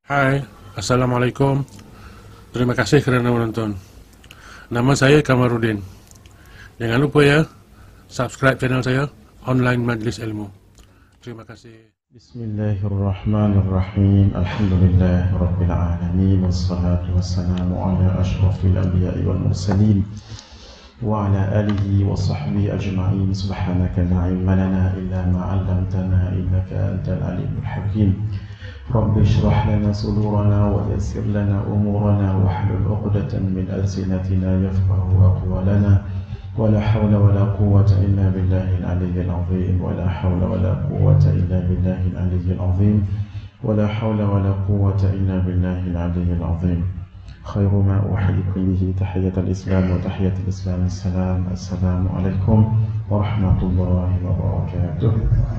Hai, Assalamualaikum. Terima kasih kerana menonton. Nama saya Kamarudin. Jangan lupa ya, subscribe channel saya, Online Majlis Ilmu. Terima kasih. Bismillahirrahmanirrahim. Alhamdulillah Rabbil Alamin. Wassalatu wassalamu ala ashrafil anbiya'i wal mursalin wa ala alihi wa sahbihi ajma'in. Subhanaka la ilma lana illa ma 'allamtana innaka antal alimul hakim. Rabbi shrah lana sudurana wa yassir lana umurana wahlul 'uqdatan min alsinatina yafqahu aqwalana. ولا حول ولا قوة إلا بالله العلي العظيم ولا حول ولا قوة إلا بالله العلي العظيم ولا حول ولا قوة إلا بالله العلي العظيم. خير ما أحييكم به تحية الإسلام وتحية الإسلام السلام عليكم ورحمة الله وبركاته.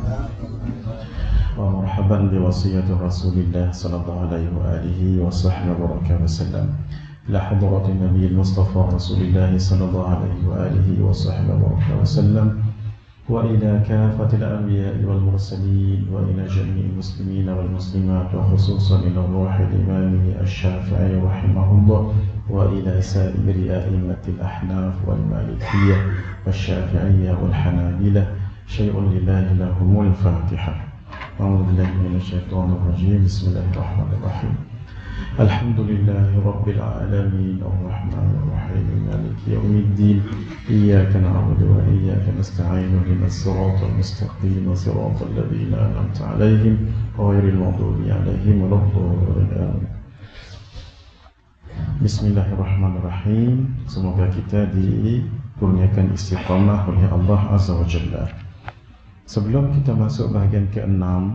ومرحبا بوصية رسول الله صلى الله عليه وآله وصحبه وسلم إلى حضرة النبي المصطفى رسول الله صلى الله عليه وآله وصحبه وسلم وإلى كافة الأنبياء والمرسلين وإلى جميع المسلمين والمسلمات وخصوصا إلى روح الإمام الشافعي رحمه الله وإلى سائر أئمة الأحناف والمالكية والشافعية والحنابلة شيء لله لهم الفاتحة. أعوذ بالله من الشيطان الرجيم. بسم الله الرحمن الرحيم. الحمد لله رب العالمين الرحمن الرحيم مالك يوم الدين إياك نعبد وإياك نستعين اهدنا الصراط المستقيم صراط الذين أنعمت عليهم غير المغضوب عليهم ولا الضالين. Bismillahirrahmanirrahim. Semoga kita dikurniakan istiqamah oleh Allah Azza wa Jalla. Sebelum kita masuk bahagian ke-6,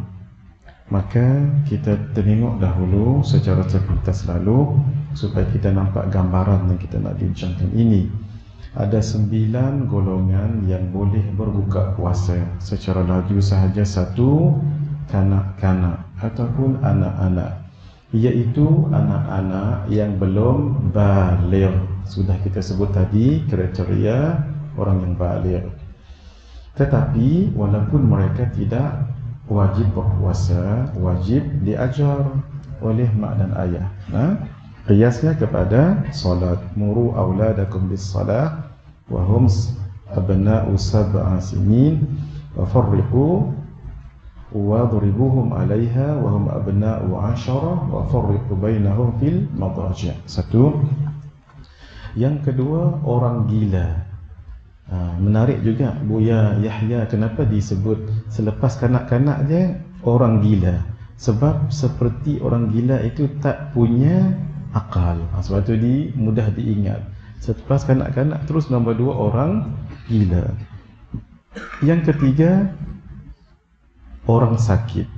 maka kita tengok dahulu secara terpintas lalu supaya kita nampak gambaran yang kita nak bincangkan ini. Ada 9 golongan yang boleh berbuka puasa secara laju sahaja. Satu, kanak-kanak ataupun anak-anak, iaitu anak-anak yang belum baligh. Sudah kita sebut tadi kriteria orang yang baligh. Tetapi walaupun mereka tidak wajib berpuasa, wajib diajar oleh mak dan ayah. Qiyasnya kepada solat. Muru auladakum bis salah wa hum abna'u sab'a sinin wa farriqu wa duribuhum 'alaiha wa hum abna'u 'ashara wa farriqu bainahum fil madaji'. Satu. Yang kedua, orang gila. Menarik juga Buya Yahya kenapa disebut selepas kanak-kanak je orang gila. Sebab seperti orang gila itu tak punya akal. Sebab itu mudah diingat. Selepas kanak-kanak terus nombor 2 orang gila. Yang ketiga, orang sakit,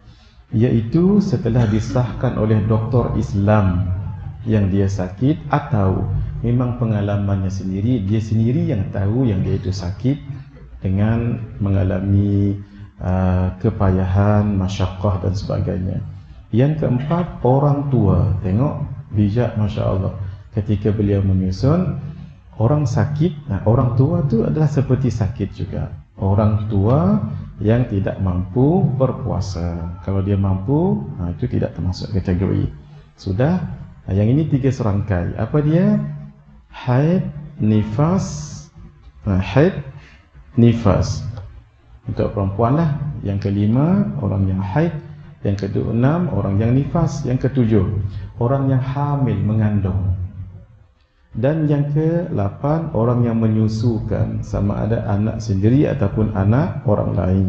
iaitu setelah disahkan oleh doktor Islam yang dia sakit atau memang pengalamannya sendiri, dia sendiri yang tahu yang dia itu sakit dengan mengalami kepayahan, masyaqqah dan sebagainya. Yang keempat, orang tua. Tengok bijak, Masya Allah. Ketika beliau menyusun orang sakit, orang tua tu adalah seperti sakit juga. Orang tua yang tidak mampu berpuasa. Kalau dia mampu, itu tidak termasuk kategori. Sudah, yang ini 3 serangkai. Apa dia? Haid, nifas. Haid, nifas untuk perempuan lah. Yang kelima, orang yang haid. Yang ke-6, orang yang nifas. Yang ke-7, orang yang hamil, mengandung. Dan yang ke-8, orang yang menyusukan, sama ada anak sendiri ataupun anak orang lain.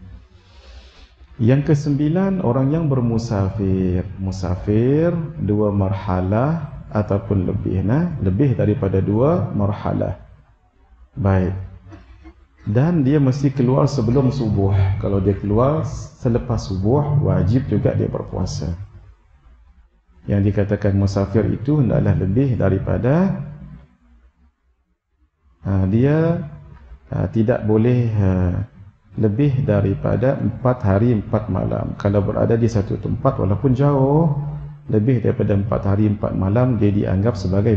Yang ke-9, orang yang bermusafir. Musafir 2 marhalah ataupun lebih, lebih daripada 2 marhalah. Baik. Dan dia mesti keluar sebelum subuh. Kalau dia keluar selepas subuh, wajib juga dia berpuasa. Yang dikatakan musafir itu hendaklah lebih daripada dia tidak boleh lebih daripada 4 hari 4 malam. Kalau berada di satu tempat walaupun jauh, lebih daripada 4 hari 4 malam, dia dianggap sebagai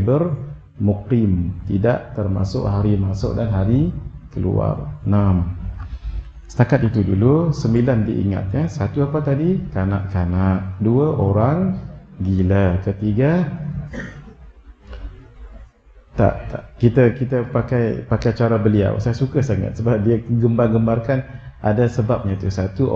bermukim, tidak termasuk hari masuk dan hari keluar. 6. Setakat itu dulu. 9 diingat ya. 1 apa tadi? Kanak-kanak. 2 orang gila. Ketiga tak. Kita pakai cara beliau. Saya suka sangat sebab dia gembar-gembarkan ada sebabnya tu. Satu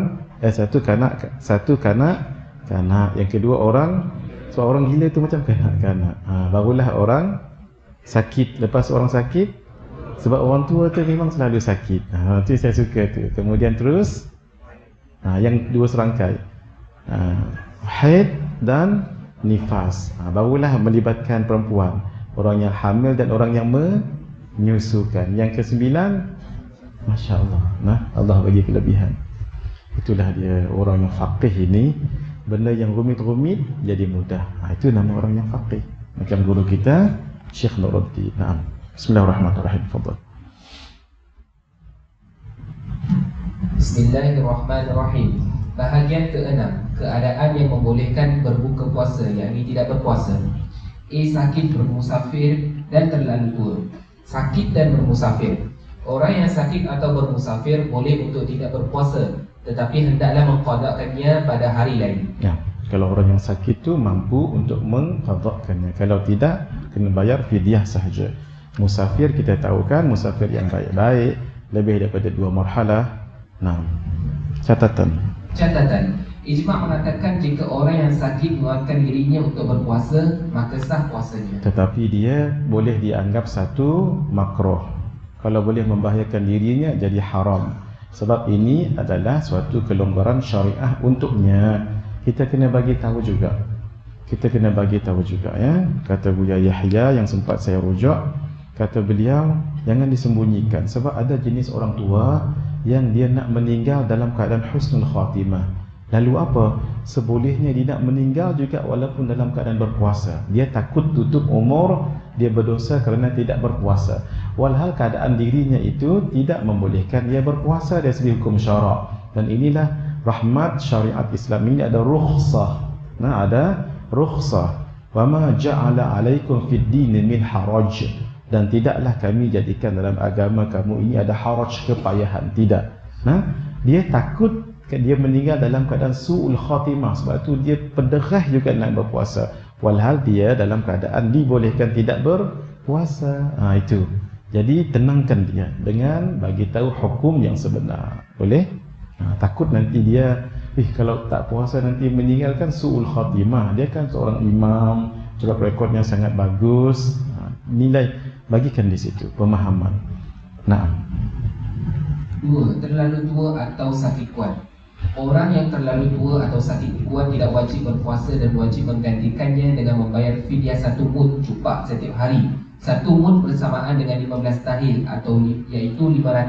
kanak-kanak. Yang kedua orang, sebab orang gila tu macam kanak-kanak. Barulah orang sakit. Lepas orang sakit, sebab orang tua tu memang selalu sakit. Tu saya suka tu. Kemudian terus yang 2 serangkai, haid dan nifas. Barulah melibatkan perempuan, orang yang hamil dan orang yang menyusukan. Yang ke-9, Masya Allah, Allah bagi kelebihan. Itulah dia orang yang faqih ini. Benda yang rumit-rumit jadi mudah. Itu nama orang yang faqih. Macam guru kita Syekh Nuruddin. Bismillahirrahmanirrahim. Fadhal. Bismillahirrahmanirrahim. Bahagian ke-6, keadaan yang membolehkan berbuka puasa, yakni tidak berpuasa. Sakit, bermusafir dan terlalu tua. Sakit dan bermusafir. Orang yang sakit atau bermusafir boleh untuk tidak berpuasa, tetapi hendaklah mengqadakkannya pada hari lain. Ya, kalau orang yang sakit tu mampu untuk mengqadakkannya. Kalau tidak, kena bayar fidyah sahaja. Musafir kita tahu kan, musafir yang baik-baik lebih daripada 2 marhalah. Catatan. Ijma' mengatakan jika orang yang sakit menguatkan dirinya untuk berpuasa, maka sah puasanya. Tetapi dia boleh dianggap satu makruh. Kalau boleh membahayakan dirinya, jadi haram. Sebab ini adalah suatu kelonggaran syariah untuknya. Kita kena bagi tahu juga. Ya. Kata Buya Yahya yang sempat saya rujuk, kata beliau, jangan disembunyikan. Sebab ada jenis orang tua yang dia nak meninggal dalam keadaan husnul khatimah. Lalu apa? Sebolehnya dia nak meninggal juga walaupun dalam keadaan berpuasa. Dia takut tutup umur, dia berdosa kerana tidak berpuasa. Walhal keadaan dirinya itu tidak membolehkan dia berpuasa dari segi hukum syarak. Dan inilah rahmat syariat Islam. Ini ada rukhsah. Ada rukhsah. Wa ma ja'ala 'alaikum fid din min haraj. Dan tidaklah kami jadikan dalam agama kamu ini ada haraj, kepayahan. Tidak. Dia takut dia meninggal dalam keadaan su'ul khatimah. Sebab itu dia penderah juga nak berpuasa. Walhal dia dalam keadaan dibolehkan tidak berpuasa. Itu. Jadi tenangkan dia dengan bagi tahu hukum yang sebenar. Boleh? Takut nanti dia kalau tak puasa nanti meninggalkan su'ul khatimah. Dia kan seorang imam, track recordnya sangat bagus. Nilai bagikan di situ pemahaman. 2. Terlalu tua atau sakit kuat. Orang yang terlalu tua atau sakit kuat tidak wajib berpuasa dan wajib menggantikannya dengan membayar fidyah 1 mud cupak setiap hari. 1 mud bersamaan dengan 15 tahil atau iaitu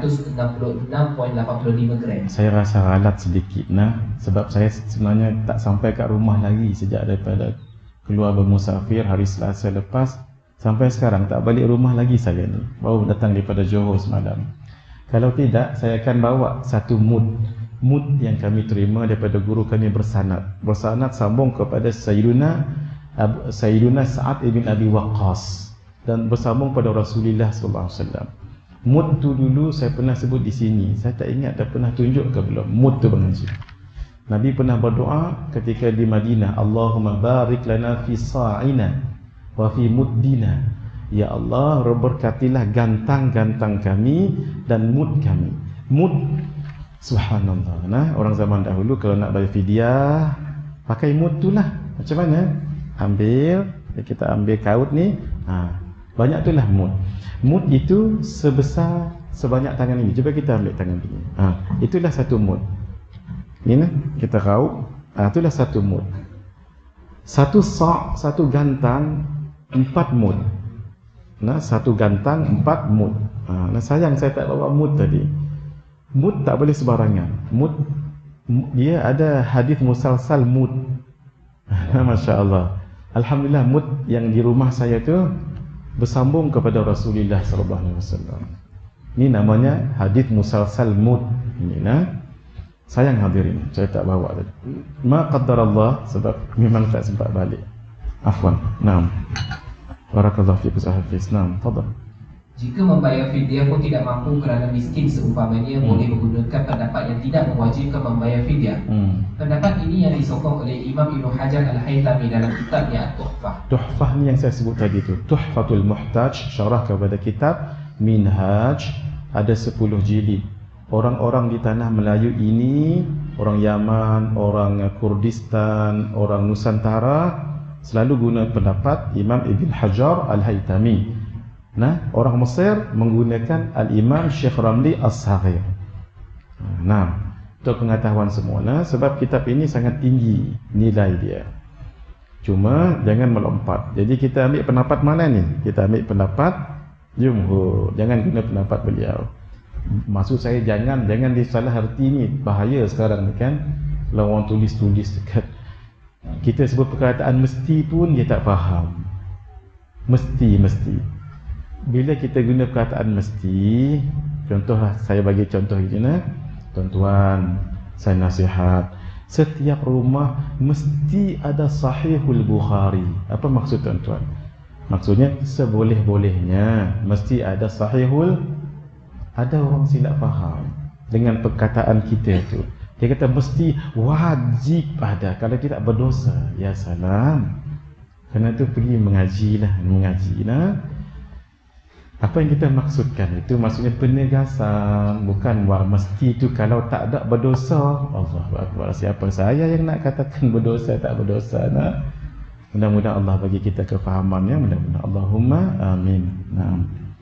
566.85 gram. Saya rasa ralat sedikit sebab saya sebenarnya tak sampai kat rumah lagi sejak daripada keluar bermusafir hari Selasa lepas sampai sekarang tak balik rumah lagi saya ni. Baru datang daripada Johor semalam. Kalau tidak, saya akan bawa 1 mud yang kami terima daripada guru kami bersanad sambung kepada Sayyiduna Sa'ad ibn Abi Waqqas dan bersambung pada Rasulullah sallallahu alaihi wasallam. Mud tu dulu saya pernah sebut di sini. Saya tak ingat dah pernah tunjuk ke belum mud tu bermaksud. Nabi pernah berdoa ketika di Madinah, Allahumma barik lana fi sa'ina wa fi muddina. Ya Allah, berkatilah gantang-gantang kami dan mud kami. Mud, subhanallah. Orang zaman dahulu kalau nak bayar fidyah pakai mud tu lah. Macam mana? Kita ambil kaut ni, banyak tu lah mud. Mud itu sebanyak tangan ini. Cuba kita ambil tangan ini. Itulah 1 mud. Ini kita rauk. Itulah 1 mud. 1 sa', 1 gantang, 4 mud. 1 gantang, 4 mud. Sayang saya tak bawa mud tadi. Mud tak boleh sebarangan. Mud dia ada hadis musalsal mud. Masya Allah. Alhamdulillah mud yang di rumah saya tu bersambung kepada Rasulullah sallallahu alaihi wasallam. Ini namanya hadis musalsal mud. Ini sayang hadirin, saya tak bawa tadi. Ma qaddarallah sebab memang tak sempat balik. Afwan. Barakallahu fiik Ustaz Hafiz. Fadhal. Jika membayar fidyah pun tidak mampu kerana miskin seumpamanya, boleh menggunakan pendapat yang tidak mewajibkan membayar fidyah. Pendapat ini yang disokong oleh Imam Ibn Hajar Al-Haytami dalam kitabnya At-Tuhfah. Tuhfah ni yang saya sebut tadi tu, Tuhfatul Muhtaj, syarah kepada kitab Minhaj, ada 10 jilid. Orang-orang di tanah Melayu ini, orang Yaman, orang Kurdistan, orang Nusantara selalu guna pendapat Imam Ibn Hajar Al-Haytami. Nah, orang Mesir menggunakan Al-Imam Syekh Ramli As-Saghir. Nah, untuk pengetahuan semua, nah, sebab kitab ini sangat tinggi nilai dia. Cuma jangan melompat. Jadi kita ambil pendapat mana ni? Kita ambil pendapat jumhur. Jangan guna pendapat beliau. Maksud saya jangan disalah arti ni. Bahaya sekarang ni kan. Kalau orang tulis-tulis dekat, kita sebut perkataan mesti pun dia tak faham. Mesti. Bila kita guna perkataan mesti, contohlah, saya bagi contoh ini, tuan-tuan, saya nasihat, setiap rumah mesti ada Sahihul Bukhari. Apa maksud tuan-tuan? Maksudnya seboleh-bolehnya mesti ada Sahihul. Ada orang silap faham dengan perkataan kita tu. Dia kata mesti wajib ada, kalau tidak berdosa. Ya salam. Kerana tu pergi mengaji lah. Apa yang kita maksudkan itu maksudnya penegasan, bukan wah mesti itu kalau tak ada berdosa. Allahu Akbar. Siapa saya yang nak katakan berdosa tak berdosa? Nah, mudah-mudahan Allah bagi kita kefahamannya, mudah-mudahan. Allahumma amin. Naam.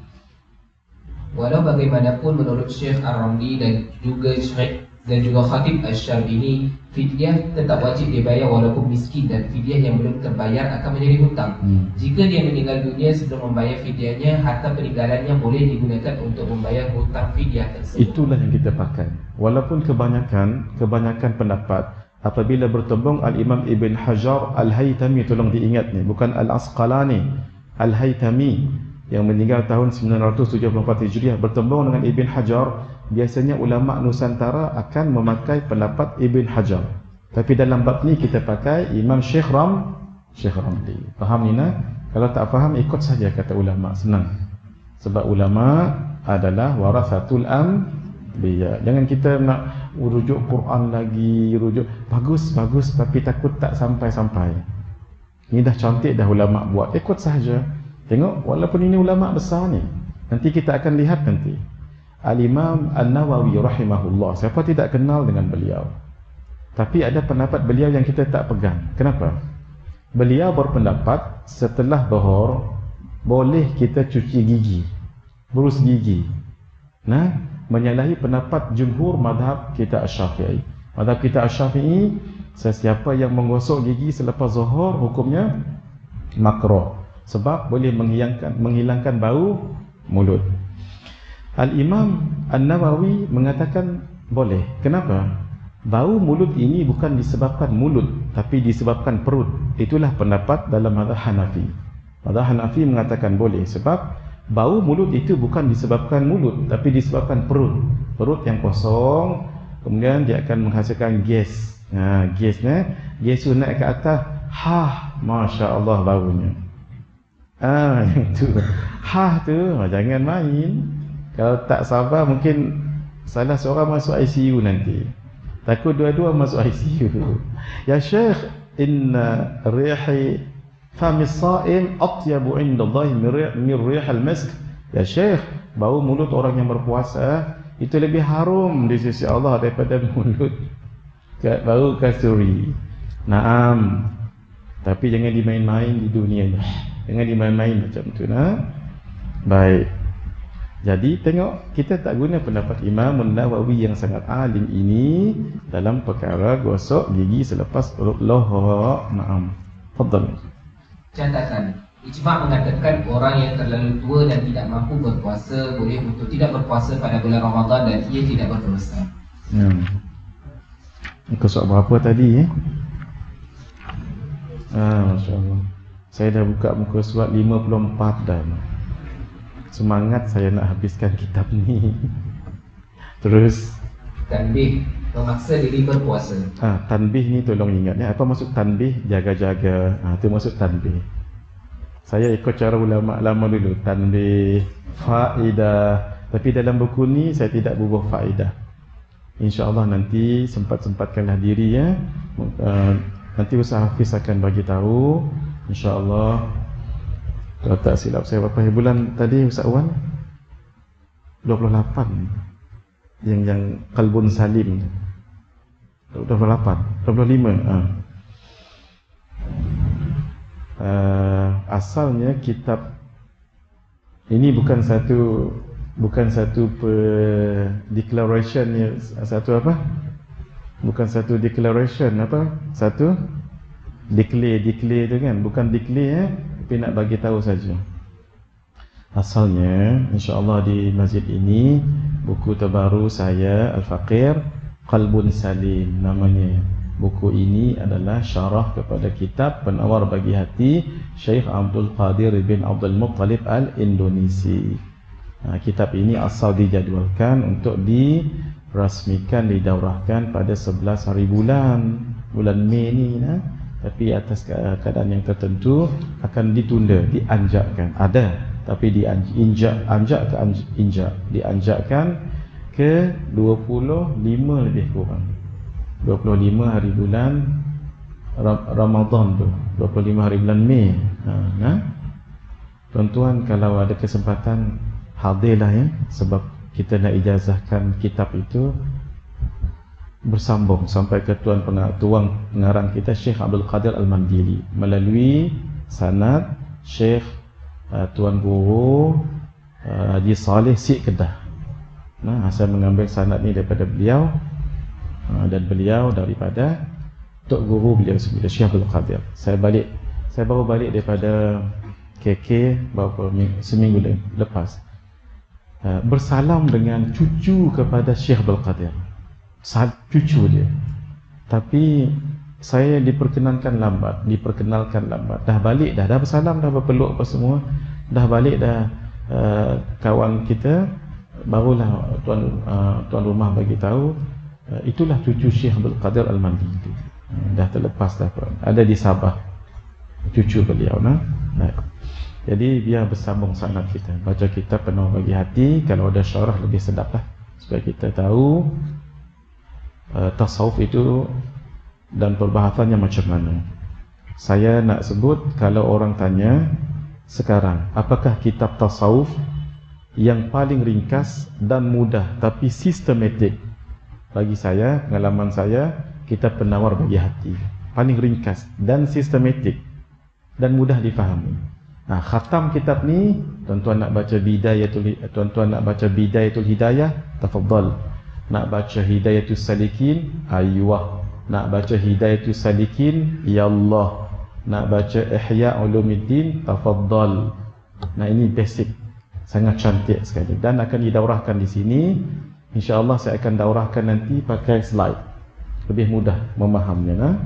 Walau bagaimanapun menurut Syekh Ar-Ramli dan juga Khatib Asy-Syarbini, fidyah tetap wajib dibayar walaupun miskin, dan fidyah yang belum terbayar akan menjadi hutang. Jika dia meninggal dunia sebelum membayar fidyahnya, harta peninggalannya boleh digunakan untuk membayar hutang fidyah tersebut. Itulah yang kita pakai. Walaupun kebanyakan pendapat apabila bertembung Al-Imam Ibn Hajar Al-Haytami, tolong diingat ni, bukan Al-Asqalani, Al-Haytami yang meninggal tahun 974 Hijriah bertembung dengan Ibn Hajar. Biasanya ulama Nusantara akan memakai pendapat Ibn Hajar, tapi dalam bab ni kita pakai Imam Syekh Ramli. Faham ni nak? Kalau tak faham ikut saja kata ulama, senang. Sebab ulama adalah warasatul anbiya. Jangan kita nak rujuk Quran lagi, rujuk bagus tapi takut tak sampai-sampai. Ni dah cantik dah ulama buat, ikut saja. Tengok, walaupun ini ulama besar ni, nanti kita akan lihat nanti Al-Imam An-Nawawi rahimahullah, siapa tidak kenal dengan beliau, tapi ada pendapat beliau yang kita tak pegang. Kenapa? Beliau berpendapat setelah zuhur boleh kita cuci gigi, berus gigi. Nah, menyalahi pendapat jumhur madhab kita Asy-Syafi'i. Madhab kita Asy-Syafi'i, sesiapa yang menggosok gigi selepas zuhur hukumnya makruh, sebab boleh menghilangkan bau mulut. Al-Imam An-Nawawi mengatakan boleh. Kenapa? Bau mulut ini bukan disebabkan mulut, tapi disebabkan perut. Itulah pendapat dalam mazhab Hanafi. Mazhab Hanafi mengatakan boleh, sebab bau mulut itu bukan disebabkan mulut, tapi disebabkan perut. Perut yang kosong, kemudian dia akan menghasilkan gas. Gas tu naik ke atas, Masya Allah baunya. Yang tu, tu jangan main. Kalau tak sabar mungkin salah seorang masuk ICU nanti. Takut dua-dua masuk ICU. Ya Syekh, inna rihi famis sa'im atyabu indallahi min rihal misk. Ya Syekh, bau mulut orang yang berpuasa itu lebih harum di sisi Allah daripada mulut bau kasturi. Naam. Tapi jangan dimain-main di dunia ni. Jangan dimain-main macam tu, nah. Baik. Jadi tengok, kita tak guna pendapat Imam An-Nawawi yang sangat alim ini dalam perkara gosok gigi selepas zuhur. Naam. Fadhal. Catatan, ijma' mengatakan orang yang terlalu tua dan tidak mampu berpuasa boleh untuk tidak berpuasa pada bulan Ramadan dan ia tidak berdosa. Gosok berapa tadi? Masya Allah. Saya dah buka muka surat 54 dah. Semangat saya nak habiskan kitab ni. Terus tanbih, memaksa diri berpuasa. Tanbih ni tolong ingat ya. Apa maksud tanbih? Jaga-jaga. Itu maksud tanbih. Saya ikut cara ulama lama dulu, tanbih, faedah. Tapi dalam buku ni saya tidak bubuh faedah. InsyaAllah nanti sempat-sempatkanlah diri ya. Nanti Ustaz Hafiz akan bagi tahu. InsyaAllah. Kalau tak silap saya berapa bulan tadi Ustaz Wan? 28. Yang Qalbun Salim. 28, 25. Asalnya kitab ini bukan satu declaration, satu apa? Bukan satu declaration apa? Satu declare tu kan? Bukan declare tapi nak bagi tahu saja. Asalnya insya-Allah di masjid ini buku terbaru saya Al-Faqir Qalbun Salim namanya. Buku ini adalah syarah kepada kitab Penawar Bagi Hati Syekh Abdul Qadir bin Abdul Muttalib Al-Indonesi. Kitab ini asal dijadualkan untuk dirasmikan, didaurahkan pada 11 hari bulan Mei ni tapi atas keadaan yang tertentu akan ditunda, dianjakkan. Ada tapi dianjakkan ke 25 lebih kurang 25 hari bulan Ramadan tu, 25 hari bulan Mei. Tuan-tuan kalau ada kesempatan hadirlah ya, sebab kita nak ijazahkan kitab itu bersambung sampai ke tuan pengarang kita Syekh Abdul Qadir Al-Mandili melalui sanad Syekh Tuan Guru Haji Saleh Sik Kedah. Saya mengambil sanad ni daripada beliau dan beliau daripada Tok Guru beliau sendiri Syekh Abdul Qadir. Saya baru balik daripada KK beberapa seminggu lepas. Bersalam dengan cucu kepada Syekh Abdul Qadir. Cucu dia. Tapi saya diperkenalkan lambat. Dah balik dah bersalam, dah berpeluk apa semua. Dah balik dah kawan kita barulah tuan rumah bagi tahu itulah cucu Syekh Abdul Qadir Al-Mandili. Dah terlepas dah, ada di Sabah cucu beliau. Jadi biar bersambung sanad kita. Baca kitab Penawar Bagi Hati, kalau ada syarah lebih sedap lah, supaya kita tahu tasawuf itu dan perbahasannya macam mana. Saya nak sebut, kalau orang tanya sekarang, apakah kitab tasawuf yang paling ringkas dan mudah tapi sistematik? Bagi saya, pengalaman saya, kitab Penawar Bagi Hati paling ringkas dan sistematik dan mudah difahami. Khatam kitab ni, tuan-tuan nak baca Bidayatul Hidayah, tafadhal. Nak baca Hidayatul Salikin, aywah. Nak baca Hidayatul Salikin, ya Allah. Nak baca Ihya Ulumuddin, tafadhal. Ini basic, sangat cantik sekali dan akan didaurahkan di sini. InsyaAllah saya akan daurahkan nanti pakai slide, lebih mudah memahaminya.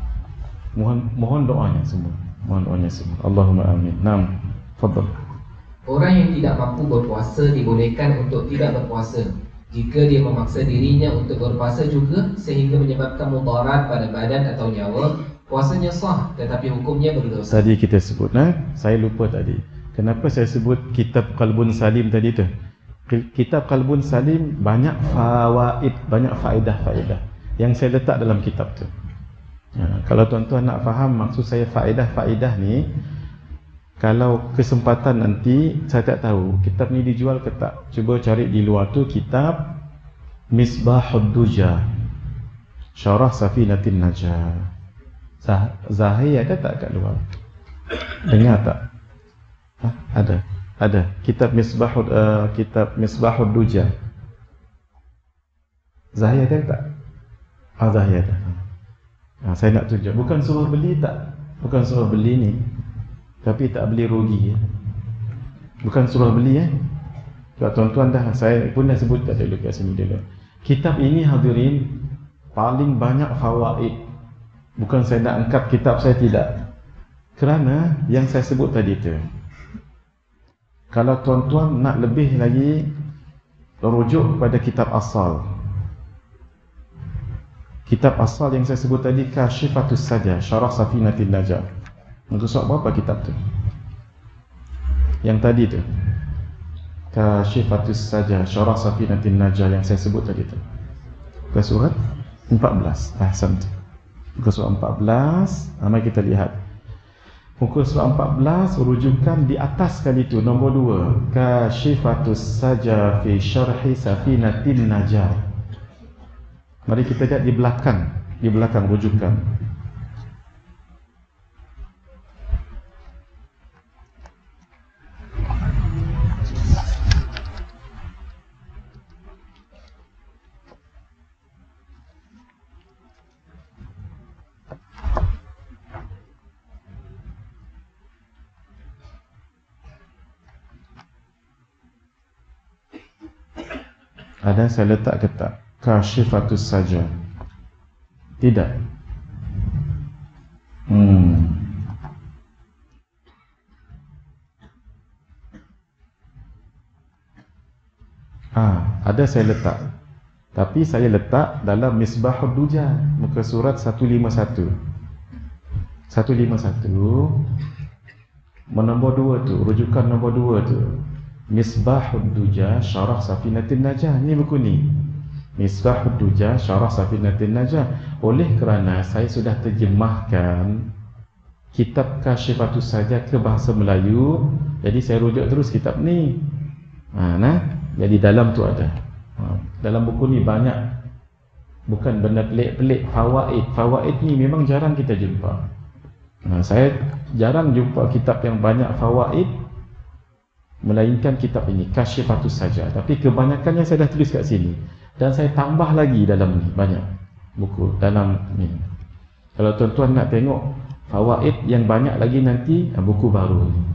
Mohon doanya semua. Allahumma amin. Fadhal. Orang yang tidak mampu berpuasa dibolehkan untuk tidak berpuasa jika dia memaksa dirinya untuk berpuasa juga sehingga menyebabkan mudarat pada badan atau nyawa. Puasanya sah tetapi hukumnya berdosa. Tadi kita sebut, saya lupa tadi. Kenapa saya sebut kitab Qalbun Salim tadi tu? Kitab Qalbun Salim banyak fawaid, banyak faedah-faedah yang saya letak dalam kitab tu. Kalau tuan-tuan nak faham maksud saya faedah-faedah ni, kalau kesempatan nanti saya tak tahu kitab ni dijual ke tak. Cuba cari di luar tu kitab Misbahud Duja Syarah Safinatin Najah. Zahir ada tak kat luar? Dengar tak? Ada. Kitab Misbahud Duja. Zahir ada tak? Zahir ada. Saya nak tunjuk. Bukan suruh beli tak? Bukan suruh beli ni. Tapi tak beli rugi ya. Bukan suruh beli ya. Kalau tuan-tuan dah, saya pun dah sebut tak dulu kat sini dulu. Kitab ini hadirin paling banyak fawaid. Bukan saya nak angkat kitab saya, tidak. Kerana yang saya sebut tadi tu. Kalau tuan-tuan nak lebih lagi, rujuk kepada kitab asal. Kitab asal yang saya sebut tadi, Kashifatus Saja Syarah Safinatin Najah. Untuk soal berapa kitab tu? Yang tadi tu, Kashifatus Sajah, Syarah Safinatin Najah yang saya sebut tadi tu. Muka surat 14. Ahsan. Muka surat 14. Mari kita lihat. Muka surat 14 rujukan di atas kali itu, nombor 2. Kashifatus Sajah fi Syarhi Safinatin Najah. Mari kita lihat di belakang rujukan. Ada saya letak ke tak? Kashifatus Sajah. Tidak. Ada saya letak. Tapi saya letak dalam Misbahud Duja, muka surat 151. 151 nombor 2 tu, rujukan nombor 2 tu. Misbahud Duja Syarah Safinatin Najah. Ni buku ni, Misbahud Duja Syarah Safinatin Najah. Oleh kerana saya sudah terjemahkan kitab Kashifatus Sajah ke bahasa Melayu, jadi saya rujuk terus kitab ni. Jadi dalam tu ada. Dalam buku ni banyak, bukan benda pelik-pelik, fawaid. Fawaid ni memang jarang kita jumpa. Saya jarang jumpa kitab yang banyak fawaid melainkan kitab ini, Kashifatus Sajah. Tapi kebanyakannya saya dah tulis kat sini, dan saya tambah lagi dalam ni, banyak buku dalam ni. Kalau tuan-tuan nak tengok fawaid yang banyak lagi nanti, buku baru ni,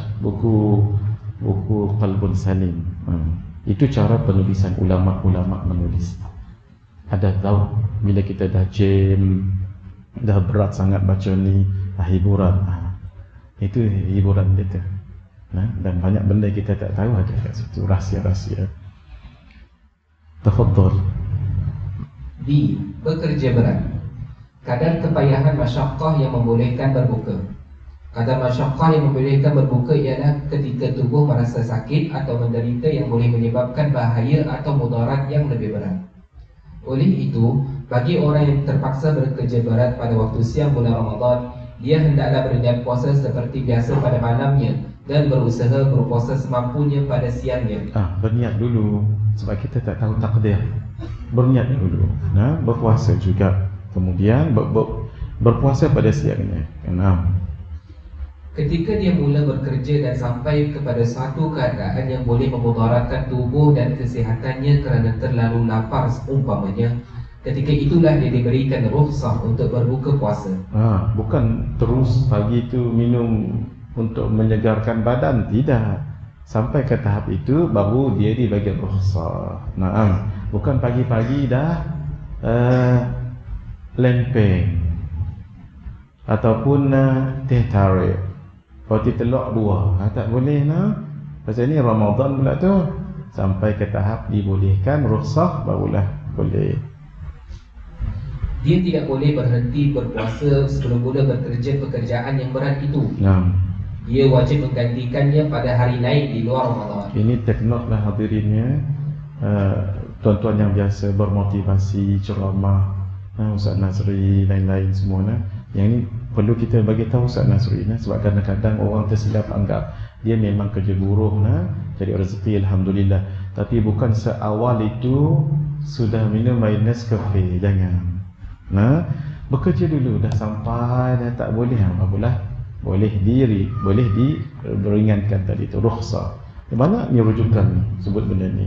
buku Qalbun Salim. Itu cara penulisan ulama-ulama menulis. Ada tahu bila kita dah jam, dah berat sangat baca ni, hiburan. Itu hiburan kita. Dan banyak benda kita tak tahu ada kat situ, rahsia-rahsia. Tafadhal. B. Bekerja berat. Kadar kepayahan masyaqqah yang membolehkan berbuka. Kadar masyaqqah yang membolehkan berbuka ialah ketika tubuh merasa sakit atau menderita yang boleh menyebabkan bahaya atau mudarat yang lebih berat. Oleh itu, bagi orang yang terpaksa bekerja berat pada waktu siang bulan Ramadan, dia hendaklah berniat puasa seperti biasa pada malamnya dan berusaha berpuasa semampunya pada siangnya. Berniat dulu, sebab kita tak tahu takdir. Berniat dulu, berpuasa juga, kemudian berpuasa pada siangnya. Ketika dia mula bekerja dan sampai kepada suatu keadaan yang boleh memudaratkan tubuh dan kesihatannya kerana terlalu lapar umpamanya, ketika itulah dia diberikan rukhsah untuk berbuka puasa. Bukan terus pagi itu minum untuk menyegarkan badan, tidak. Sampai ke tahap itu baru dia dibagi rukhsah. Bukan pagi-pagi dah lempeng ataupun teh tarik, roti telur 2, tak boleh. Pasal ni Ramadan pula tu. Sampai ke tahap dibolehkan rukhsah, barulah boleh. Dia tidak boleh berhenti berpuasa sebelum mula bekerja pekerjaan yang berat itu. Dia wajib menggantikannya pada hari lain di luar Ramadan. Ini take note lah hadirinnya, tuan-tuan yang biasa bermotivasi, ceramah, Ustaz Nazri, lain-lain semua. Yang ni perlu kita bagi tahu Ustaz Nazri, sebab kadang-kadang orang tersilap anggap dia memang kerja buruh, cari rezeki, alhamdulillah. Tapi bukan seawal itu sudah minum minus kafe, jangan. Bekerja dulu, dah sampai dah tak boleh, apalah, boleh diberingankan tadi tu, rukhsah. Banyak ni rujukan sebut benda ni.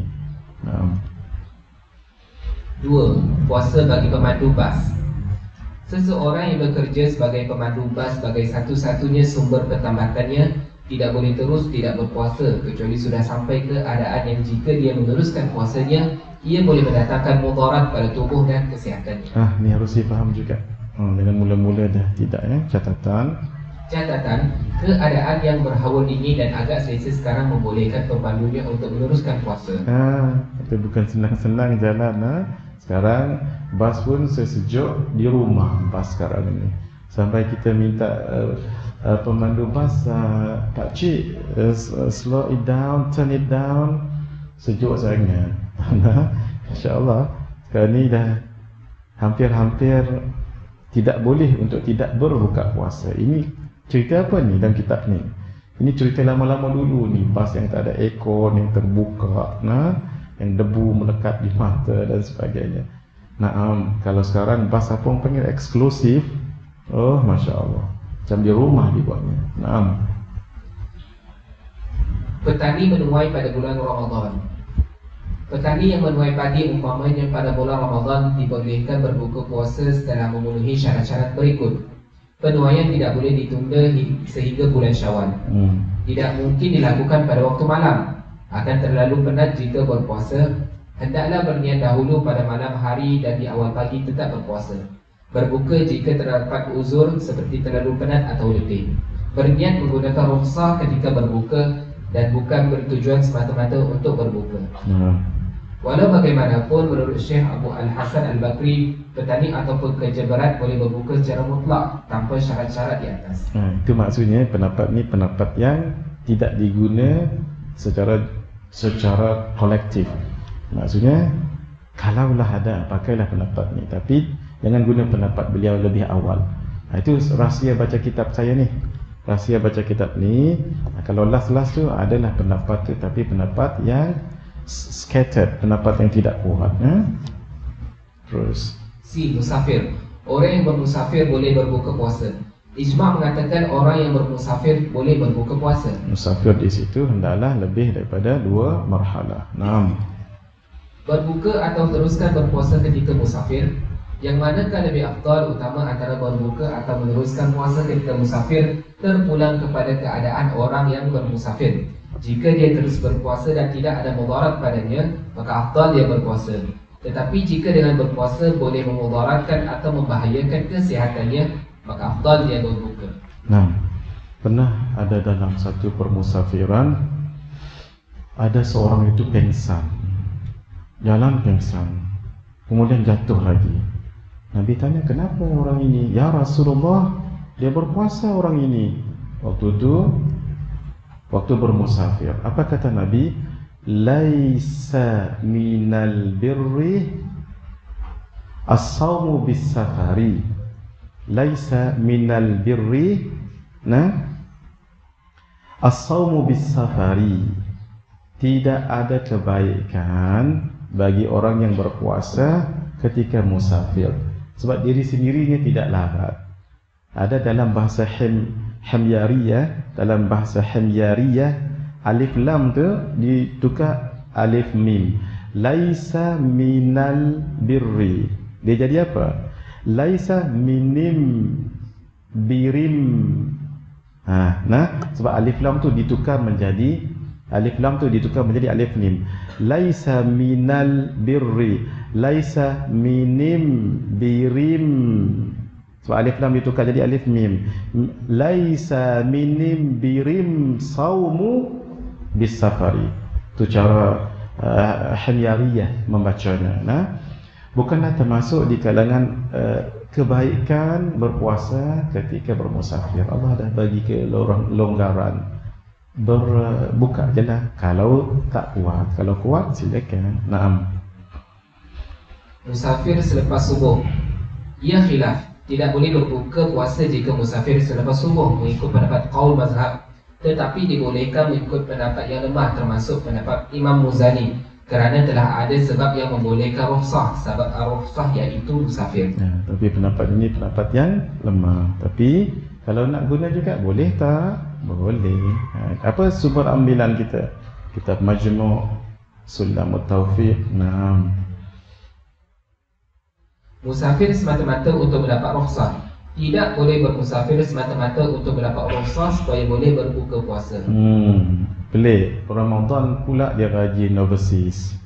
2. Puasa bagi pemandu bas. Seseorang yang bekerja sebagai pemandu bas sebagai satu-satunya sumber ketambatannya tidak boleh terus tidak berpuasa kecuali sudah sampai keadaan yang jika dia meneruskan puasanya, ia boleh mendatangkan mudarat pada tubuh dan kesihatannya. Ni harus difaham juga. Dengan mula-mula dah tidak, Catatan, keadaan yang berhawa dingin dan agak selesa sekarang membolehkan pemandunya untuk meneruskan puasa. Tapi bukan senang-senang jalan. Sekarang bas pun sesejuk di rumah bas sekarang ni. Sampai kita minta pemandu bas, Pak Cik, slow it down, turn it down. Sejuk sangat. InsyaAllah sekarang ni dah hampir-hampir tidak boleh untuk tidak berbuka puasa. Ini cerita apa ni dalam kitab ni? Ini cerita lama-lama dulu ni, bas yang tak ada aircon, yang terbuka, yang debu melekat di mata dan sebagainya. Kalau sekarang bas apa orang panggil eksklusif, oh Masya Allah, macam di rumah dibuatnya. Petani menuai pada bulan Ramadan. Petani yang menuai padi umpamanya pada bulan Ramadan dibolehkan berbuka puasa setelah memenuhi syarat-syarat berikut. Penuaian tidak boleh ditunda sehingga bulan Syawal. Tidak mungkin dilakukan pada waktu malam. Akan terlalu penat jika berpuasa. Hendaklah berniat dahulu pada malam hari dan di awal pagi tetap berpuasa. Berbuka jika terdapat uzur seperti terlalu penat atau letih. Berniat menggunakan rukhsah ketika berbuka dan bukan bertujuan semata-mata untuk berbuka. Walau bagaimanapun, menurut Syekh Abu Al-Hasan Al-Bakri, petani ataupun kerja berat boleh berbuka secara mutlak tanpa syarat-syarat di atas. Itu maksudnya pendapat ni pendapat yang tidak diguna secara kolektif. Maksudnya kalaulah ada, pakailah pendapat ni, tapi jangan guna pendapat beliau lebih awal. Itu rahsia baca kitab saya ni. Rahsia baca kitab ni, kalau last tu adalah pendapat tu, tapi pendapat yang scattered, pendapat yang tidak kuat. Terus Musafir. Orang yang bermusafir boleh berbuka puasa. Ijma' mengatakan orang yang bermusafir boleh berbuka puasa. Musafir di situ hendaklah lebih daripada 2 marhalah. Berbuka atau teruskan berpuasa ketika musafir, yang manakah lebih afdal utama antara berbuka atau meneruskan puasa ketika musafir, terpulang kepada keadaan orang yang bermusafir. Jika dia terus berpuasa dan tidak ada mudarat padanya, maka afdal dia berpuasa. Tetapi jika dengan berpuasa boleh memudaratkan atau membahayakan kesihatannya, maka afdal dia berbuka. Pernah ada dalam satu permusafiran, ada seorang itu pengsan, jalan pengsan, kemudian jatuh lagi. Nabi tanya, kenapa orang ini? Ya Rasulullah, dia berpuasa orang ini. Waktu bermusafir. Apa kata Nabi? Laisa minal birri as-sawmu bis-safari. Laisa minal birri as-sawmu bis-safari. Tidak ada kebaikan bagi orang yang berpuasa ketika musafir, sebab diri sendirinya tidak larat. Ada dalam bahasa Himyariyah, dalam bahasa Himyariyah, alif lam tu ditukar alif mim. Laisa minal birri. Dia jadi apa? Laisa minim birim. Sebab alif lam tu ditukar menjadi alif mim. Laisa minal birri. Laisa minim birim. Sebab alif lam ditukar jadi alif mim. Laisa minim birim saumu bis-safari. Itu cara Himyariyah membacanya. Bukanlah termasuk di kalangan kebaikan berpuasa ketika bermusafir. Allah dah bagi kelonggaran. Berbuka je lah kalau tak kuat. Kalau kuat silakan. Musafir selepas subuh. Ia khilaf. Tidak boleh berbuka puasa jika musafir selepas subuh mengikut pendapat qaul mazhab, tetapi dibolehkan mengikut pendapat yang lemah termasuk pendapat Imam Muzani, kerana telah ada sebab yang membolehkan rukhsah. Sebab rukhsah iaitu musafir. Tapi pendapat ini pendapat yang lemah. Tapi kalau nak guna juga boleh tak? Boleh. Apa sumber ambilan kita? Kitab Majmu' Sulamut Taufiq. Musafir semata-mata untuk mendapat rukhsah. Tidak boleh bermusafir semata-mata untuk mendapat rukhsah supaya boleh berbuka puasa. Pelik. Ramadan pula dia rajin overseas.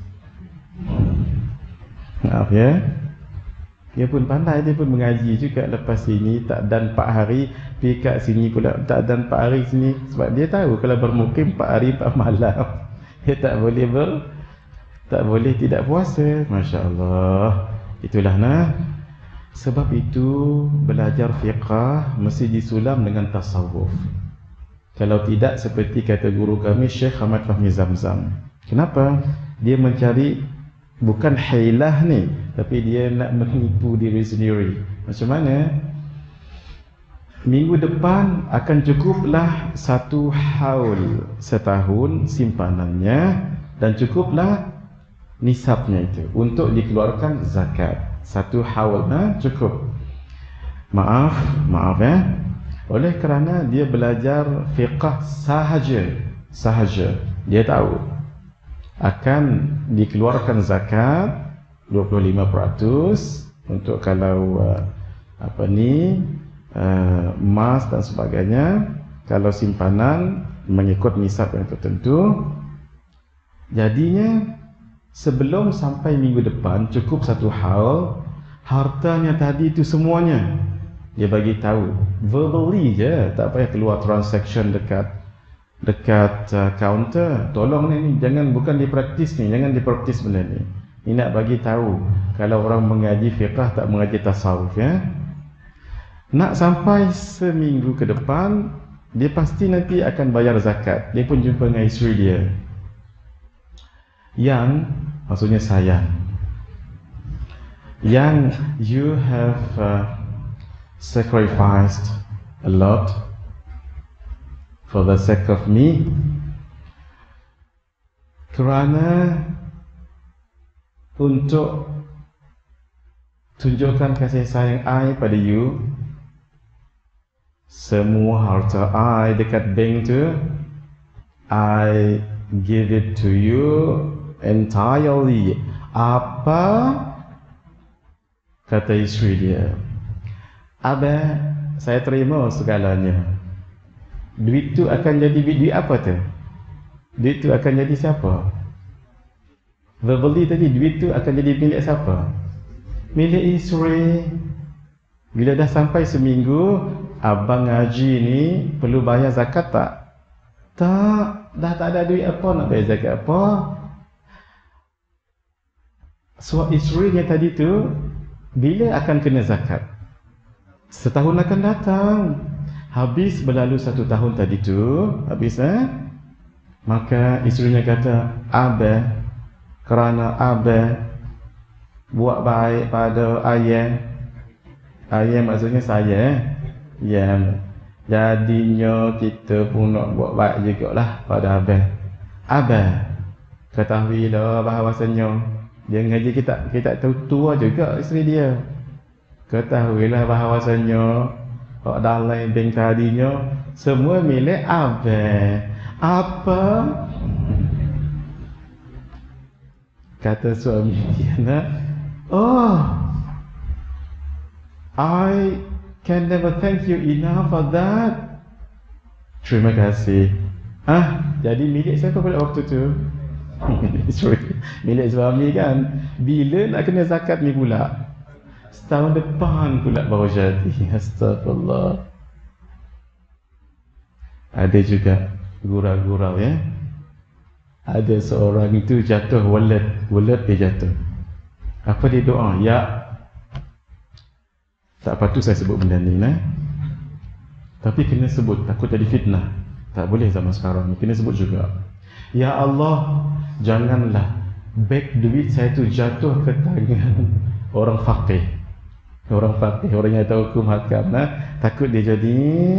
Maaf ya. Dia pun pandai, dia pun mengaji juga lepas sini tak dan 4 hari, pergi kat sini pula tak dan 4 hari sini, sebab dia tahu kalau bermukim 4 hari 4 malam dia tak boleh tidak puasa. Masya Allah. Itulah Sebab itu belajar fiqah mesti disulam dengan tasawuf. Kalau tidak, seperti kata guru kami Syekh Ahmad Fahmi Zamzam, kenapa? Dia mencari bukan hilah ni, tapi dia nak menipu diri sendiri. Macam mana? Minggu depan akan cukuplah 1 haul setahun simpanannya, dan cukuplah nisabnya itu untuk dikeluarkan zakat. 1 haul cukup. Maaf ya. Oleh kerana dia belajar fiqah sahaja, dia tahu akan dikeluarkan zakat 25% untuk kalau emas dan sebagainya. Kalau simpanan mengikut nisab yang tertentu. Jadinya sebelum sampai minggu depan cukup 1 haul, hartanya tadi itu semuanya dia bagi tahu verbally je, tak payah keluar transaction dekat counter. Tolong ni jangan, bukan dipraktis ni, jangan dipraktis benda ni. Ini nak bagi tahu kalau orang mengaji fiqah tak mengaji tasawuf ya. Nak sampai seminggu ke depan, dia pasti nanti akan bayar zakat. Dia pun jumpa dengan isteri dia yang maksudnya sayang, yang you have sacrificed a lot for the sake of me, kerana untuk tunjukkan kasih sayang I pada you. Semua harta I dekat bank tu, I give it to you entirely. Apa kata isteri dia? Abah, saya terima segalanya. Duit tu akan jadi duit apa tu? Duit tu akan jadi siapa? Verbally tadi, duit tu akan jadi milik siapa? Milik isteri. Bila dah sampai seminggu, abang ngaji ni perlu bayar zakat tak? Tak, dah tak ada duit apa nak bayar zakat apa? So isterinya tadi tu bila akan kena zakat? Setahun akan datang. Habis berlalu 1 tahun tadi tu, habis maka isterinya kata, Abah, kerana Abah buat baik pada ayah maksudnya saya, ya, jadinya kita pun nak buat baik jugalah pada Abah. Abah, ketahuilah bahawasanya dia ngaji kita tahu tua juga isteri dia. Ketahuilah bahawasanya dalam bank tadinya semua milik Abah. Apa? Kata suami dia, oh, I can never thank you enough for that. Terima kasih. Jadi milik siapa pula waktu tu? Milik suami kan. Bila nak kena zakat ni pula? Setahun depan pula baru jadi. Astagfirullah. Ada juga gurau-gurau ya. Ada seorang itu jatuh wallet dia jatuh. Apa dia doa? Ya, tak patut saya sebut benda ni tapi kena sebut, takut jadi fitnah. Tak boleh zaman sekarang ni, kena sebut juga. Ya Allah, janganlah beg duit saya tu jatuh ke tangan orang faqih. Orang yang tahu hukum hakam, takut dia jadi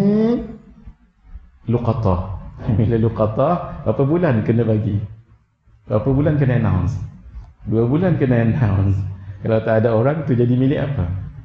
luqatah. Bila luqatah, berapa bulan kena bagi? Berapa bulan kena announce? 2 bulan kena announce. Kalau tak ada orang tu jadi milik apa?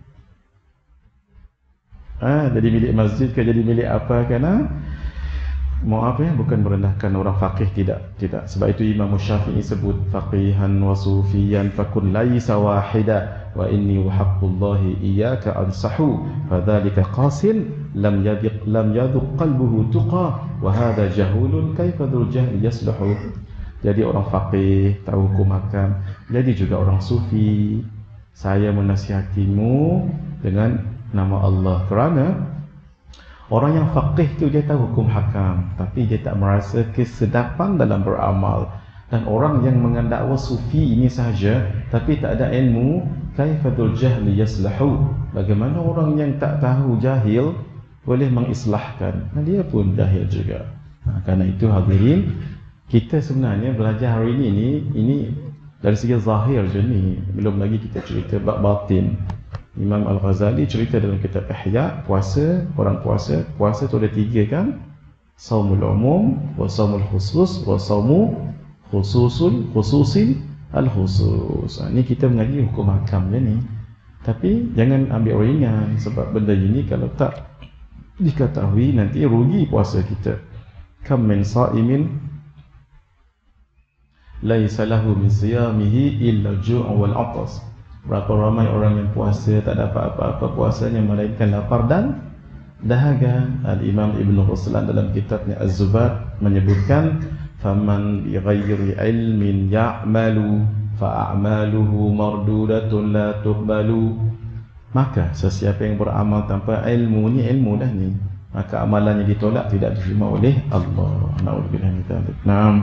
Jadi milik masjid ke jadi milik apa kan? Maaf ya, bukan merendahkan orang faqih, tidak. Sebab itu Imam Syafi'i sebut faqihan wa sufiyan fakun laisa wahida wa inni wahaqqullahi iyyaka ansahu fadzalika qasin lam yadhuq qalbuhu tuqa wa hadha jahulun kaifa dzul jahli yasluhu. Jadi orang faqih tahu hukum hakam, jadi juga orang sufi. Saya menasihatimu dengan nama Allah, kerana orang yang faqih tu dia tahu hukum hakam, tapi dia tak merasa kesedapan dalam beramal. Dan orang yang mengandakwa sufi ini sahaja tapi tak ada ilmu, kaifadul jahli yaslahu, bagaimana orang yang tak tahu jahil boleh mengislahkan. Dia pun jahil juga. Karena itu hadirin, kita sebenarnya belajar hari ini dari segi zahir je ni, belum lagi kita cerita bab batin. Imam Al-Ghazali cerita dalam kitab Ihya, puasa, orang puasa tu ada 3 kan? Saumul umum, wa saumul khusus, wa saumu khususin al-khusus. Ni kita mengaji hukum hakam je ni. Tapi jangan ambil ringan, sebab benda ini kalau tak diketahui nanti rugi puasa kita. Kam min sa'imin laisa lahu min siyamihi illa ju' wal 'atas. Berapa ramai orang yang puasa tak dapat apa-apa puasanya melainkan lapar dan dahaga. Al-Imam Ibn Ruslan dalam kitabnya Az-Zubat menyebutkan, faman bi ghairi ilmin ya'malu fa'amaluhu mardudatun la tuqbalu. Maka sesiapa yang beramal tanpa ilmu, ni ilmu dah ni, maka amalannya ditolak, tidak diterima oleh Allah. Na'udzubillah min dzalik.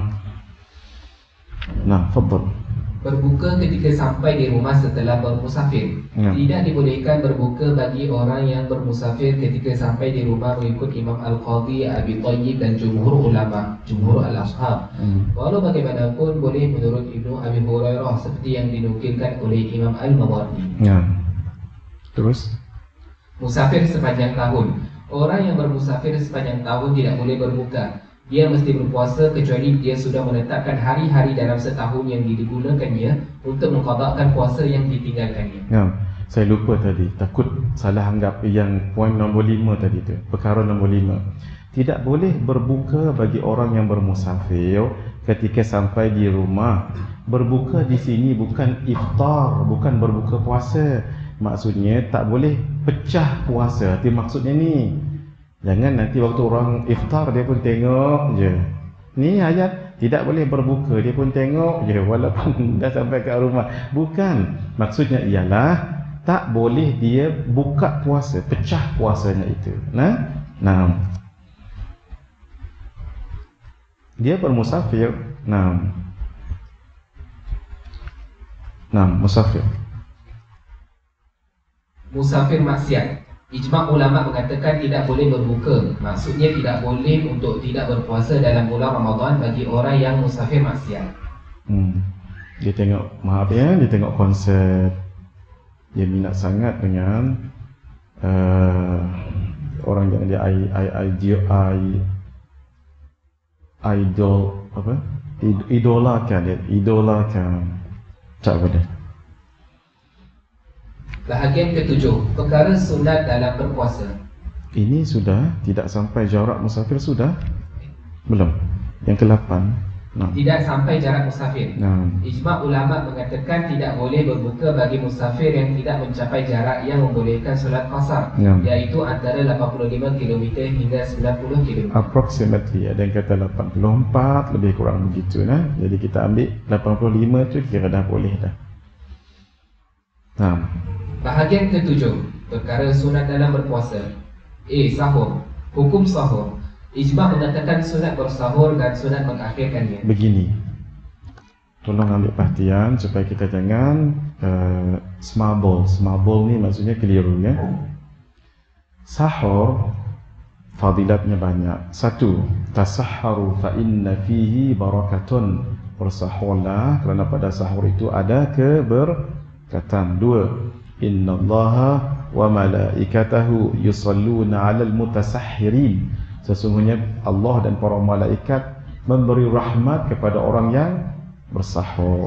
Nah, fadhal. Berbuka ketika sampai di rumah setelah bermusafir. Tidak dibolehkan berbuka bagi orang yang bermusafir ketika sampai di rumah mengikut Imam Al-Qadhi, Abi Thayyib dan jumhur ulama, jumhur al-ashab. Walau bagaimanapun boleh menurut Ibnu Abi Hurairah seperti yang dinukilkan oleh Imam Al-Mawardi. Terus musafir sepanjang tahun. Orang yang bermusafir sepanjang tahun tidak boleh berbuka. Dia mesti berpuasa kecuali dia sudah menetapkan hari-hari dalam setahun yang digunakannya untuk mengqada'kan puasa yang ditinggalkannya. Saya lupa tadi, takut salah anggap yang poin nombor 5 tadi tu. Perkara nombor 5. Tidak boleh berbuka bagi orang yang bermusafir ketika sampai di rumah. Berbuka di sini bukan iftar, bukan berbuka puasa. Maksudnya tak boleh pecah puasa. Itu maksudnya ni. Jangan nanti waktu orang iftar dia pun tengok je. Ni ayat tidak boleh berbuka, dia pun tengok je walaupun dah sampai ke rumah. Bukan. Maksudnya ialah tak boleh dia buka puasa, pecah puasanya itu. Nah. Dia bermusafir. Nah, musafir. Musafir maksiat. Ijma' ulama mengatakan tidak boleh berbuka. Maksudnya tidak boleh untuk tidak berpuasa dalam bulan Ramadan bagi orang yang musafir maksiat. Dia tengok, dia tengok konsert. Dia minat sangat dengan orang yang dia idolakan. Tak boleh. Bahagian ke-7, perkara sunat dalam berpuasa. Ini sudah tidak sampai jarak musafir sudah? Belum. Yang ke-8. Tidak sampai jarak musafir. Ijma' ulama mengatakan tidak boleh berbuka bagi musafir yang tidak mencapai jarak yang membolehkan solat qasar, iaitu antara 85 km hingga 90 km. Approximately, ada yang kata 84, lebih kurang begitu. Jadi kita ambil 85 tu kira dah boleh dah. Bahagian ke-7, perkara sunat dalam berpuasa. Sahur. Hukum sahur. Ijma' mengatakan sunat bersahur dan sunat mengakhirkannya. Begini, tolong ambil perhatian supaya kita jangan smabol. Smabol ni maksudnya keliru ya. Sahur fadilatnya banyak. 1, tasahharu fa inna fihi barakatun. Bersahurlah kerana pada sahur itu ada keberkatan. 2, innallaha wa malaikatahu yusalluna 'alal mutasahhirin. Sesungguhnya Allah dan para malaikat memberi rahmat kepada orang yang bersahur.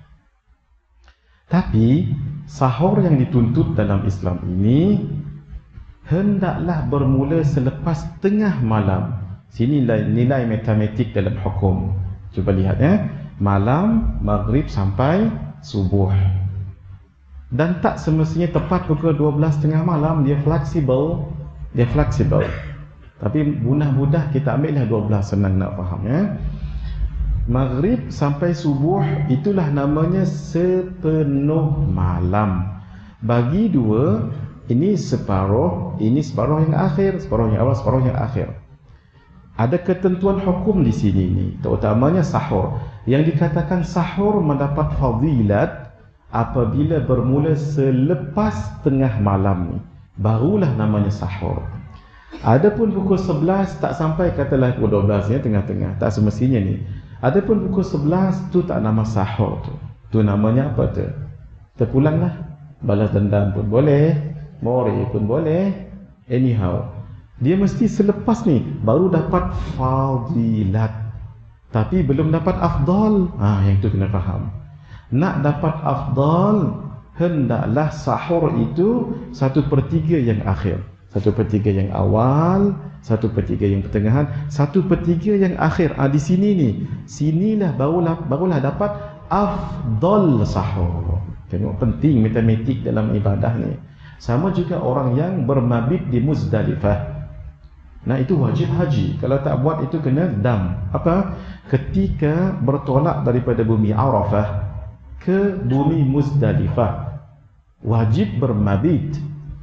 Tapi sahur yang dituntut dalam Islam ini hendaklah bermula selepas tengah malam. Sini nilai matematik dalam hukum. Cuba lihat ya. Malam, maghrib sampai subuh. Dan tak semestinya tepat pukul 12 tengah malam. Dia fleksibel. Tapi mudah-mudah kita ambillah 12, senang nak faham ya. Maghrib sampai subuh itulah namanya sepenuh malam. Bagi dua, ini separuh yang akhir, separuh yang awal, separuh yang akhir. Ada ketentuan hukum di sini ni, terutamanya sahur. Yang dikatakan sahur mendapat fadilat apabila bermula selepas tengah malam ni, barulah namanya sahur. Adapun pukul 11 tak sampai, katalah pukul 12 ya, tengah-tengah, tak semestinya ni. Adapun pukul 11 tu tak nama sahur tu. Tu namanya apa tu? Terpulanglah. Balas dendam pun boleh, mori pun boleh, anyhow. Dia mesti selepas ni baru dapat fadilat, tapi belum dapat afdal. Yang tu kena faham. Nak dapat afdal, hendaklah sahur itu 1/3 yang akhir, 1/3 yang awal, 1/3 yang pertengahan, 1/3 yang akhir. Di sini ni, sinilah barulah dapat afdal sahur. Tengok penting matematik dalam ibadah ni. Sama juga orang yang bermabit di Muzdalifah. Nah, itu wajib haji. Kalau tak buat itu kena dam. Apa? Ketika bertolak daripada bumi Arafah ke bumi Muzdalifah, wajib bermabit.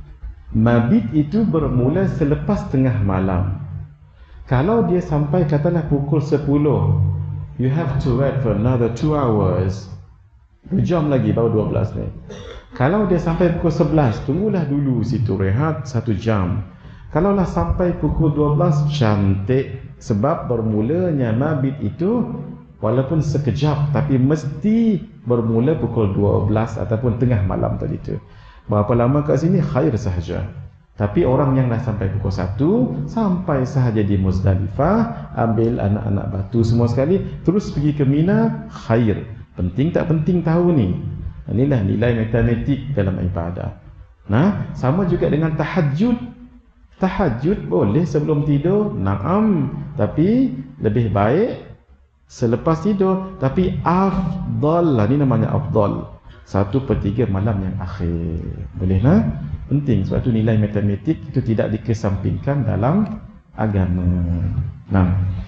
Mabit itu bermula selepas tengah malam. Kalau dia sampai katalah pukul 10, you have to wait for another 2 hours. 2 jam lagi baru 12 ni. Kalau dia sampai pukul 11, tunggulah dulu situ rehat 1 jam. Kalaulah sampai pukul 12, cantik. Sebab bermulanya mabit itu walaupun sekejap, tapi mesti bermula pukul 12 ataupun tengah malam tadi tu. Berapa lama kat sini khair sahaja. Tapi orang yang dah sampai pukul 1, sampai sahaja di Muzdalifah, ambil anak-anak batu semua sekali, terus pergi ke Mina, khair. Penting tak penting tahu ni. Inilah nilai matematik dalam ibadah. Nah, sama juga dengan tahajud. Tahajud boleh sebelum tidur, naam, tapi lebih baik selepas tidur. Tapi afdal lah, ni namanya afdal, 1/3 malam yang akhir. Boleh lah? Penting. Sebab tu nilai matematik itu tidak dikesampingkan dalam agama. Nah,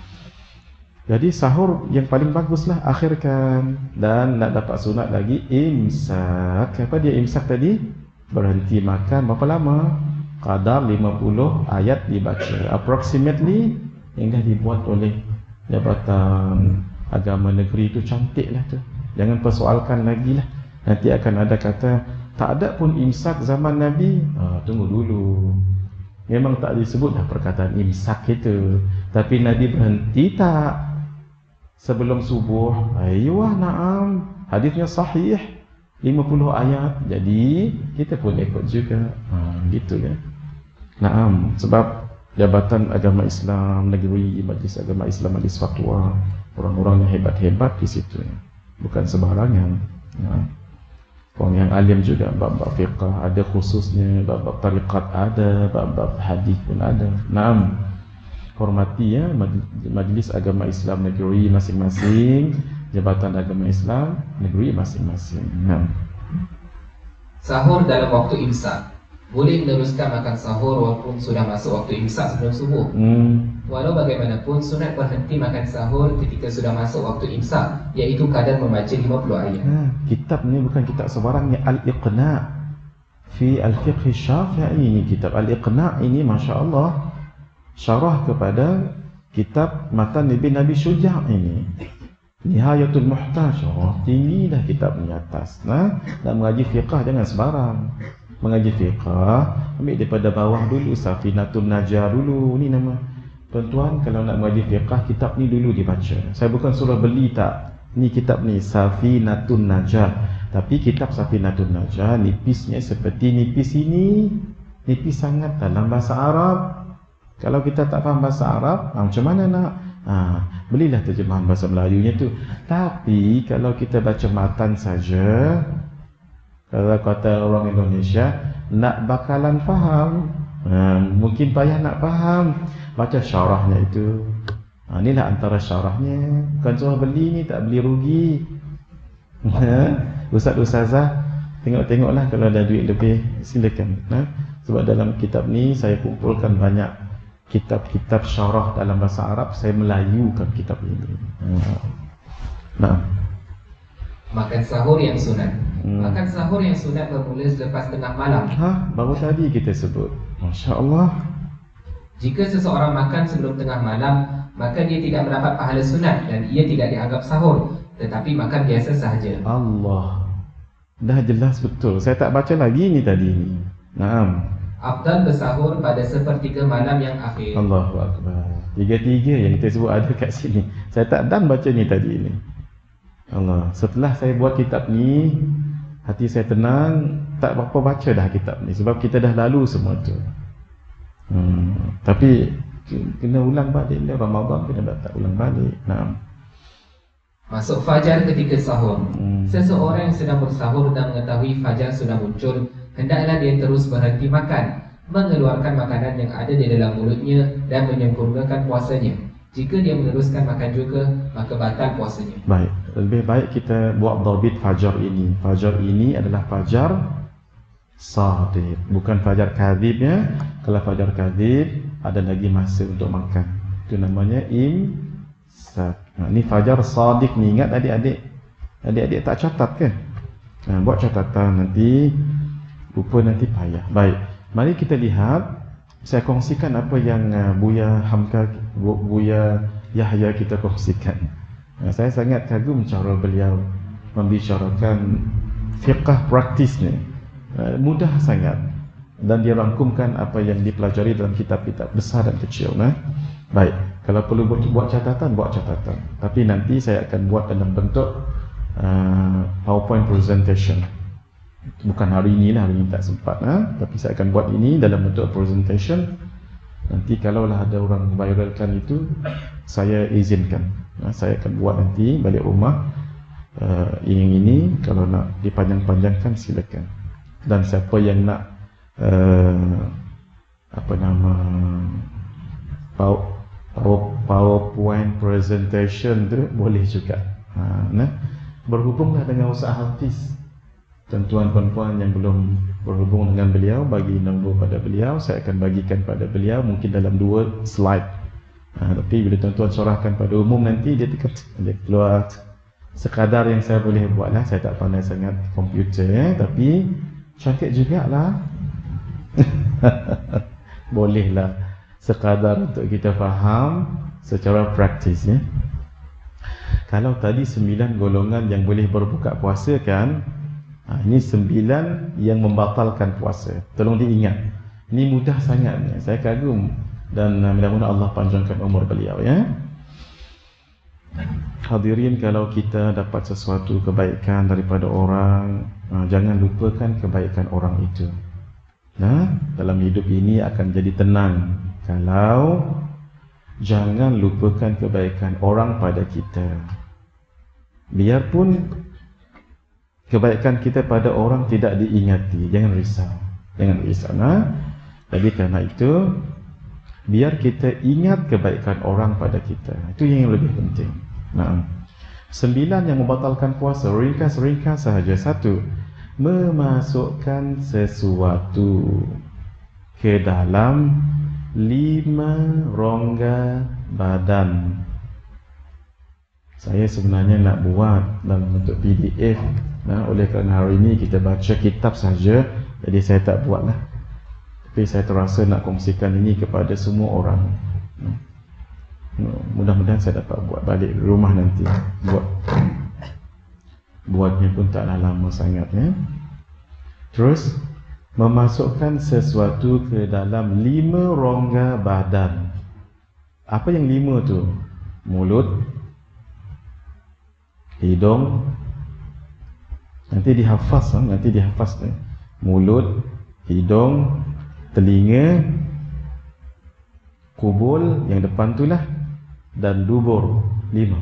jadi sahur yang paling baguslah akhirkan. Dan nak dapat sunat lagi, imsak. Apa dia imsak tadi? Berhenti makan berapa lama? Qadar 50 ayat dibaca. Approximately yang dah dibuat oleh Jabatan Agama Negeri tu, cantik lah tu. Jangan persoalkan lagi lah. Nanti akan ada kata tak ada pun imsak zaman Nabi. Tunggu dulu. Memang tak disebut dah perkataan imsak itu. Tapi Nabi berhenti tak sebelum subuh? Ayuh, naam. Hadisnya sahih, 50 ayat. Jadi kita pun ikut juga. Gitu kan. Naam. Sebab Jabatan Agama Islam Negeri, Majlis Agama Islam, Majlis Fatwa, orang-orang yang hebat-hebat di situ. Bukan sembarangan. Orang yang alim juga. Bab-bab fiqah ada khususnya, bab-bab tariqat ada, bab-bab hadis pun ada. Naam. Hormati ya Majlis Agama Islam Negeri masing-masing, Jabatan Agama Islam Negeri masing-masing. Sahur dalam waktu imsak. Boleh meneruskan makan sahur walaupun sudah masuk waktu imsak sebelum subuh. Walau bagaimanapun, sunat berhenti makan sahur ketika sudah masuk waktu imsak, iaitu kadar membaca 50 ayat. Kitab ni bukan kitab sebarangnya. Al-Iqna' fi Al-Fiqh Syafi'i. Ini kitab Al-Iqna' ini, Masya Allah, syarah kepada kitab Matan Ibn Abi Syuja' ini. Nihayatul Muhtaj. Tinggi dah kitab ni atas. Nak mengaji fiqah jangan sebarang. Mengaji fiqah, ambil daripada bawah dulu. Safinatun Najah dulu. Ni nama. Tuan-tuan, kalau nak mengaji fiqah, kitab ni dulu dibaca. Saya bukan suruh beli tak. Ni kitab ni Safinatun Najah. Tapi kitab Safinatun Najah nipisnya seperti nipis ini. Nipis sangat dalam bahasa Arab. Kalau kita tak faham bahasa Arab, macam mana nak? Belilah terjemahan bahasa Melayunya tu. Tapi kalau kita baca matan saja, kalau kata orang Indonesia, nak bakalan faham. Mungkin payah nak faham. Baca syarahnya itu. Inilah antara syarahnya. Bukan suruh beli ni, tak beli rugi. Ustaz-ustazah, tengok-tengoklah kalau ada duit lebih, silakan. Sebab dalam kitab ni saya kumpulkan banyak kitab-kitab syarah dalam bahasa Arab. Saya melayukan kitab ini. Makan sahur yang sunat. Makan sahur yang sunat bermula selepas tengah malam. Baru tadi kita sebut. Masya Allah. Jika seseorang makan sebelum tengah malam, maka dia tidak mendapat pahala sunat dan ia tidak dianggap sahur, tetapi makan biasa sahaja. Allah. Dah jelas betul. Saya tak baca lagi ni tadi ni. Naam. Afdal bersahur pada sepertiga malam yang akhir. Allahu Akbar. Tiga-tiga yang kita sebut ada kat sini. Saya tak dan baca ni tadi ni. Allah. Setelah saya buat kitab ni, hati saya tenang, tak berapa baca dah kitab ni sebab kita dah lalu semua tu. Tapi kena ulang balik lah, Ramadan kena tak ulang balik. Naam. Masuk fajar ketika sahur. Seseorang yang sedang bersahur dan mengetahui fajar sudah muncul, hendaklah dia terus berhenti makan, mengeluarkan makanan yang ada di dalam mulutnya dan menyempurnakan puasanya. Jika dia meneruskan makan juga, maka batal puasanya. Baik, lebih baik kita buat dhabit fajar ini. Fajar ini adalah fajar sadiq, bukan fajar kadhibnya. Kalau fajar kadhib, ada lagi masa untuk makan. Itu namanya imsak. Ini fajar sadiq ni, ingat adik-adik. Adik-adik tak catat kan? Buat catatan, nanti lupa nanti payah. Baik, mari kita lihat. Saya kongsikan apa yang Buya Hamka, Buya Yahya kita kongsikan. Saya sangat kagum cara beliau membicarakan fiqh praktis ni. Mudah sangat. Dan dia rangkumkan apa yang dipelajari dalam kitab-kitab besar dan kecil. Baik, kalau perlu buat catatan, buat catatan. Tapi nanti saya akan buat dalam bentuk PowerPoint presentation. Bukan hari ini lah, hari ini tak sempat, tapi saya akan buat ini dalam bentuk presentation. Nanti kalaulah ada orang viralkan itu, saya izinkan. Saya akan buat nanti balik rumah. Ini kalau nak dipanjang-panjangkan silakan. Dan siapa yang nak PowerPoint presentation tu boleh juga. Berhubunglah dengan Ustaz Hafiz. Tuan-tuan puan-puan yang belum berhubung dengan beliau, bagi nombor pada beliau, saya akan bagikan pada beliau mungkin dalam 2 slide. Tapi bila tuan-tuan sorahkan pada umum nanti dia keluar sekadar yang saya boleh buat lah. Saya tak pandai sangat komputer tapi cantik jugalah. Bolehlah sekadar untuk kita faham secara praktis ya. Kalau tadi 9 golongan yang boleh berbuka puasa kan, ini 9 yang membatalkan puasa. Tolong diingat. Ini mudah sangat. Saya kagum. Dan mudah-mudahan Allah panjangkan umur beliau ya. Hadirin, kalau kita dapat sesuatu kebaikan daripada orang, jangan lupakan kebaikan orang itu. Dalam hidup ini akan jadi tenang kalau jangan lupakan kebaikan orang pada kita. Biarpun kebaikan kita pada orang tidak diingati, jangan risau. Jangan risau. Jadi kerana itu, biar kita ingat kebaikan orang pada kita. Itu yang lebih penting. 9 yang membatalkan puasa, ringkas-ringkas sahaja. 1, memasukkan sesuatu ke dalam 5 rongga badan. Saya sebenarnya nak buat dalam bentuk PDF. Oleh kerana hari ini kita baca kitab saja, jadi saya tak buatlah. Tapi saya terasa nak kongsikan ini kepada semua orang. Mudah-mudahan saya dapat buat balik rumah nanti. Buatnya pun taklah lama sangat ya. Terus memasukkan sesuatu ke dalam 5 rongga badan. Apa yang 5 tu? Mulut, hidung, nanti dihafaz. Mulut, hidung, telinga, kubul yang depan tu lah, dan dubur. 5.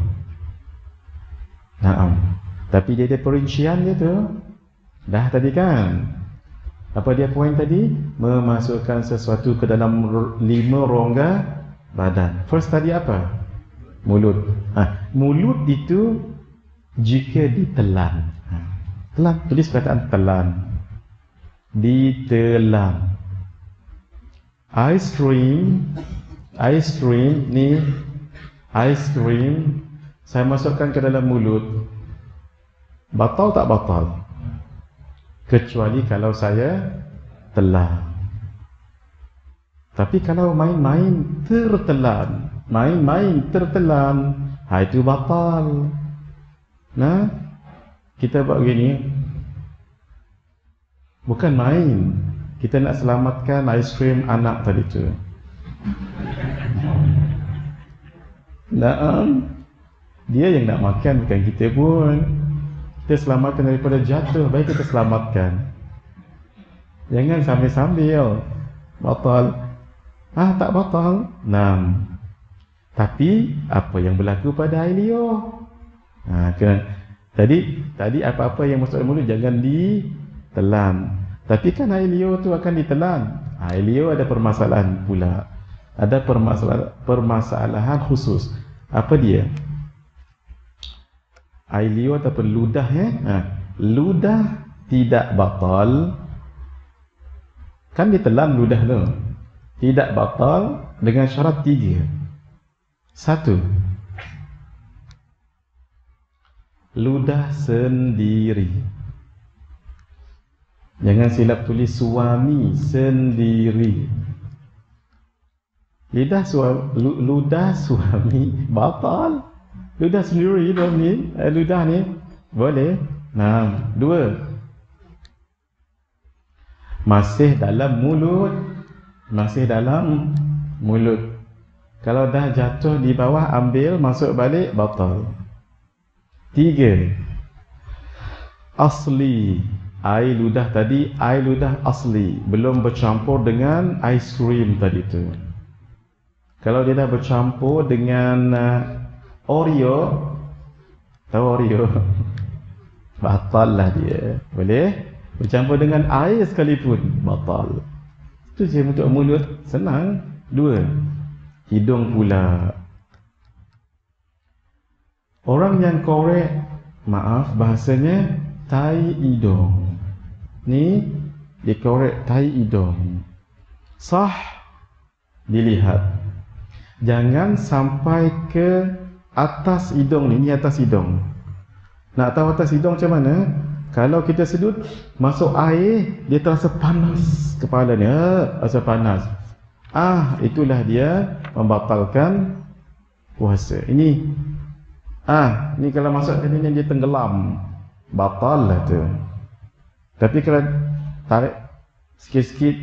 Tapi dia ada perincian dia tu. Dah tadi kan. Apa dia poin tadi? Memasukkan sesuatu ke dalam 5 rongga badan. First tadi apa? Mulut. Mulut itu jika ditelan. Telan, tulis perkataan telan. Ditelan. Ice cream ni, ice cream saya masukkan ke dalam mulut, batal tak batal? Kecuali kalau saya telan. Tapi kalau main-main tertelan, itu batal. Kita buat begini. Bukan main. Kita nak selamatkan aiskrim anak tadi tu. Dia yang nak makan, bukan kita pun. Kita selamatkan daripada jatuh, baik kita selamatkan. Jangan sambil-sambil batal. Tak batal. 6. Tapi apa yang berlaku pada air liur? Tadi apa-apa yang masuk mulut jangan ditelan. Tapi kan air liur tu akan ditelan. Air liur ada permasalahan pula. Ada permasalahan khusus. Apa dia? Air liur ataupun ludah ludah tidak batal. Kan ditelan ludah tu. Tidak batal dengan syarat 3. 1. Ludah sendiri. Jangan silap tulis suami sendiri. Ludah suami batal. Ludah sendiri ni, ludah ni boleh. 2. Masih dalam mulut. Masih dalam mulut. Kalau dah jatuh di bawah, ambil, masuk balik, batal. 3. Asli. Air ludah tadi, air ludah asli. Belum bercampur dengan aiskrim tadi tu. Kalau dia dah bercampur dengan Oreo, tahu Oreo? Batal lah dia. Boleh? Bercampur dengan air sekalipun, batal. Itu je untuk mulut, senang. 2. Hidung pula. Orang yang korek, maaf bahasanya, tai hidung. Ni dikorek tai hidung. Sah dilihat. Jangan sampai ke atas hidung ni. Ni atas hidung. Nak tahu atas hidung macam mana? Kalau kita sedut masuk air, dia terasa panas kepala ni. Rasa panas. Itulah dia membatalkan puasa. Ini kalau masuk ke sini dia tenggelam, batal lah tu. Tapi kalau tarik sikit-sikit,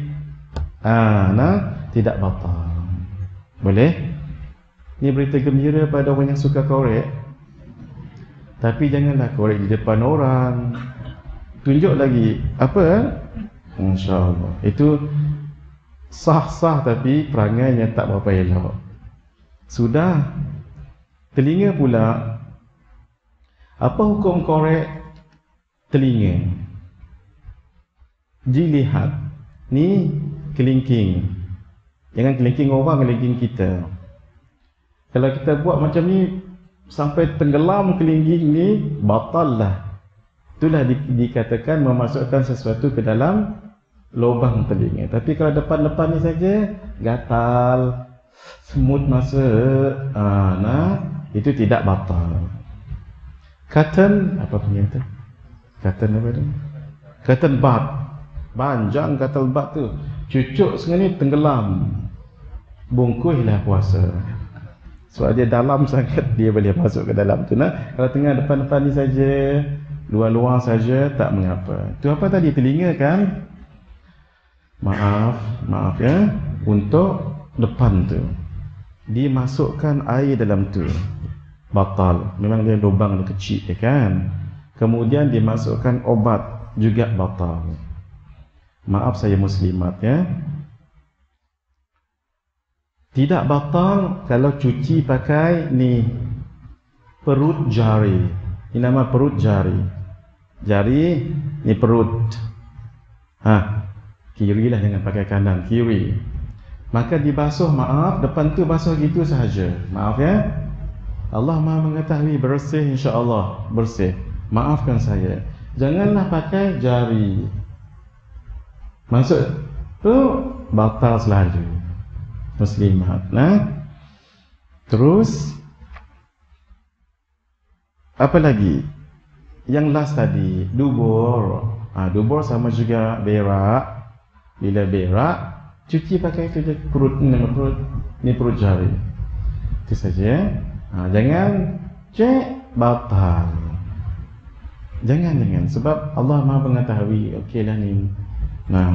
tidak batal. Boleh? Ini berita gembira pada orang yang suka korek. Tapi janganlah korek di depan orang. Tunjuk lagi apa? InsyaAllah. Itu sah-sah tapi perangainya tak berapa elok. Sudah. Telinga pula. Apa hukum korek telinga? Dilihat. Ni kelingking. Jangan kelingking orang, kelingking kita. Kalau kita buat macam ni sampai tenggelam kelingking ni, batal lah. Itulah dikatakan memasukkan sesuatu ke dalam lubang telinga. Tapi kalau depan-depan ni saja gatal, semut masuk, itu tidak batal. Cotton, apa punya tu? Cotton apa tu? Cotton bud. Panjang cotton bud tu. Cucuk sekali tenggelam. Bungkuilah puasa. Sebab dia dalam sangat, dia boleh masuk ke dalam tu. Kalau tengah depan-depan ni saja, luar-luar saja, tak mengapa. Tu apa tadi? Telinga kan? Maaf ya. Untuk depan tu, dimasukkan air dalam tu, batal. Memang dia lubang dia kecil kan. Kemudian dimasukkan obat, juga batal. Maaf saya muslimat ya. Tidak batal kalau cuci pakai ni perut jari. Ini nama perut jari. Jari ni perut. Kiri lah, jangan pakai kanan, kiri. Maka dibasuh, maaf, depan tu basuh gitu sahaja. Maaf ya. Allah Maha mengetahui, bersih insya-Allah, bersih. Maafkan saya. Janganlah pakai jari. Maksud tu batal selalu. Muslimat. Terus apa lagi? Yang last tadi, dubur. Dubur sama juga berak. Bila berak, cuci pakai itu je, perut ni perut jari. Itu saja. Jangan cek batal. Jangan sebab Allah Maha mengetahui. Okeylah ni Nah,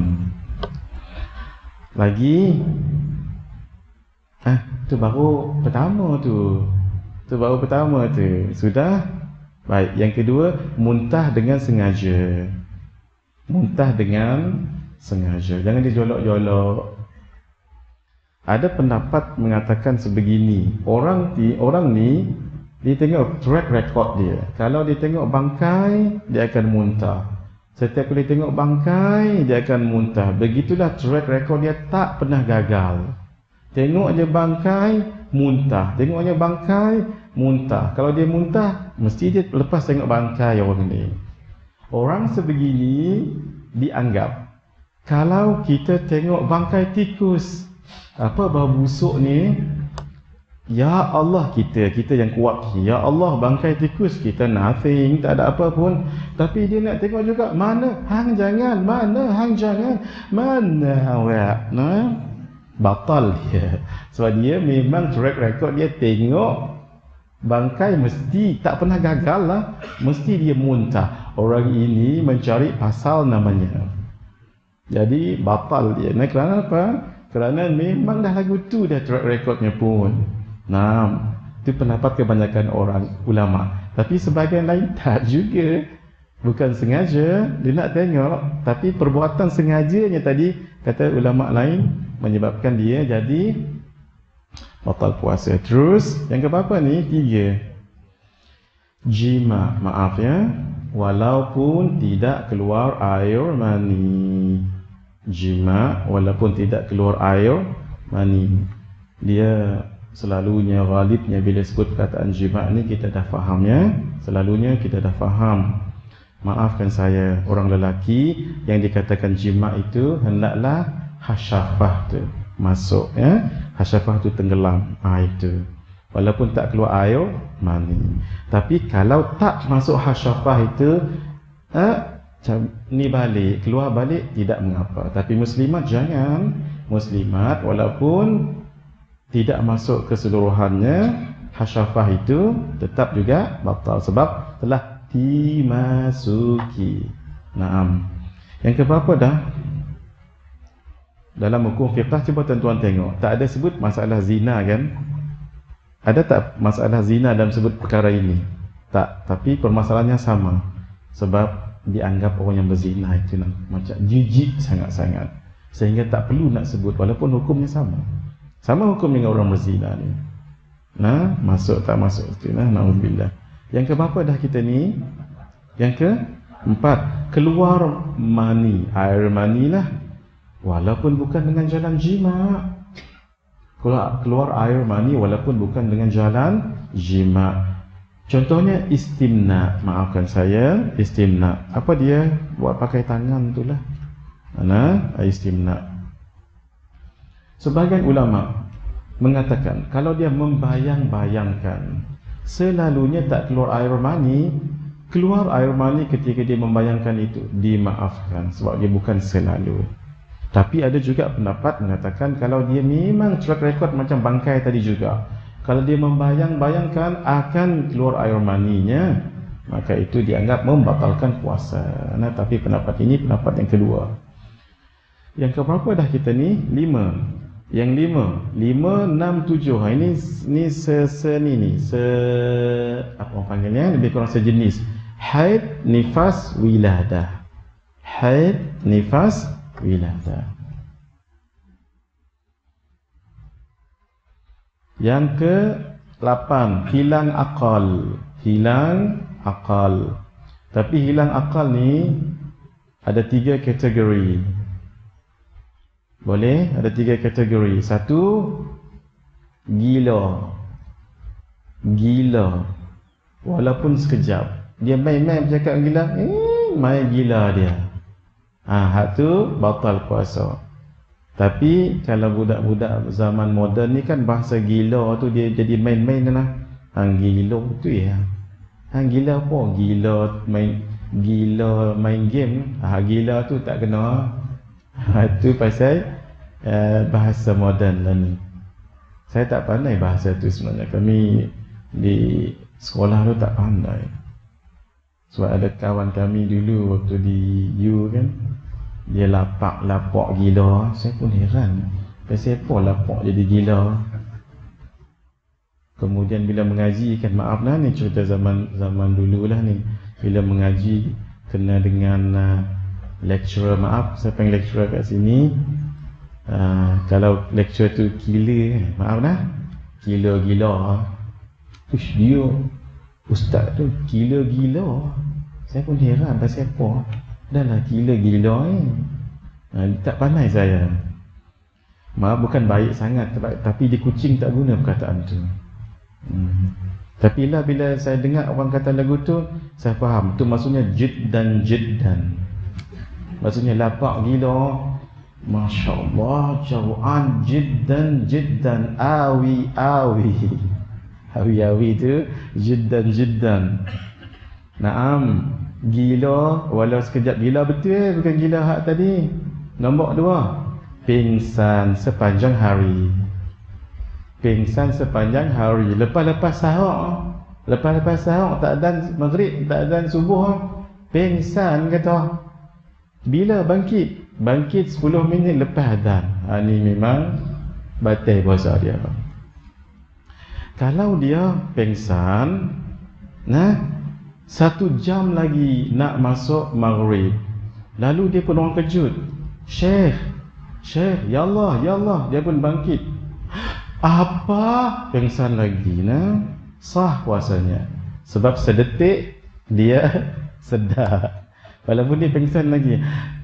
lagi tu baru pertama tu. Sudah. Baik, yang kedua, muntah dengan sengaja. Jangan dijolok-jolok. Ada pendapat mengatakan sebegini, orang ni dia tengok track record dia. Kalau dia tengok bangkai, dia akan muntah. Setiap kali tengok bangkai, dia akan muntah. Begitulah track record dia, tak pernah gagal. Tengok je bangkai, muntah. Tengok je bangkai, muntah. Kalau dia muntah, mesti dia lepas tengok bangkai orang ni. Orang sebegini dianggap, kalau kita tengok bangkai tikus, apa bau busuk ni, ya Allah, kita yang kuat, ya Allah, bangkai tikus, kita nothing, tak ada apa pun. Tapi dia nak tengok juga, mana hang jangan, mana awak, batal dia. Sebab dia memang track record dia tengok bangkai mesti tak pernah gagal lah, mesti dia muntah. Orang ini mencari pasal namanya, jadi batal dia. Nah, kerana apa? Kerana memang dah lagu tu dah track recordnya pun. Nah, itu pendapat kebanyakan orang ulama. Tapi sebahagian lain tak juga, bukan sengaja dia nak tengok, tapi perbuatan sengajanya tadi, kata ulama lain, menyebabkan dia jadi batal puasa. Terus yang keberapa ni? 3. Jima, maaf ya, walaupun tidak keluar air mani. Jima walaupun tidak keluar air mani. Dia selalunya, ghalibnya bila sebut perkataan jima ni kita dah faham ya. Selalunya kita dah faham. Maafkan saya, orang lelaki yang dikatakan jima itu hendaklah hasyafah tu masuk ya. Hasyafah tu tenggelam, itu walaupun tak keluar air mani. Tapi kalau tak masuk hasyafah itu, ni balik, keluar balik, tidak mengapa. Tapi muslimat jangan. Muslimat walaupun tidak masuk keseluruhannya, hasyafah itu tetap juga batal sebab telah dimasuki. Naam. Yang keberapa dah? Dalam hukum fiqh, cuba tuan-tuan tengok, tak ada sebut masalah zina kan? Ada tak masalah zina dalam sebut perkara ini? Tak, tapi permasalahannya sama. Sebab dianggap orang yang berzina itu macam jijik sangat-sangat, sehingga tak perlu nak sebut walaupun hukumnya sama. Sama hukum dengan orang berzina ni. Nah, masuk tak masuk itu, naudzubillah. Yang keberapa dah kita ni? Yang ke-4, keluar mani, air mani lah, walaupun bukan dengan jalan jima. Keluar air mani walaupun bukan dengan jalan jima. Contohnya istimna, maafkan saya, istimna. Apa dia? Buat pakai tangan itulah. Istimna. Sebahagian ulama mengatakan kalau dia membayang-bayangkan, selalunya tak keluar air mani, keluar air mani ketika dia membayangkan itu, dimaafkan sebab dia bukan selalu. Tapi ada juga pendapat mengatakan kalau dia memang track record macam bangkai tadi juga, kalau dia membayang-bayangkan akan keluar air maninya, maka itu dianggap membatalkan puasa. Tapi pendapat ini pendapat yang kedua. Yang keberapa dah kita ni? 5. Yang 5, 6, 7. Ini apa orang panggilnya? Lebih kurang sejenis. Haid, nifas, wiladah. Haid, nifas, wiladah. Yang ke-8, hilang akal. Hilang akal. Tapi hilang akal ni ada 3 kategori. Boleh? Ada 3 kategori. 1, gila. Gila walaupun sekejap. Dia main-main bercakap gila, main gila dia. Hak tu batal puasa. Tapi kalau budak-budak zaman moden ni kan bahasa gila tu dia jadi main-main lah. Hang gila tu ya. Hang gila apa? Gila main game. Gila tu tak kena. Itu pasal bahasa moden lah ni. Saya tak pandai bahasa tu sebenarnya. Kami di sekolah tu tak pandai. Sebab ada kawan kami dulu waktu di U kan, dia lapak gila. Saya pun heran, pasal apa lapak jadi gila. Kemudian bila mengaji kan, maaf lah ni cerita zaman dulu lah ni, bila mengaji kena dengan lecturer, maaf saya panggil lecturer kat sini, kalau lecturer tu gila, maaf lah, gila ush, dia ustaz tu gila, saya pun heran pasal apa. Dah lah gila tak pandai saya, maaf bukan baik sangat, tapi di Kuching tak guna perkataan tu. Tapi lah bila saya dengar orang kata lagu tu, saya faham tu maksudnya jiddan, maksudnya lapak gila. Masya Allah, jawaan jiddan, awi tu jiddan. Naam, gila walau sekejap, gila betul, bukan gila hak tadi. Nombor 2, pingsan sepanjang hari. Lepas sahur tak adzan maghrib, tak adzan subuh, pingsan kata. Bila bangkit 10 minit lepas adzan. Ni memang batal puasa dia. Kalau dia pingsan, 1 jam lagi nak masuk maghrib, lalu dia pun orang kejut, Syekh, ya Allah, dia pun bangkit. Apa? Pingsan lagi, sah puasanya. Sebab sedetik dia sedar, walaupun dia pingsan lagi.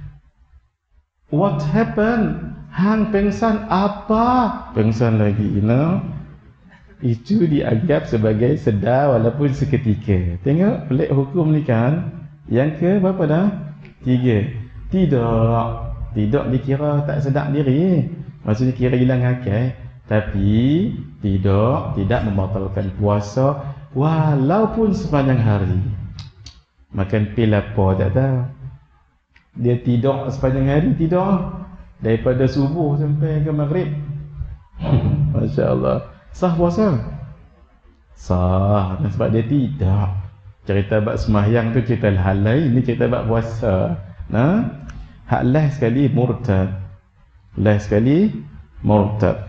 What happened? Hang pingsan apa? Pingsan lagi, itu dianggap sebagai sedar walaupun seketika. Tengok pelik hukum ni kan. Yang ke berapa dah? 3. Tidak dikira tak sedar diri, maksudnya kira hilang akal. Tapi tidak membatalkan puasa walaupun sepanjang hari. Makan pil apa tak tahu. Dia tidur sepanjang hari, tidur daripada subuh sampai ke maghrib. Masya Allah. Sah puasa? Sah. Dan sebab dia tidak. Cerita bab sembahyang tu cerita hal lain, ni cerita bab puasa. Hak last sekali murtad.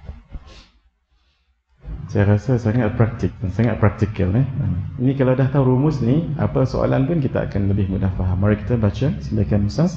Saya rasa sangat praktikal. Ini kalau dah tahu rumus ni, apa soalan pun kita akan lebih mudah faham. Mari kita baca, silakan Ustaz.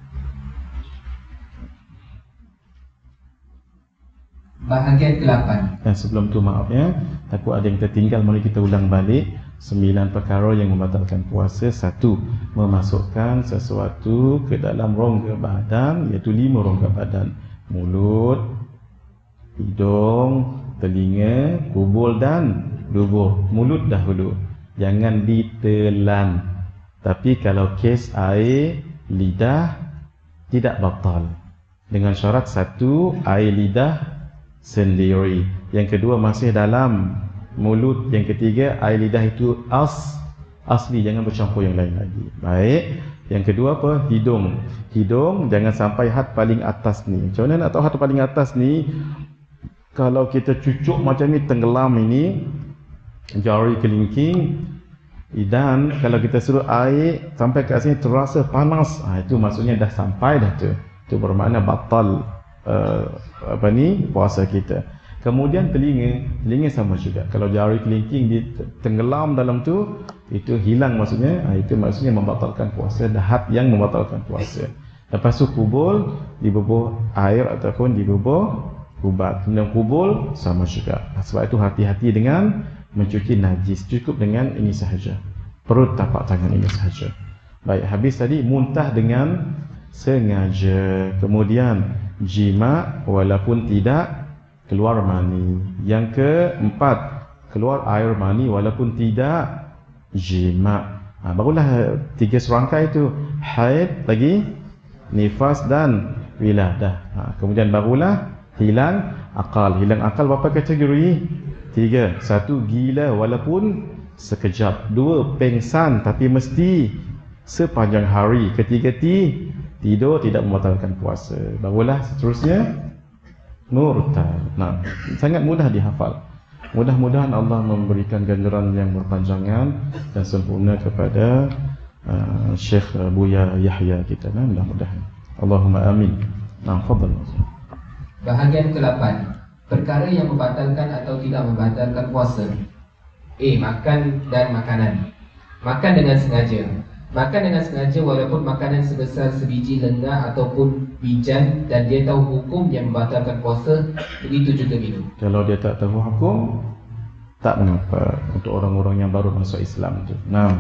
Bahagian ke-8. Dan sebelum tu maaf ya, takut ada yang tertinggal, mari kita ulang balik 9 perkara yang membatalkan puasa. 1. Memasukkan sesuatu ke dalam rongga badan, iaitu 5 rongga badan: mulut, hidung, telinga, kubul dan dubur. Mulut dahulu, jangan ditelan. Tapi kalau kes air lidah tidak batal, dengan syarat 1, air lidah sendiri, yang kedua masih dalam mulut, yang ketiga air lidah itu asli, jangan bercampur yang lain lagi. Baik. Yang kedua apa? Hidung jangan sampai had paling atas ni. Macam mana nak tahu had paling atas ni? Kalau kita cucuk macam ni, tenggelam ini jari kelingking, dan kalau kita suruh air sampai kat sini terasa panas, itu maksudnya dah sampai dah tu. Itu bermakna batal puasa kita. Kemudian telinga sama juga. Kalau jari kelingking tenggelam dalam tu, itu hilang maksudnya, itu maksudnya membatalkan puasa, dahat yang membatalkan puasa. Lepas tu kubul, dibubuh air ataupun dibubuh ubat. Kemudian kubul sama juga. Sebab itu hati-hati dengan mencuci najis. Cukup dengan ini sahaja, perut tapak tangan ini sahaja. Baik, habis tadi muntah dengan sengaja. Kemudian jima walaupun tidak keluar mani. Yang keempat, keluar air mani walaupun tidak jima. Barulah 3 serangkai itu: haid, lagi nifas dan wiladah. Kemudian barulah hilang akal. Hilang akal berapa kategori? 3. 1, gila walaupun sekejap. 2, pengsan tapi mesti sepanjang hari. Ketiga, tidur tidak membatalkan puasa. Barulah seterusnya murtad. Sangat mudah dihafal. Mudah-mudahan Allah memberikan ganjaran yang berpanjangan dan sempurna kepada Syekh Buya Yahya kita. Mudah-mudahan. Allahumma amin. Nah, fadal. Bahagian ke-8, perkara yang membatalkan atau tidak membatalkan puasa. A. Makan dan makanan. Makan dengan sengaja. Makan dengan sengaja walaupun makanan sebesar sebiji lenga ataupun bijan dan dia tahu hukum yang membatalkan puasa, begitu juga minum. Kalau dia tak tahu hukum, tak mengapa untuk orang-orang yang baru masuk Islam tu. Nah.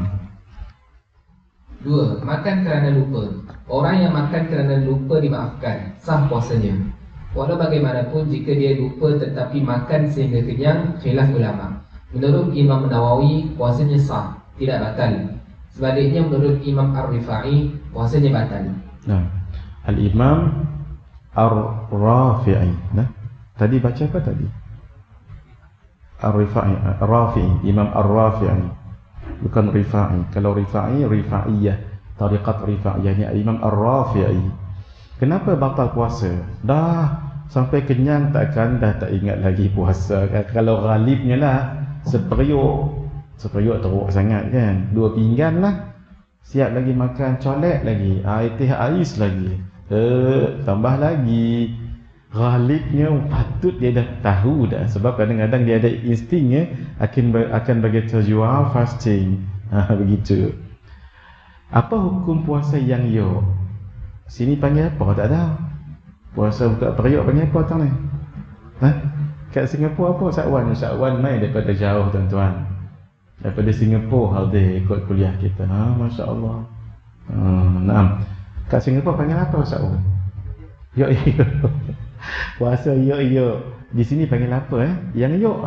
2. Makan kerana lupa. Orang yang makan kerana lupa dimaafkan, sah puasanya. Walau bagaimanapun jika dia lupa tetapi makan sehingga kenyang, khilaf ulama. Menurut Imam Nawawi, puasanya sah, tidak batal. Sebaliknya menurut Imam Ar-Rifa'i, puasanya batal. Nah, Al-Imam Ar-Rafi'i. Nah, tadi baca apa tadi? Ar-Rifa'i, Ar-Rafi'i, Imam Ar-Rafi'i, bukan Rifa'i. Kalau Rifa'i, Rifa'iyah, tariqat Rifa'iyah. Ini Imam Ar-Rafi'i. Kenapa batal puasa? Dah sampai kenyang takkan dah tak ingat lagi puasa. Kalau ghalibnya lah seperiuk teruk sangat kan, 2 pinggan lah, siap lagi makan, colek lagi, teh ais lagi, tambah lagi. Ghalibnya patut dia dah tahu dah, sebab kadang-kadang dia ada insting akan bagi terjual fasting. Begitu. Apa hukum puasa yang yok? Sini panggil apa? Tak tahu. Puasa buka periuk panggil apa tang ni? Kat Singapura apa? Syakwan main daripada jauh tuan-tuan. Daripada Singapura hadir ikut kuliah kita. Masya Allah. Naam. Kat Singapura panggil apa Syakwan? Yok. Puasa yok. Di sini panggil apa Yang yok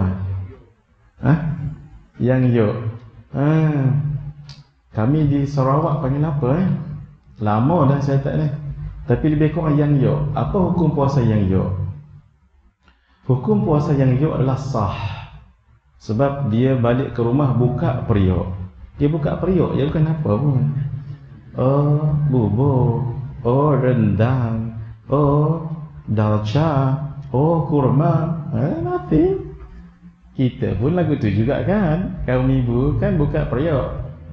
Yang yok. Kami di Sarawak panggil apa Lama dah saya tak ni. Tapi lebih kurang yang yok. Apa hukum puasa yang yok? Hukum puasa yang yok adalah sah. Sebab dia balik ke rumah buka periuk. Dia buka periuk, dia bukan apa pun. Bubur, rendang, dalca, kurma. Nothing. Kita pun lagu tu juga kan. Kaum ibu kan buka periuk.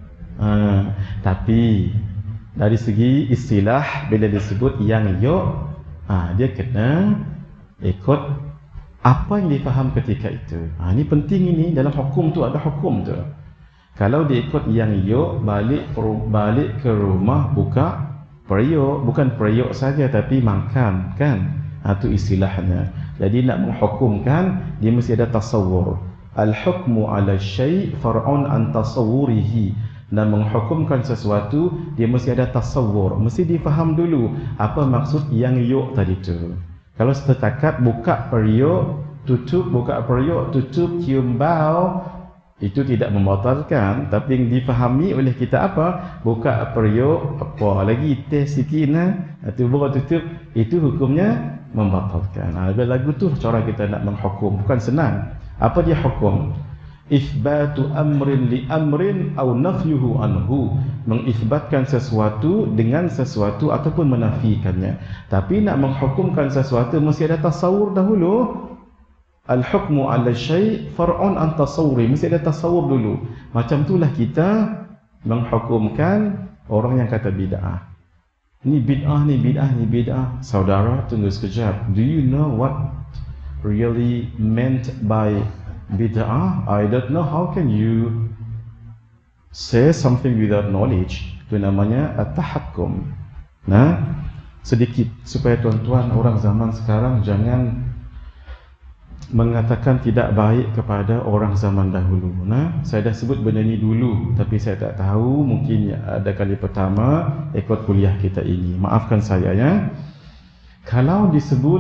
Tapi dari segi istilah, bila disebut yang yok, dia kena ikut apa yang difaham ketika itu. Ini penting, ini dalam hukum tu ada hukum tu. Kalau dia ikut yang yok, balik ke rumah buka periuk, bukan periuk saja tapi makan kan. Itu istilahnya. Jadi nak menghukumkan, dia mesti ada tasawur. Al-hukmu ala syai' far'un an tasawwurihi. Dan menghukumkan sesuatu, dia mesti ada tasawur, mesti difaham dulu apa maksud yang yok tadi tu. Kalau setakat buka periuk, tutup, buka periuk, tutup, cium bau, itu tidak membatalkan. Tapi yang difahami oleh kita apa? Buka periuk, apa lagi teh sikit tu baru tutup, itu hukumnya membatalkan. Lagu tu cara kita nak menghukum, bukan senang. Apa dia hukum? Ithbatu amrin li amrin au nafyuhu anhu, mengisbatkan sesuatu dengan sesuatu ataupun menafikannya. Tapi nak menghukumkan sesuatu mesti ada tasawur dahulu. Al-hukmu 'ala syai' far'un an tasawwuri, mesti ada tasawur dulu. Macam itulah kita menghukumkan orang yang kata bid'ah. Ni bid'ah. Saudara, tunggu sekejap. Do you know what really meant by bid'ah? I don't know. How can you say something without knowledge? Itu namanya at-tahakkum. Sedikit supaya tuan-tuan orang zaman sekarang jangan mengatakan tidak baik kepada orang zaman dahulu. Saya dah sebut benda ni dulu, tapi saya tak tahu, mungkin ada kali pertama ikut kuliah kita ini. Maafkan saya ya. Kalau disebut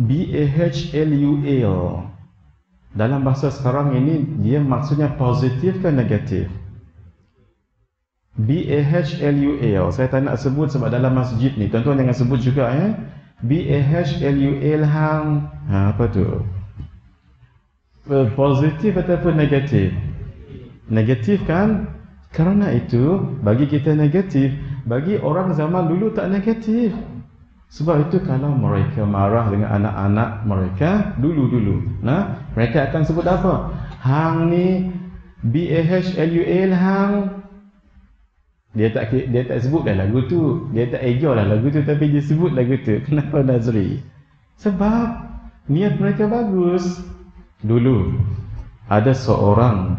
BAHLUL dalam bahasa sekarang ini, dia maksudnya positif ke negatif? BAHLUL, saya tak nak sebut sebab dalam masjid ni, tuan-tuan jangan sebut juga ya. BAHLUL hang, apa tu? Positif ataupun negatif? Negatif kan? Kerana itu bagi kita negatif, bagi orang zaman dulu tak negatif. Sebab itu kalau mereka marah dengan anak-anak mereka dulu-dulu, mereka akan sebut apa? Hang ni BAHLUL hang Dia tak sebut dah lagu tu, dia tak eja lah lagu tu, tapi dia sebut lagu tu. Kenapa Nazri? Sebab niat mereka bagus. Dulu ada seorang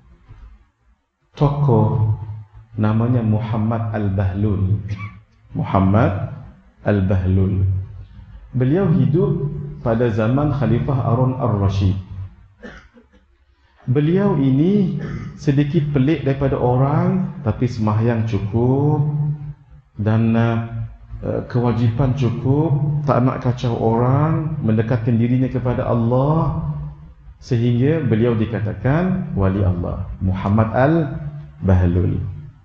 tokoh namanya Muhammad Al-Bahlul. Muhammad Al-Bahlul. Beliau hidup pada zaman Khalifah Harun Ar-Rashid. Beliau ini sedikit pelik daripada orang, tapi sembahyang cukup dan kewajipan cukup, tak nak kacau orang, mendekatkan dirinya kepada Allah, sehingga beliau dikatakan wali Allah, Muhammad Al-Bahlul.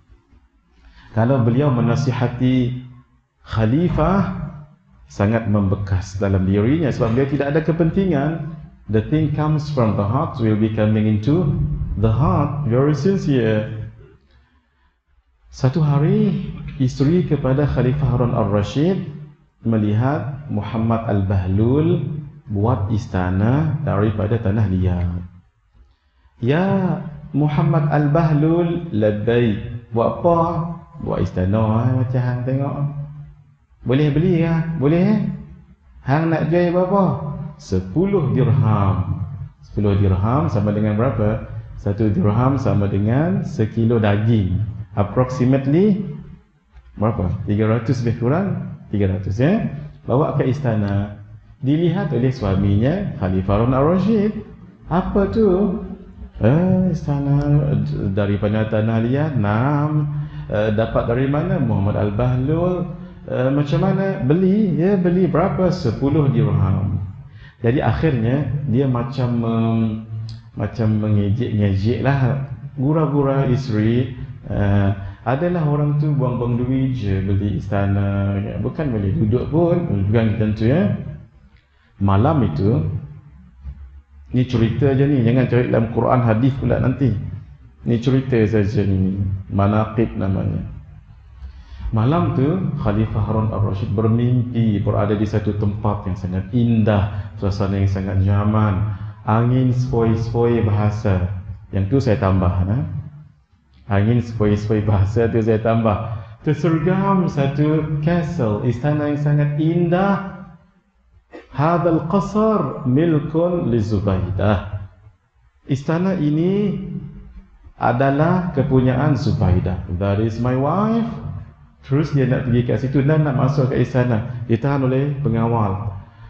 Kalau beliau menasihati khalifah, sangat membekas dalam dirinya sebab beliau tidak ada kepentingan. The thing comes from the heart, will be coming into the heart, very sincere. Satu hari, isteri kepada Khalifah Harun Ar-Rashid melihat Muhammad Al-Bahlul buat istana daripada tanah liat. Ya Muhammad Al-Bahlul, labbaik. Buat apa? Buat istana macam hang tengok. Boleh beli ke? Boleh? Hang nak jual berapa? 10 dirham. 10 dirham sama dengan berapa? 1 dirham sama dengan sekilo daging. Approximately berapa? 300 lebih kurang? 300 ya. Bawa ke istana. Dilihat oleh suaminya Khalifah Harun Ar-Rashid. Apa tu? Istana daripada tanah liat. Dapat dari mana? Muhammad Al-Bahlul. Macam mana? Beli? Ya, beli berapa? 10 dirham. Jadi akhirnya dia macam mengejek-ngejek lah, gura-gura isteri. Adalah orang tu buang-buang duit je beli istana, bukan boleh duduk pun, bukan tentu ya. Malam itu, ni cerita je ni, jangan cari dalam Quran hadis pula nanti. Ni cerita saja ni, manaqib namanya. Malam tu Khalifah Harun Ar-Rashid bermimpi berada di satu tempat yang sangat indah, suasana yang sangat nyaman, angin sepoi-sepoi bahasa. Yang tu saya tambah, angin sepoi-sepoi bahasa tu saya tambah. Tersergam satu castle, istana yang sangat indah. Hadzal qasr milkun li Zubaidah. Istana ini adalah kepunyaan Zubaidah. That is my wife. Terus dia nak pergi kat situ dan nak masuk ke istana, ditahan oleh pengawal.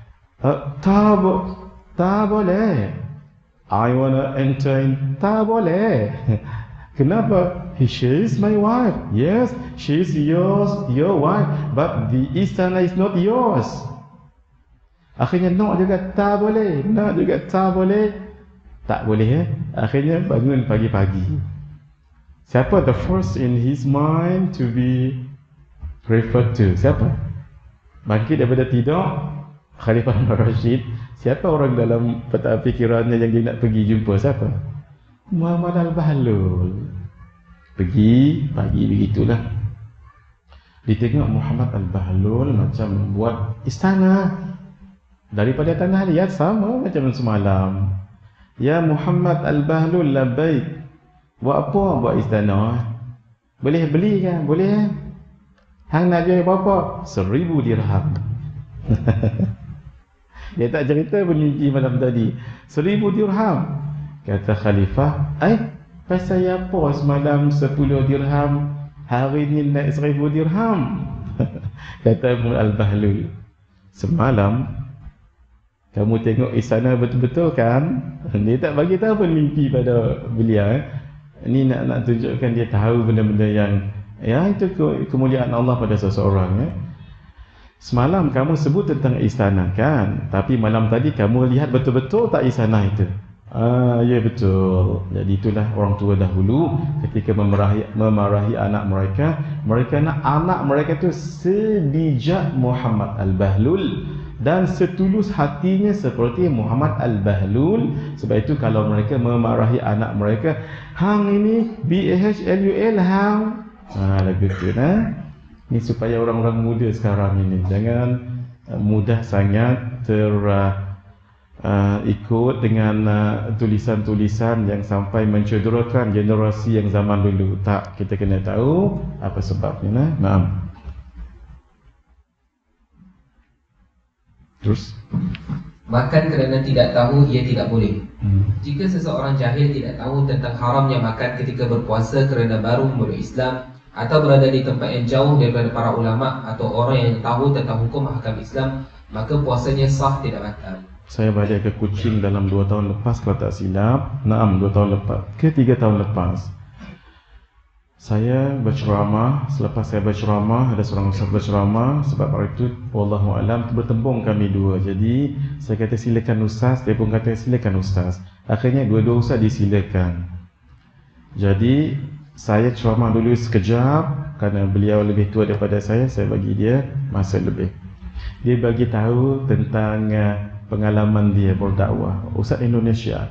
Tak boleh. I wanna enter in. Tak boleh. Kenapa? She is my wife. Yes, she is your wife, but the istana is not yours. Akhirnya nak juga tak boleh, nak juga tak boleh. Tak boleh Akhirnya bangun pagi-pagi. Siapa the first in his mind to be referred to? Siapa? Bangkit daripada tidur, Khalifah Ar-Rashid. Siapa orang dalam peta fikirannya yang dia nak pergi jumpa? Siapa? Muhammad Al-Bahlul. Pergi, pagi begitulah. Ditengok Muhammad Al-Bahlul macam membuat istana daripada tanah liat, sama macam semalam. Ya Muhammad Al-Bahlul, labbaik. Buat apa? Buat istana. Boleh beli kan? Boleh. Hang nak jual berapa? 1000 dirham. Dia tak cerita pun mimpi malam tadi. 1000 dirham. Kata Khalifah, pasal apa semalam 10 dirham, hari ni naik 1000 dirham? Kata Al-Bahlul, semalam kamu tengok istana betul-betul kan? Dia tak bagi tahu pun mimpi pada beliau. Ini nak tunjukkan dia tahu benda-benda yang itu kemuliaan Allah pada seseorang. Semalam kamu sebut tentang istana kan, tapi malam tadi kamu lihat betul-betul tak istana itu? Ya betul. Jadi itulah orang tua dahulu ketika memarahi anak mereka, mereka nak anak mereka tu sebijak Muhammad Al-Bahlul dan setulus hatinya seperti Muhammad Al-Bahlul. Sebab itu kalau mereka memarahi anak mereka, hang ini BAHLUL hang, lagu tu Ini supaya orang-orang muda sekarang ini jangan mudah sangat ikut dengan tulisan-tulisan yang sampai mencederakan generasi yang zaman dulu. Tak, kita kena tahu apa sebabnya. Naam. Terus Makan kerana tidak tahu ia tidak boleh. Jika seseorang jahil tidak tahu tentang haramnya makan ketika berpuasa kerana baru memeluk Islam, atau berada di tempat yang jauh daripada para ulama atau orang yang tahu tentang hukum ahkam Islam, maka puasanya sah, tidak batal. saya balik ke Kuching dalam 2 tahun lepas kalau tak silap. Naam, 2 tahun lepas ke 3 tahun lepas. Saya berceramah. Selepas saya berceramah, ada seorang ustaz berceramah. Sebab hari itu wallahualam bertembung kami dua. Jadi saya kata silakan ustaz, dia pun kata silakan ustaz. Akhirnya dua-dua ustaz disilakan. Jadi saya ceramah dulu sekejap kerana beliau lebih tua daripada saya bagi dia masa lebih. Dia bagi tahu tentang pengalaman dia berdakwah. Ustaz Indonesia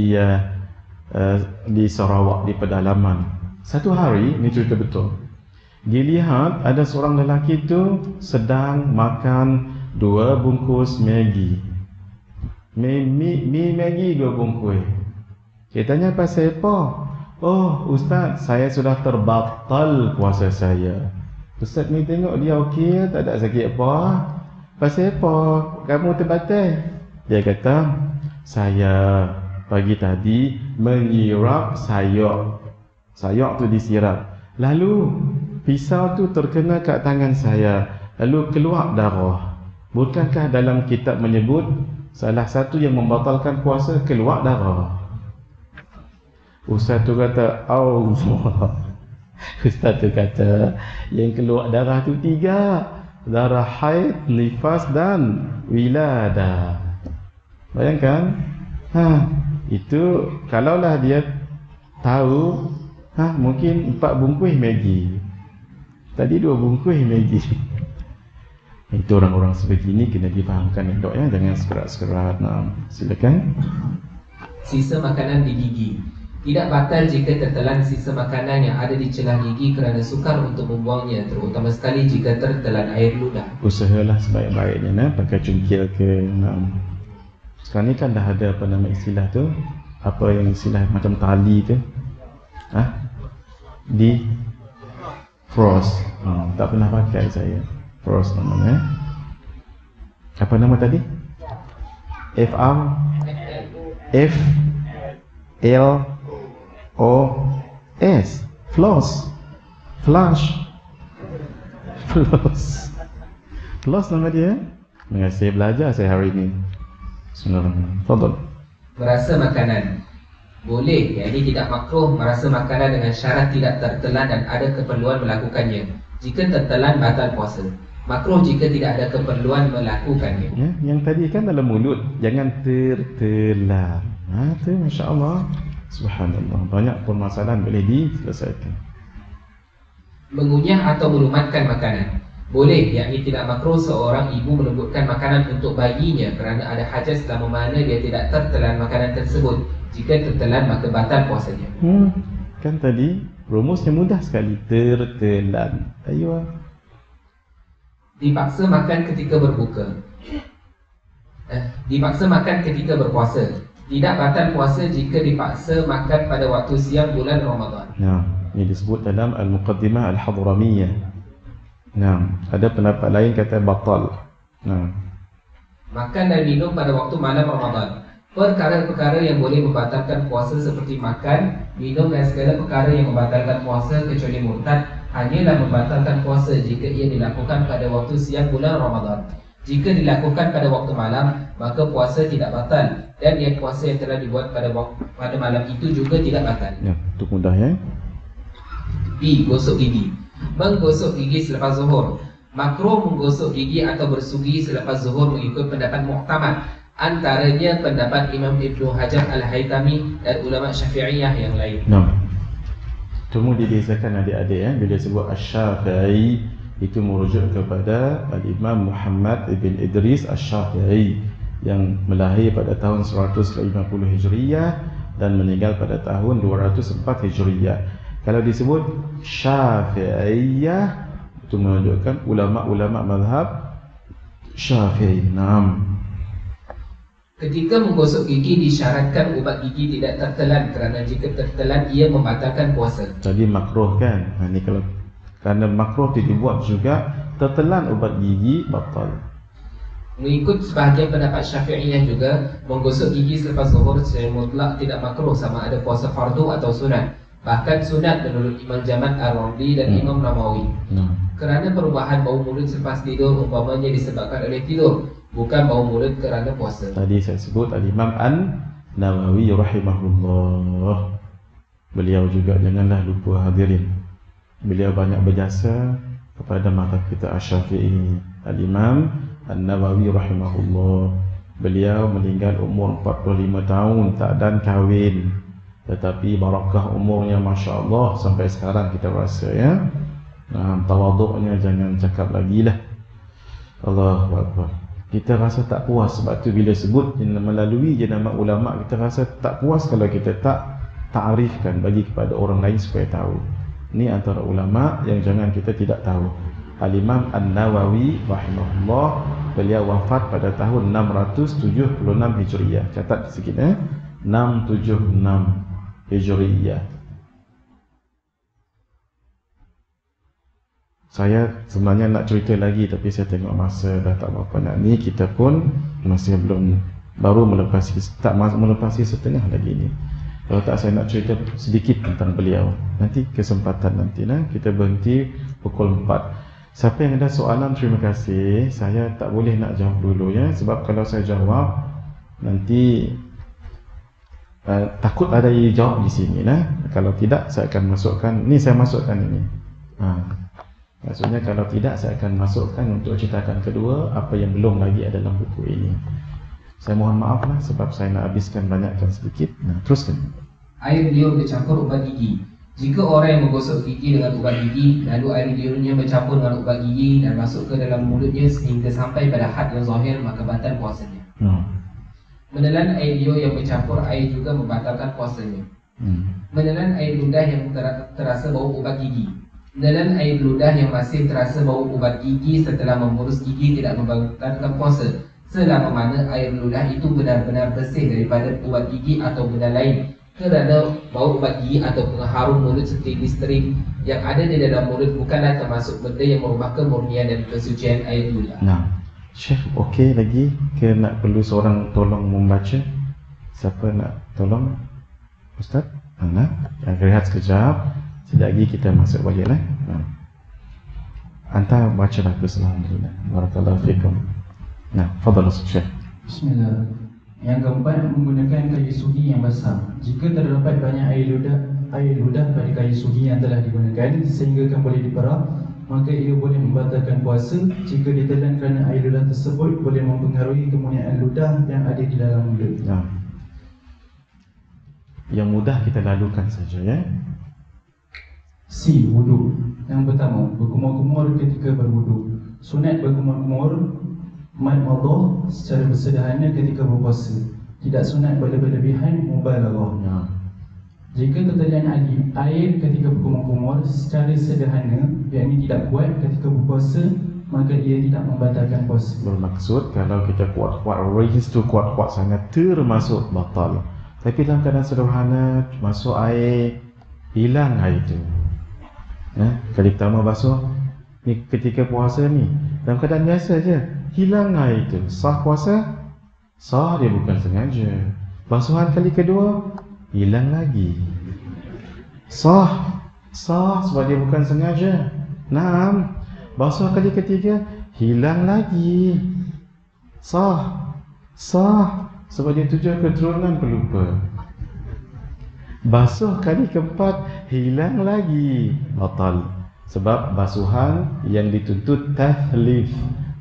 di Sarawak, di pedalaman. Satu hari, ini cerita betul, dia lihat ada seorang lelaki tu sedang makan 2 bungkus Maggi. Mi Maggi 2 bungkus. Dia tanya pasal apa? Oh ustaz, saya sudah terbatal puasa saya. Ustaz ni tengok dia okey, tak ada sakit apa. Pasal apa kamu terbatal? Dia kata, saya pagi tadi menyirap sayur. Sayur tu disirap. Lalu pisau tu terkena kat tangan saya. Lalu keluar darah. Bukankah dalam kitab menyebut salah satu yang membatalkan puasa keluar darah? Ustaz tu kata, oh Ustaz tu kata, yang keluar darah tu 3. Darah haid, nifas dan wiladah. Bayangkan. Itu kalaulah dia tahu, mungkin 4 bungkus Maggi. Tadi 2 bungkus Maggi. Itu orang-orang sebegini kena difahamkan dok ya, jangan sekerat-sekerat. Silakan. Sisa makanan di gigi. Tidak batal jika tertelan sisa makanan yang ada di celah gigi kerana sukar untuk membuangnya, terutama sekali jika tertelan air ludah. Usahalah sebaik-baiknya pakai cungkil ke. Sekarang ni kan dah ada apa nama istilah tu, apa yang istilah macam tali tu, di frost. Tak pernah pakai saya. Frost namanya. Apa nama tadi? F-L-O-S. Floss. Flush. Floss. Floss nama dia. Terima kasih belajar saya hari ini. Bismillahirrahmanirrahim. Fadal. Merasa makanan. Boleh, yakni tidak makruh merasa makanan dengan syarat tidak tertelan dan ada keperluan melakukannya. Jika tertelan, batal puasa. Makruh jika tidak ada keperluan melakukannya. Ya, yang tadi kan dalam mulut, jangan tertelan. Tu masya-Allah. Subhanallah, banyak permasalahan boleh diselesaikan. Mengunyah atau melumatkan makanan. Boleh, yakni tidak makruh seorang ibu melembutkan makanan untuk bayinya kerana ada hajat selama mana dia tidak tertelan makanan tersebut. Jika tertelan, maka batal puasanya. Kan tadi rumusnya mudah sekali. Tertelan. Ayo. Dipaksa makan ketika berbuka. Dipaksa makan ketika berpuasa. Tidak batal puasa jika dipaksa makan pada waktu siang bulan Ramadan. Ini disebut dalam Al-Muqaddimah Al-Hadramiyah. Ada pendapat lain kata batal. Makan dan minum pada waktu malam Ramadan. Perkara-perkara yang boleh membatalkan puasa seperti makan, minum dan segala perkara yang membatalkan puasa kecuali murtad hanyalah membatalkan puasa jika ia dilakukan pada waktu siang bulan Ramadan. Jika dilakukan pada waktu malam, maka puasa tidak batal dan niat puasa yang telah dibuat pada malam itu juga tidak batal. Itu mudah ya. B. Gosok gigi. Menggosok gigi selepas zuhur. Makruh menggosok gigi atau bersugi selepas zuhur mengikut pendapat muktamad. Antaranya pendapat Imam Ibnu Hajar Al-Haytami dan ulama Syafi'iyah yang lain. Cuma dibezakan adik-adik ya. Bila sebut Asy-Syafi'i itu merujuk kepada Al-Imam Muhammad ibn Idris Asy-Syafi'i yang melahir pada tahun 150 Hijriyah dan meninggal pada tahun 204 Hijriyah. Kalau disebut Syafi'iyah itu menunjukkan ulama-ulama mazhab Syafi'i. Ketika menggosok gigi disyaratkan ubat gigi tidak tertelan, kerana jika tertelan ia membatalkan puasa. Tadi makruh kan? Ini kalau kerana makruh dibuat juga, tertelan ubat gigi batal. Mengikut sebahagian pendapat Syafi'iyah juga, menggosok gigi selepas zuhur secara mutlak tidak makruh sama ada puasa fardu atau sunat. Bahkan sunat menurut Imam Jamat Ar-Ramli dan Imam Nawawi. Kerana perubahan bau mulut selepas tidur umpamanya disebabkan oleh tidur, bukan bau mulut kerana puasa. Tadi saya sebut Al-Imam An-Nawawi rahimahullah. Beliau juga janganlah lupa hadirin, beliau banyak berjasa kepada mazhab kita Asy-Syafi'i. Al-Imam An-Nawawi rahimahullah, beliau meninggal umur 45 tahun, tak dan kahwin, tetapi barakah umurnya Masya Allah sampai sekarang kita rasa ya. Tawaduknya jangan cakap lagi lah. Allahu Akbar. Kita rasa tak puas, sebab tu bila sebut melalui jenama ulama, kita rasa tak puas kalau kita tak ta'rifkan bagi kepada orang lain supaya tahu. Ini antara ulama yang jangan kita tidak tahu. Al-Imam An-Nawawi rahimahullah, beliau wafat pada tahun 676 Hijriyah. Catat sikit 676 Hijriyah. Saya sebenarnya nak cerita lagi, tapi saya tengok masa dah tak berapa nak ni, kita pun masih belum, baru melepasi, tak melepasi setengah lagi ni. Kalau tak saya nak cerita sedikit tentang beliau. Nanti kesempatan nanti kita berhenti pukul 4. Siapa yang ada soalan terima kasih. Saya tak boleh nak jawab dulu ya, sebab kalau saya jawab nanti takut ada yang jawab di sini Kalau tidak saya akan masukkan, ni saya masukkan ini. Maksudnya kalau tidak saya akan masukkan untuk ceritakan kedua apa yang belum lagi ada dalam buku ini. Saya mohon maaf sebab saya nak habiskan banyakkan sedikit. Teruskan. Air liur bercampur ubat gigi. Jika orang yang menggosok gigi dengan ubat gigi, lalu air liurnya bercampur dengan ubat gigi dan masuk ke dalam mulutnya sehingga sampai pada had yang zahir, maka batal puasanya. Menelan air liur yang bercampur air juga membatalkan puasanya. Menelan air ludah yang terasa bau ubat gigi. Menelan air ludah yang masih terasa bau ubat gigi setelah memburus gigi tidak membatalkan puasa, selama mana air ludah itu benar-benar bersih daripada ubat gigi atau benda lain. Kerana bau ubat gigi atau pengharum mulut seperti Listerine yang ada di dalam mulut bukanlah termasuk benda yang merubah kemurnian dan kesucian air ludah. Syekh okey lagi ke nak perlu seorang tolong membaca? Siapa nak tolong? Ustaz? Rehat sekejap. Sekejap lagi kita masuk balik Anta bacalah Alhamdulillah. Barakallahu fikum. Fadal Syekh. Bismillah. Yang keempat, menggunakan kayu sugi yang basah. Jika terdapat banyak air ludah pada kayu sugi yang telah digunakan sehingga boleh diperah, maka ia boleh membatalkan puasa. Jika ditelan kerana air ludah tersebut boleh mempengaruhi kemurnian ludah yang ada di dalam mulut. Yang mudah kita lalukan saja ya. C. Wudu. Yang pertama, berkumur-kumur ketika berwudu. Sunat berkumur-kumur madmadah secara bersederhana ketika berpuasa. Tidak sunat berlebihan mubalaghah. Jika tertelan air ketika berkumur-kumur secara sederhana, yakni tidak kuat ketika berpuasa, maka ia tidak membatalkan puasa. Bermaksud kalau kita kuat-kuat, range tu kuat-kuat sangat, termasuk batal. Tapi dalam keadaan sederhana, masuk air, hilang air itu. Kali pertama basuh ni ketika puasa ni, dalam keadaan biasa je, hilang air itu. Sah puasa? Sah, dia bukan sengaja. Basuhan kali kedua, hilang lagi. Sah sebab dia bukan sengaja. Basuh kali ketiga, hilang lagi. Sah sebab dia tujuh keturunan pelupa. Basuh kali keempat, hilang lagi. Batal. Sebab basuhan yang dituntut tathlif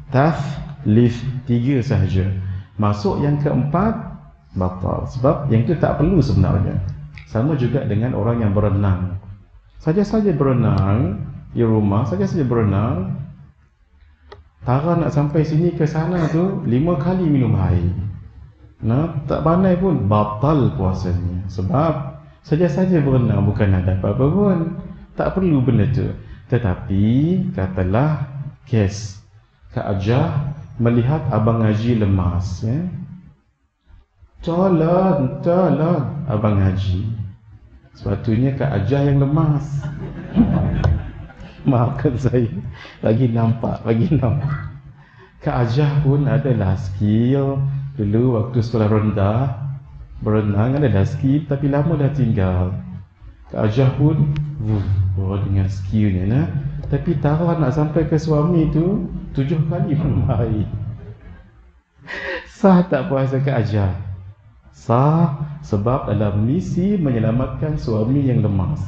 3 sahaja. Masuk yang keempat, batal. Sebab yang itu tak perlu sebenarnya. Sama juga dengan orang yang berenang. Saja-saja berenang di rumah, saja-saja berenang, tara nak sampai sini ke sana tu 5 kali minum air. Tak pandai pun batal puasanya. Sebab saja-saja berenang, bukan ada apa-apa pun. Tak perlu benda tu. Tetapi katalah kes Kak Ajah melihat Abang Haji lemas Tolong, tolong. Abang Haji, sepatutnya Kak Ajah yang lemas. Maafkan saya, bagi nampak. Kak Ajah pun adalah skill. Dulu waktu sekolah rendah, berenang adalah skill, tapi lama dah tinggal. Kak Ajah pun dengan skillnya nah. Tapi tahu nak sampai ke suami tu 7 kali pun baik. Sah tak puasa Kak Ajah? Sah, sebab dalam misi menyelamatkan suami yang lemas.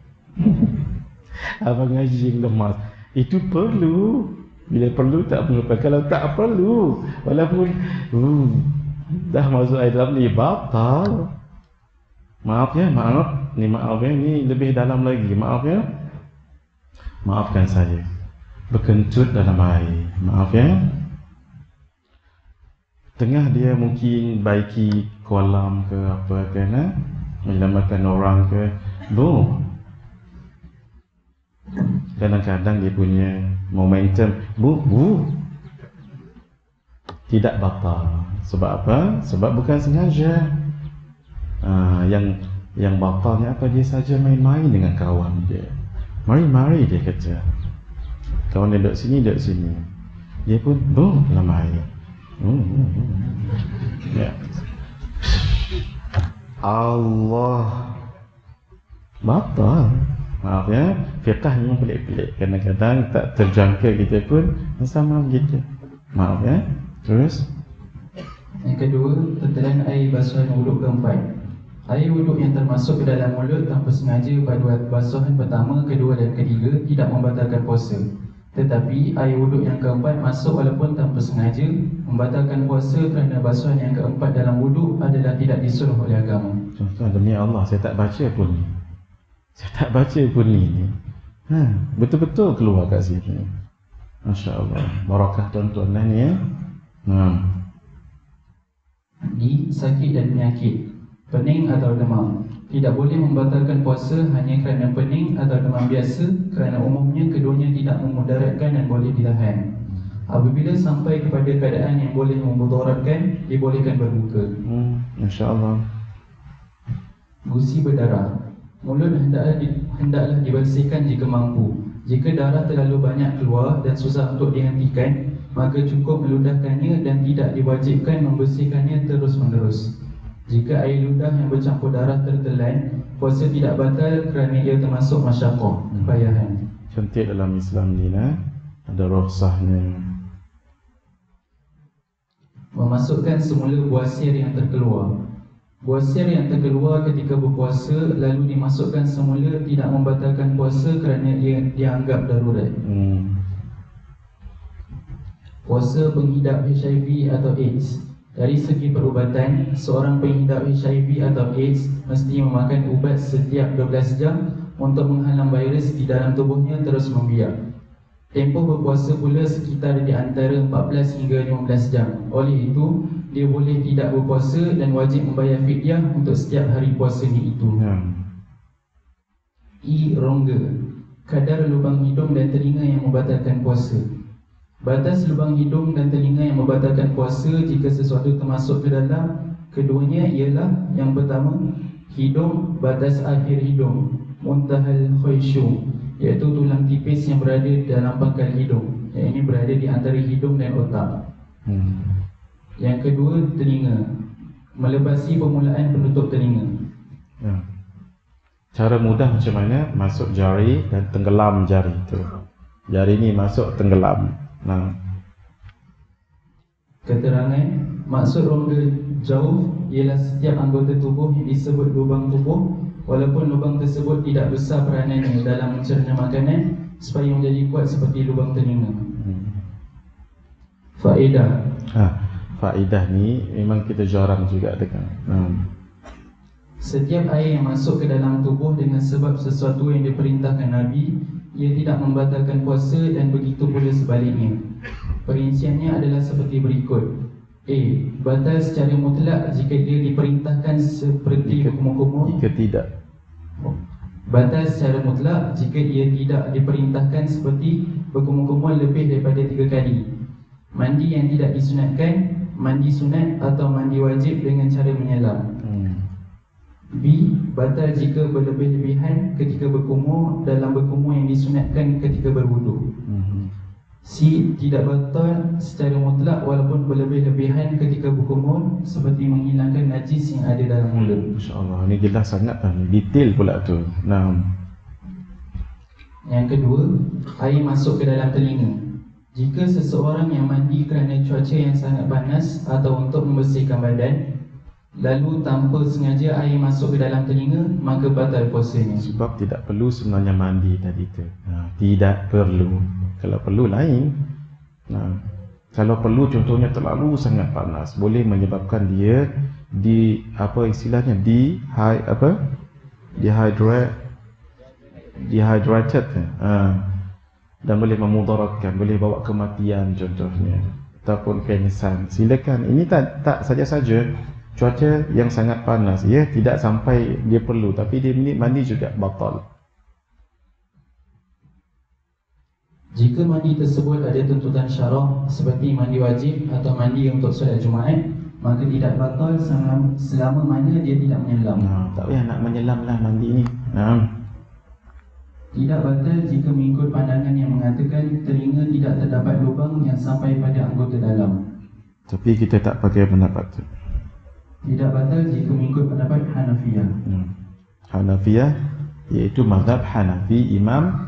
Abang Haji yang lemas, itu perlu. Bila perlu tak perlu. Kalau tak perlu, walaupun dah masuk air dalam ni, batal. Maaf ya, maaf. Maaf ya, ni lebih dalam lagi. Maaf ya. Maafkan saya, berkentut dalam air. Maaf ya. Tengah dia mungkin baiki kolam ke apa ke, menyelamatkan orang ke, kadang-kadang dia punya momentum tidak batal. Sebab apa? Sebab bukan sengaja. Yang batalnya apa? Dia saja main-main dengan kawan dia. Mari dia kata. Kawan dia duduk sini. Dia pun dalam air. Ya. Allah, batal. Maaf ya, fiqah memang pelik-pelik. Kadang-kadang tak terjangka kita pun sama begitu. Maaf ya. Terus yang kedua, tertelan air basuhan wuduk keempat. Air wuduk yang termasuk ke dalam mulut tanpa sengaja pada basuhan pertama, kedua dan ketiga tidak membatalkan puasa. Tetapi air wuduk yang keempat masuk walaupun tanpa sengaja, membatalkan puasa kerana basuhan yang keempat dalam wuduk adalah tidak disuruh oleh agama. Tuan-tuan, demi Allah, saya tak baca pun ni. Betul-betul keluar kat sini. Masya Allah, barakah tuan-tuan ni ya. Di sakit dan penyakit, pening atau demam, tidak boleh membatalkan puasa hanya kerana pening atau demam biasa, kerana umumnya keduanya tidak memudaratkan dan boleh ditahan. Apabila sampai kepada keadaan yang boleh memudaratkan, dibolehkan berbuka. Masya Allah. Gusi berdarah, mulut hendaklah dibersihkan jika mampu. Jika darah terlalu banyak keluar dan susah untuk dihentikan, maka cukup meludahkannya dan tidak diwajibkan membersihkannya terus-menerus. Jika air ludah yang bercampur darah tertelan, puasa tidak batal kerana ia termasuk masyaqqah, bayahan. Cantik dalam Islam ni ada rukhsahnya. Memasukkan semula buasir yang terkeluar. Buasir yang terkeluar ketika berpuasa lalu dimasukkan semula tidak membatalkan puasa kerana ia dianggap darurat. Puasa pengidap HIV atau AIDS. Dari segi perubatan, seorang pengidap HIV atau AIDS mesti memakan ubat setiap 12 jam untuk menghalang virus di dalam tubuhnya terus membiak. Tempoh berpuasa pula sekitar di antara 14 hingga 15 jam. Oleh itu, dia boleh tidak berpuasa dan wajib membayar fidyah untuk setiap hari puasanya itu. Rongga, kadar lubang hidung dan telinga yang membatalkan puasa. Batas lubang hidung dan telinga yang membatalkan puasa jika sesuatu termasuk ke dalam keduanya ialah: yang pertama, hidung, batas akhir hidung, muntahal khayshum, iaitu tulang tipis yang berada dalam pangkal hidung, yang ini berada di antara hidung dan otak. Yang kedua, telinga, melepasi permulaan penutup telinga. Cara mudah macam mana? Masuk jari dan tenggelam jari tu. Jari ni masuk, tenggelam. Keterangan, maksud rongga jauh ialah setiap anggota tubuh yang disebut lubang tubuh, walaupun lubang tersebut tidak besar peranannya dalam mencerna makanan, supaya menjadi kuat seperti lubang telinga. Faedah. Faedah ni memang kita jarang juga dengar. Setiap air yang masuk ke dalam tubuh dengan sebab sesuatu yang diperintahkan Nabi, ia tidak membatalkan puasa, dan begitu pula sebaliknya. Perinciannya adalah seperti berikut. A. Batal secara mutlak jika dia diperintahkan seperti kumur-kumur. Jika tidak. Batal secara mutlak jika ia tidak diperintahkan seperti berkumur-kumur lebih daripada 3 kali. Mandi yang tidak disunatkan, mandi sunat atau mandi wajib dengan cara menyelam. B. Batal jika berlebih-lebihan ketika berkumur dalam berkumur yang disunatkan ketika berwuduk. C. Tidak batal secara mutlak walaupun berlebih-lebihan ketika berkumur, seperti menghilangkan najis yang ada dalam mulut. Masya-Allah, ini jelas sangat detail pula tu. Yang kedua, air masuk ke dalam telinga. Jika seseorang yang mandi kerana cuaca yang sangat panas atau untuk membersihkan badan, lalu tanpa sengaja air masuk ke dalam telinga, maka batal puasanya. Sebab tidak perlu sebenarnya mandi tadi tu. Tidak perlu. Kalau perlu lain. Kalau perlu contohnya terlalu sangat panas, boleh menyebabkan dia dehydrated, dan boleh memudaratkan, boleh bawa kematian contohnya, ataupun pingsan. Silakan. Ini tak saja-saja cuaca yang sangat panas, ya, tidak sampai dia perlu, tapi dia mandi juga batal. Jika mandi tersebut ada tuntutan syarak seperti mandi wajib atau mandi untuk solat Jumaat, maka tidak batal selama mana dia tidak menyelam. Tak payah nak menyelam lah mandi ni. Tidak batal jika mengikut pandangan yang mengatakan telinga tidak terdapat lubang yang sampai pada anggota dalam. Tapi kita tak pakai pendapat tu. Tidak batal jika mengikut pendapat Hanafiyah. Hanafiyah iaitu mazhab Hanafi, Imam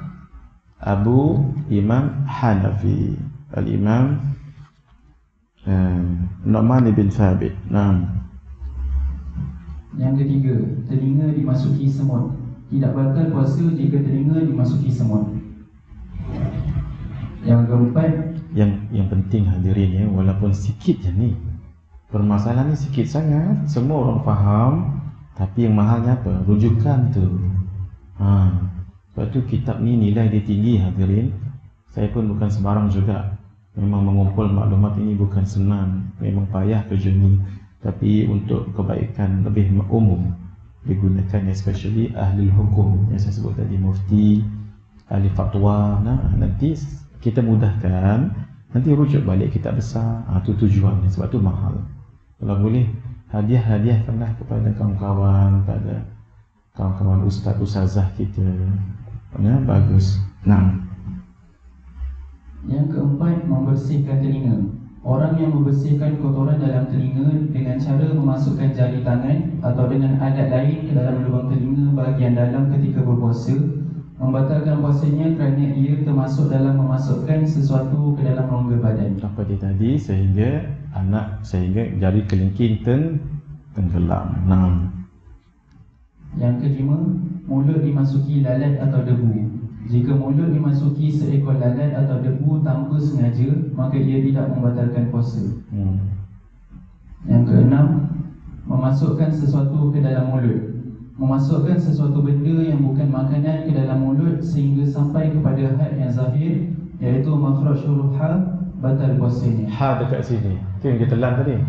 Hanafi, Al-Imam Nu'man bin Thabit. Yang ketiga, telinga dimasuki semut. Tidak batal puasa jika telinga dimasuki semut. Yang keempat, yang penting hadirin ya, walaupun sikit je ni, permasalahan ni sikit sangat, semua orang faham, tapi yang mahalnya apa? Rujukan tu. Sebab tu kitab ni nilai dia tinggi hadirin. Saya pun bukan sembarang juga. Memang mengumpul maklumat ini bukan senang, memang payah kerja ni. Tapi untuk kebaikan lebih umum digunakan, especially ahli hukum yang saya sebut tadi, mufti, ahli fatwa. Nanti kita mudahkan, nanti rujuk balik kitab besar. Itu tujuannya, sebab tu mahal. Kalau boleh hadiahkanlah kepada kawan-kawan, pada kawan-kawan ustazah kita. Bagus. Yang keempat, membersihkan telinga. Orang yang membersihkan kotoran dalam telinga dengan cara memasukkan jari tangan atau dengan alat lain ke dalam lubang telinga bahagian dalam ketika berpuasa, membatalkan puasanya kerana ia termasuk dalam memasukkan sesuatu ke dalam rongga badan. Apa dia tadi? Sehingga jari kelingking tenggelam. Yang kelima, mulut dimasuki lalat atau debu. Jika mulut dimasuki seekor lalat atau debu tanpa sengaja, maka ia tidak membatalkan puasa. Yang keenam, memasukkan sesuatu ke dalam mulut. Memasukkan sesuatu benda yang bukan makanan ke dalam mulut sehingga sampai kepada had yang zahir, iaitu makhraj huruf ha, batal puasanya. Ha dekat sini, tu yang kita telan tadi.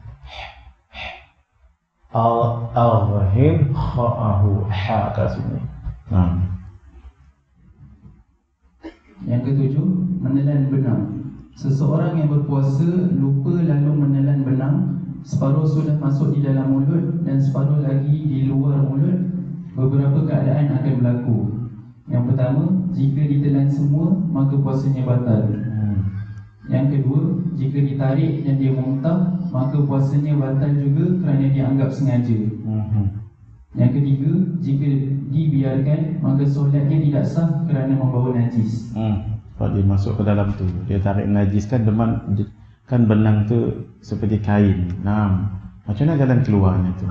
Al-Rahim kha'ahu ha kat sini. Yang ketujuh, menelan benang. Seseorang yang berpuasa lupa lalu menelan benang, separuh sudah masuk di dalam mulut dan separuh lagi di luar mulut, beberapa keadaan akan berlaku. Yang pertama, jika ditelan semua, maka puasanya batal. Yang kedua, jika ditarik dan dia muntah, maka puasanya batal juga kerana dianggap sengaja. Yang ketiga, jika dibiarkan, maka solatnya tidak sah kerana membawa najis. Kalau dia masuk ke dalam tu, dia tarik najis kan, benang tu seperti kain. Macam mana jalan keluarnya tu?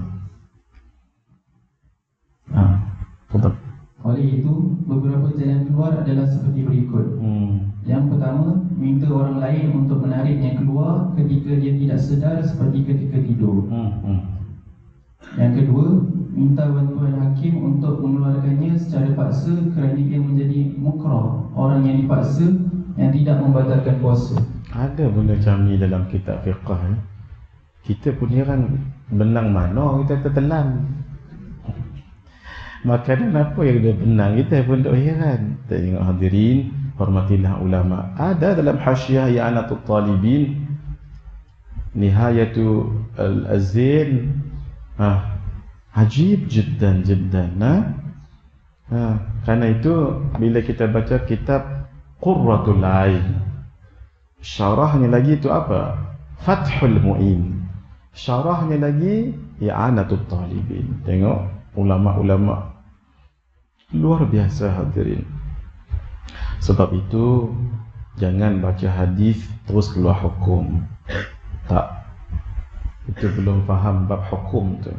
Betul. Oleh itu, beberapa jalan keluar adalah seperti berikut. Yang pertama, minta orang lain untuk menariknya keluar ketika dia tidak sedar seperti ketika tidur. Yang kedua, minta bantuan hakim untuk mengeluarkannya secara paksa kerana ia menjadi mukrah, orang yang dipaksa yang tidak membatalkan puasa. Ada benda macam ni dalam kitab fiqh. Kita pun heran, benang mana kita tertelan. Makanan apa yang dia benang, kita pun tak heran. Tengok hadirin, hormatilah ulama. Ada dalam Hasyiah I'anatul Talibin Nihayatu al-Azin. Ajib jiddan jiddan. Karena itu bila kita baca kitab Qurratul Ain, syarahnya lagi itu apa? Fathul Mu'in. Syarahnya lagi I'anatul Talibin. Tengok ulama-ulama luar biasa hadirin. Sebab itu jangan baca hadis terus keluar hukum. Tak. Itu belum faham bab hukum tu.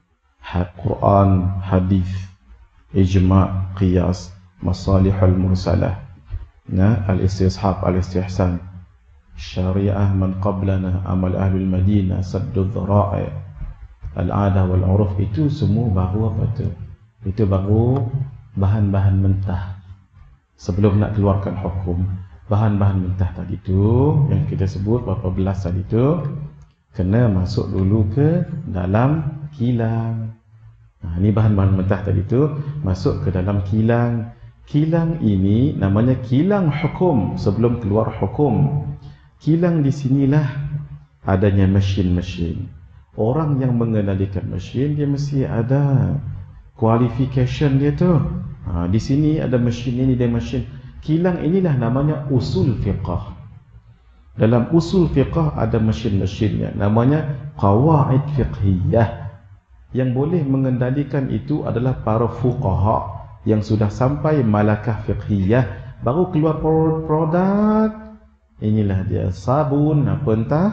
Quran, hadis, ijma', qiyas, masalihul mursalah, al-istishab, al-istihsan, syariah man qablana, amal ahlul madinah, saddud dhara'i, al-adah wal-uruf. Itu semua baru apa tu? Itu baru bahan-bahan mentah sebelum nak keluarkan hukum. Bahan-bahan mentah tadi tu yang kita sebut berapa belas tadi tu kena masuk dulu ke dalam kilang. Ini bahan-bahan mentah tadi tu masuk ke dalam kilang. Kilang ini namanya kilang hukum sebelum keluar hukum. Kilang di sinilah adanya mesin-mesin. Orang yang mengendalikan mesin dia mesti ada qualification dia tu. Di sini ada mesin ini, dia mesin. Kilang inilah namanya usul fiqh. Dalam usul fiqh ada mesin-mesinnya, namanya qawaid fiqhiyah. Yang boleh mengendalikan itu adalah para fuqaha yang sudah sampai malakah fiqhiyah, baru keluar produk. Inilah dia sabun apa entah.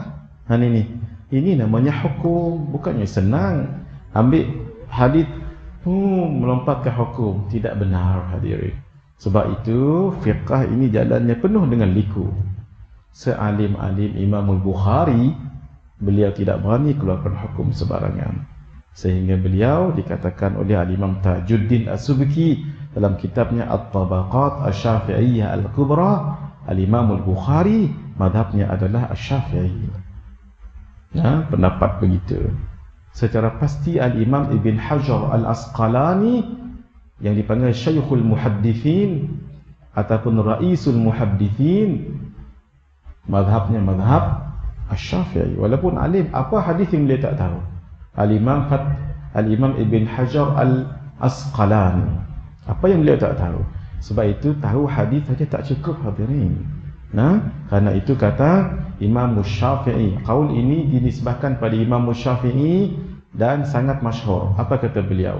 Ini namanya hukum. Bukannya senang ambil hadis melompat ke hukum. Tidak benar hadirin. Sebab itu fiqh ini jalannya penuh dengan liku. Sealim-alim Imam Al-Bukhari, beliau tidak berani keluarkan hukum sebarangan. Sehingga beliau dikatakan oleh Al-Imam Tajuddin As-Subki dalam kitabnya At-Tabaqat Asy-Syafi'iyyah Al-Kubra, Al-Imam Al-Bukhari madhabnya adalah Asy-Syafi'i. Pendapat begitu. Secara pasti Al-Imam Ibn Hajar Al-Asqalani yang dipanggil Syekhul Muhaddithin ataupun Raisul Muhaddithin, madhabnya madhab Asy-Syafi'i. Walaupun alim, apa hadis yang dia tak tahu? Al-Imam Ibn Hajar Al-Asqalani, apa yang beliau tak tahu? Sebab itu tahu hadis saja tak cukup hadirin. Karena itu kata Imam Syafi'i. Qaul ini dinisbahkan pada Imam Syafi'i dan sangat masyhur. Apa kata beliau?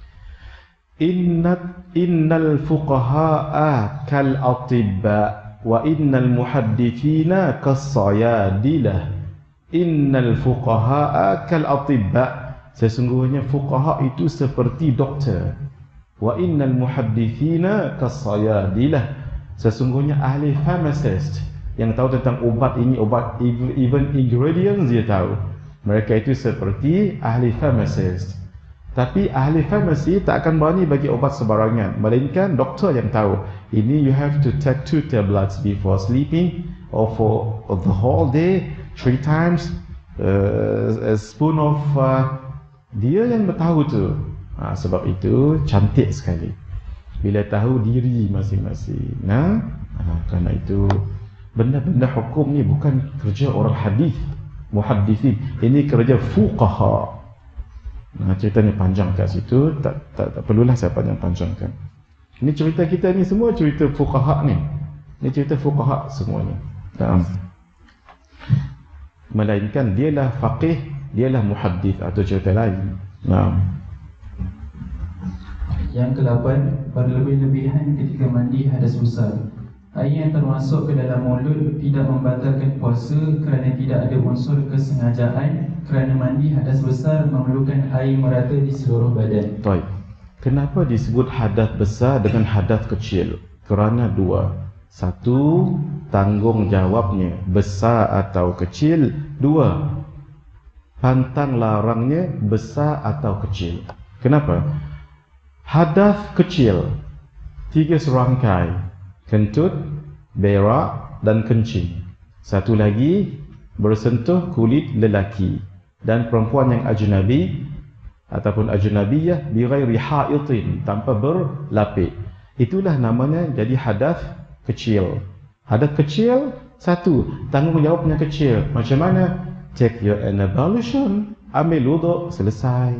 Innal fuqaha'a kal atibba wa innal muhaddithina kas sayadilah. Innal fuqaha'a kal atibba. Sesungguhnya fuqaha itu seperti doktor. Wa innal muhaddithina kas sayadilah. Sesungguhnya ahli pharmacist yang tahu tentang ubat ini, obat, even ingredients dia tahu. Mereka itu seperti ahli pharmacist. Tapi ahli farmasi tak akan berani bagi obat sebarangan, melainkan doktor yang tahu. Ini you have to take 2 tablets before sleeping, or for the whole day 3 times, a spoon of dia yang bertahu tu. Sebab itu cantik sekali bila tahu diri masing-masing. Kerana itu benda-benda hukum ni bukan kerja orang hadis, muhaddithin. Ini kerja fuqaha. Ceritanya panjang kat situ, tak perlulah saya panjang-panjangkan. Ini cerita kita ni semua cerita fuqaha ni. Ini cerita fuqaha semuanya. Melainkan dialah faqih, dialah muhaddith atau cerita lain. Yang ke-8, berlebih-lebihan ketika mandi hadas besar. Air yang termasuk ke dalam mulut tidak membatalkan puasa kerana tidak ada unsur kesengajaan, kerana mandi hadas besar memerlukan air merata di seluruh badan. Baik. Kenapa disebut hadas besar dengan hadas kecil? Kerana dua. Satu, tanggungjawabnya besar atau kecil. Dua, pantang larangnya besar atau kecil. Kenapa? Hadas kecil 3 serangkai: kentut, berak dan kencing. Satu lagi, bersentuh kulit lelaki dan perempuan yang ajnabi ataupun ajnabiyah bighairi haitin, tanpa berlapik. Itulah namanya jadi hadas kecil. Hadas kecil, satu, tanggungjawabnya kecil. Macam mana? Take your ablution, ambil wuduk, selesai.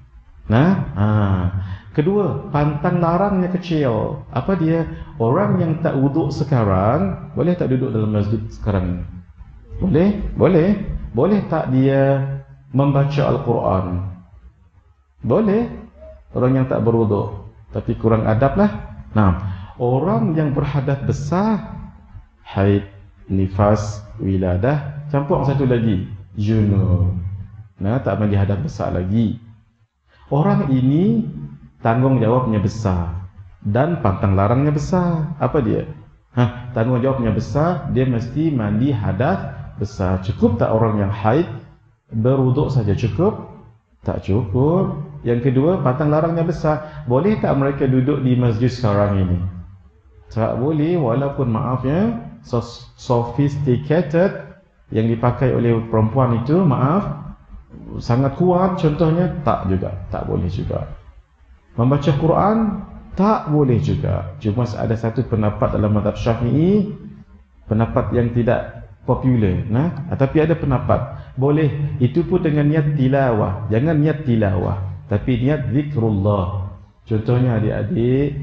Kedua, pantang larangnya kecil. Apa dia? Orang yang tak wuduk sekarang, boleh tak duduk dalam masjid sekarang? Boleh? Boleh. Boleh tak dia membaca Al-Quran? Boleh. Orang yang tak berwuduk, tapi kurang adab lah. Orang yang berhadas besar, haid, nifas, wiladah, campur satu lagi, junub. Tak mandi hadas besar lagi. Orang ini tanggungjawabnya besar dan pantang larangnya besar. Apa dia? Tanggungjawabnya besar, dia mesti mandi hadas besar. Cukup tak orang yang haid berwuduk saja cukup? Tak cukup. Yang kedua, pantang larangnya besar. Boleh tak mereka duduk di masjid sekarang ini? Tak boleh, walaupun maafnya sophisticated yang dipakai oleh perempuan itu, maaf, sangat kuat contohnya, tak juga, tak boleh juga. Membaca Quran tak boleh juga. Cuma ada satu pendapat dalam mazhab Syafi'i, pendapat yang tidak popular, tapi ada pendapat boleh, itu pun dengan niat tilawah. Jangan niat tilawah, tapi niat zikrullah. Contohnya adik-adik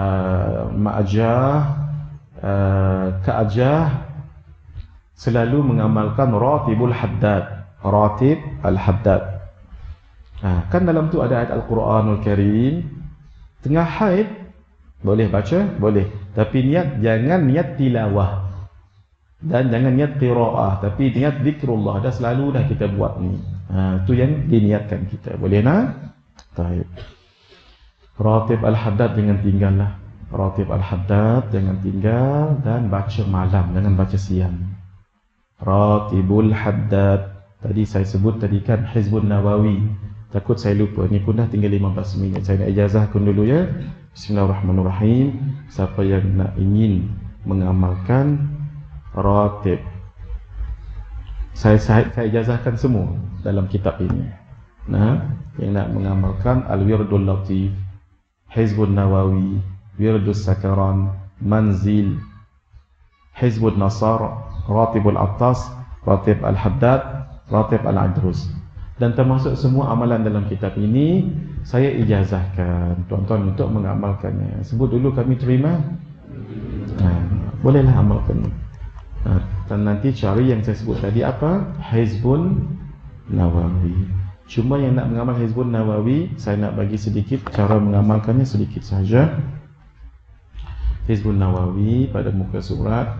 ma'ajah, ka'ajah selalu mengamalkan ratibul haddad. Ratib al-haddad. Kan dalam tu ada ayat Al-Quranul Karim. Tengah haid boleh baca? Boleh. Tapi jangan niat tilawah. Dan jangan niat qiraah, tapi niat zikrullah. Dah selalu dah kita buat ni. Tu yang diniatkan kita. Boleh Baik. Ratib al-haddad jangan tinggal lah. Ratib al-haddad jangan tinggal. Dan baca malam, jangan baca siang. Ratibul haddad. Tadi saya sebut tadi kan Hizbun Nawawi. Takut saya lupa. Ni pun dah tinggal 15 minit. Saya nak ijazahkan dulu ya. Bismillahirrahmanirrahim. Siapa yang nak ingin mengamalkan ratib, saya ijazahkan semua dalam kitab ini. Yang nak mengamalkan Al-Wirdul Latif, Hizbun Nawawi, Wirdus Sakaran, Manzil, Hizbun Nasar, Ratibul Attas, Ratib Al-Haddad, Ratib Al-Adrus. Dan termasuk semua amalan dalam kitab ini saya ijazahkan tuan-tuan untuk mengamalkannya. Sebut dulu kami terima. Bolehlah amalkan. Dan nanti cari yang saya sebut tadi apa? Hizbun Nawawi. Cuma yang nak mengamal Hizbun Nawawi, saya nak bagi sedikit cara mengamalkannya sedikit saja. Hizbun Nawawi pada muka surat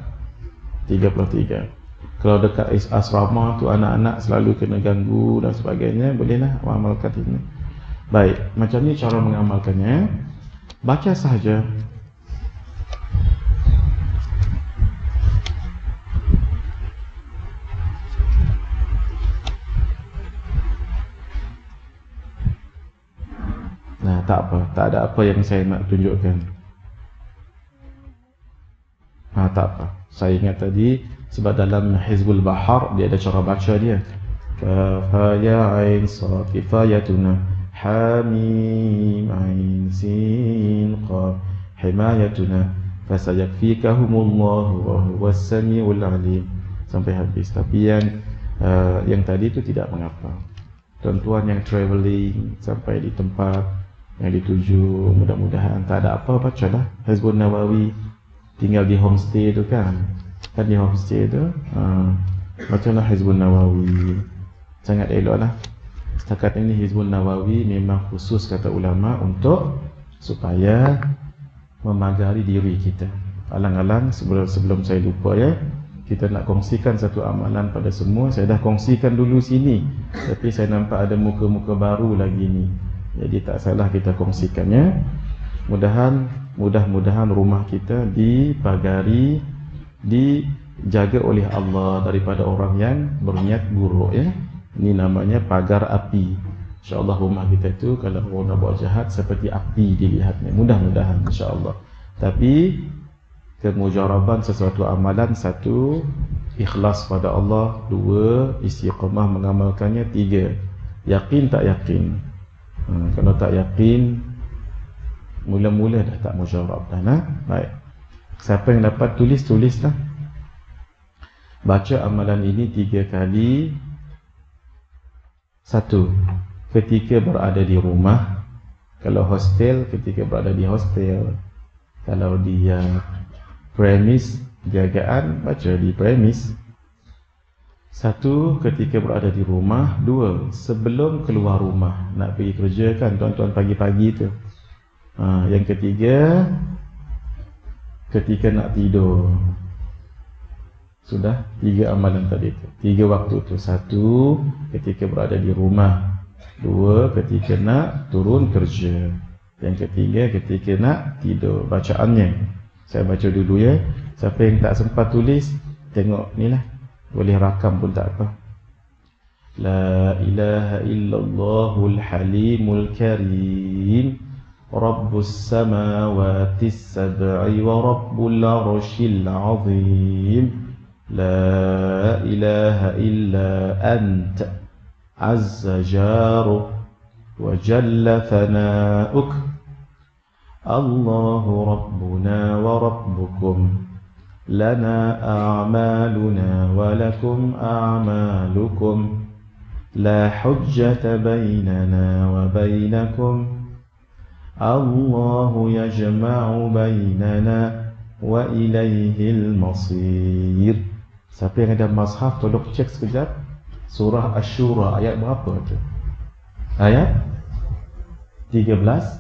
33. Kalau dekat asrama tu anak-anak selalu kena ganggu dan sebagainya, bolehlah mengamalkan ini. Baik, macam ni cara mengamalkannya. Baca sahaja. Tak apa, tak ada apa yang saya nak tunjukkan. Tak apa. Saya ingat tadi sebab dalam Hizbul Bahar dia ada cara baca dia. Kafaya ain sad kifayatuna hamim ain sin qaf himayatuna fasayakfikahumullahu wa huwas samiul alim sampai habis. Tapi yang tadi itu tidak mengapa. Tuan-tuan yang travelling sampai di tempat yang dituju, mudah-mudahan tak ada apa, bacalah Hizbun Nawawi. Tinggal di homestay tu kan di homestay tu bacalah Hizbun Nawawi. Sangat eloklah. Setakat ini Hizbun Nawawi memang khusus kata ulama untuk supaya memagari diri kita. Alang-alang sebelum saya lupa ya, kita nak kongsikan satu amalan pada semua. Saya dah kongsikan dulu sini, tapi saya nampak ada muka-muka baru lagi ni, jadi tak salah kita kongsikannya. Mudah-mudahan rumah kita dipagari, dijaga oleh Allah daripada orang yang berniat buruk ya. Ini namanya pagar api. InsyaAllah rumah kita itu kalau orang nak buat jahat seperti api dilihatnya. Mudah-mudahan insyaAllah. Tapi kemujaraban sesuatu amalan, 1, ikhlas pada Allah, 2, istiqamah mengamalkannya, 3, yakin tak yakin. Kalau tak yakin, mula-mula dah tak mujarab dah. Baik. Siapa yang dapat tulislah. Baca amalan ini 3 kali Satu, ketika berada di rumah. Kalau hostel, ketika berada di hostel. Kalau dia premis, jagaan, baca di premis. Satu, ketika berada di rumah. Dua, sebelum keluar rumah. Nak pergi kerja kan tuan-tuan pagi-pagi tu. Yang ketiga, ketika nak tidur. Sudah 3 amalan tadi tu. 3 waktu tu. Satu, ketika berada di rumah. Dua, ketika nak turun kerja. Yang ketiga, ketika nak tidur. Bacaannya saya baca dulu ya. Siapa yang tak sempat tulis, tengok ni lah. Boleh rakam pun tak apa. La ilaha illallahul halimul karim, Rabbus samawati sab'i wa Rabbul arshil azim. La ilaha illa anta, azza jaruk wa jalla thana'uk. Allahu rabbuna wa rabbukum, lana a'maluna wa lakum a'malukum, la hujjata bainana wa bainakum, Allahu yajma'u bainana wa ilaihil masir. Siapa yang ada mazhab tolong cek sekejap surah Asy-Syura ayat berapa tu? Ayat 13,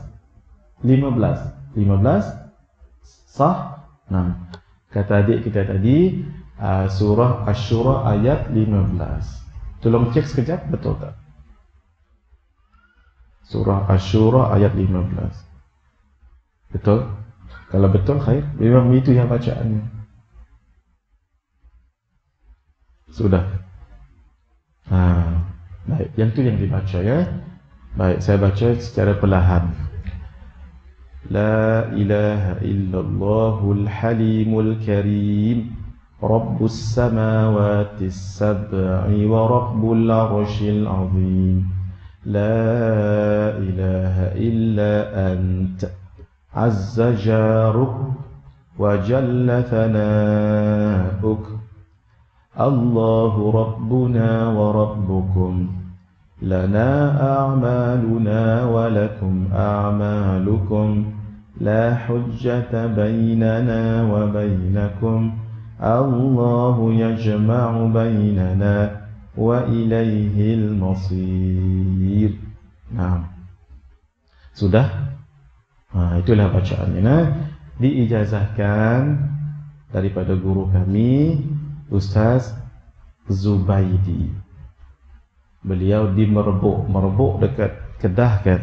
15 sah? Nah, kata adik kita tadi surah Asy-Syura ayat 15. Tolong cek sekejap, betul tak? Surah Asy-Syura ayat 15. Betul? Kalau betul khair, memang itu yang bacaannya. Sudah. Baik, yang tu yang dibaca ya. Baik, saya baca secara perlahan. La ilaha illallahul halimul karim, Rabbus samawati sab'i wa Rabbul arshil azim. La ilaha illa anta, azza jaruk wa jalla thana'uk. Allahu rabbuna wa rabbukum, lana a'maluna wa lakum a'malukum, la hujjata bainana wa bainakum, Allahu yajma'u bainana wa ilaihil masir. Nah, sudah? Itulah bacaannya. Diijazahkan daripada guru kami, Ustaz Zubaidi. Beliau di Merbuk. Merbuk dekat Kedah kan?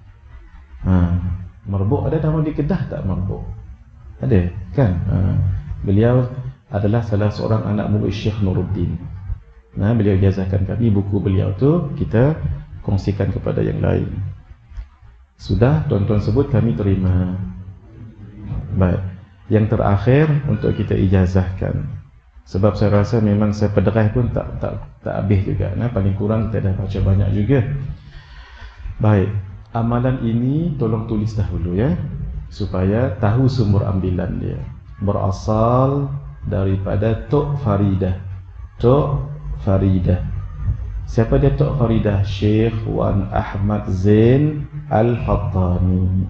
Merbuk ada nama di Kedah tak Merbuk? Ada kan? Beliau adalah salah seorang anak murid Syekh Nuruddin. Beliau ijazahkan kami buku beliau tu, kita kongsikan kepada yang lain. Sudah tuan-tuan sebut kami terima. Baik. Yang terakhir untuk kita ijazahkan. Sebab saya rasa memang saya pederai pun tak habis juga. Paling kurang kita dah baca banyak juga. Baik. Amalan ini tolong tulis dahulu ya, supaya tahu sumber ambilan dia. Berasal daripada Tok Faridah. Tok Faridah. Siapa dia Tok Faridah? Syekh Wan Ahmad Zain Al-Fattani.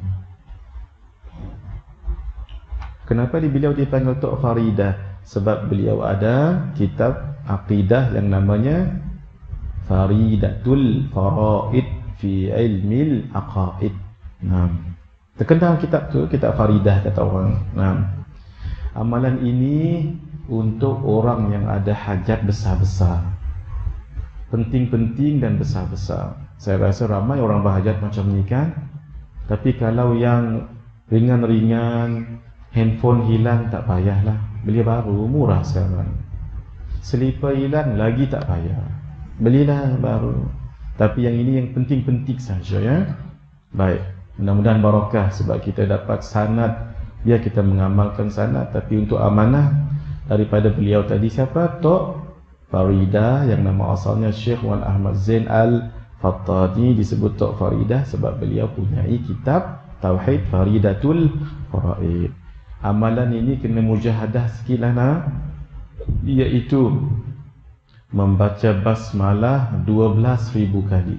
Kenapa beliau dipanggil Tok Faridah? Sebab beliau ada kitab aqidah yang namanya Faridatul Faraid fi Ilmil Aqaid. Terkenal kitab tu, kitab Faridah kata orang. Amalan ini untuk orang yang ada hajat besar-besar, penting-penting dan besar-besar. Saya rasa ramai orang berhajat macam ni kan. Tapi kalau yang ringan-ringan, handphone hilang, tak payahlah, beli baru, murah sekarang. Selipar hilang lagi tak payah, belilah baru. Tapi yang ini yang penting-penting saja ya. Baik, mudah-mudahan barakah sebab kita dapat sanad, biar kita mengamalkan sanad. Tapi untuk amanah daripada beliau tadi, siapa? Tok Faridah, yang nama asalnya Syekh Wan Ahmad Zain Al-Fattani. Disebut Tok Faridah sebab beliau punyai kitab Tauhid Faridatul Faraid. Amalan ini kena mujahadah sikit lah, iaitu membaca basmalah 12,000 kali.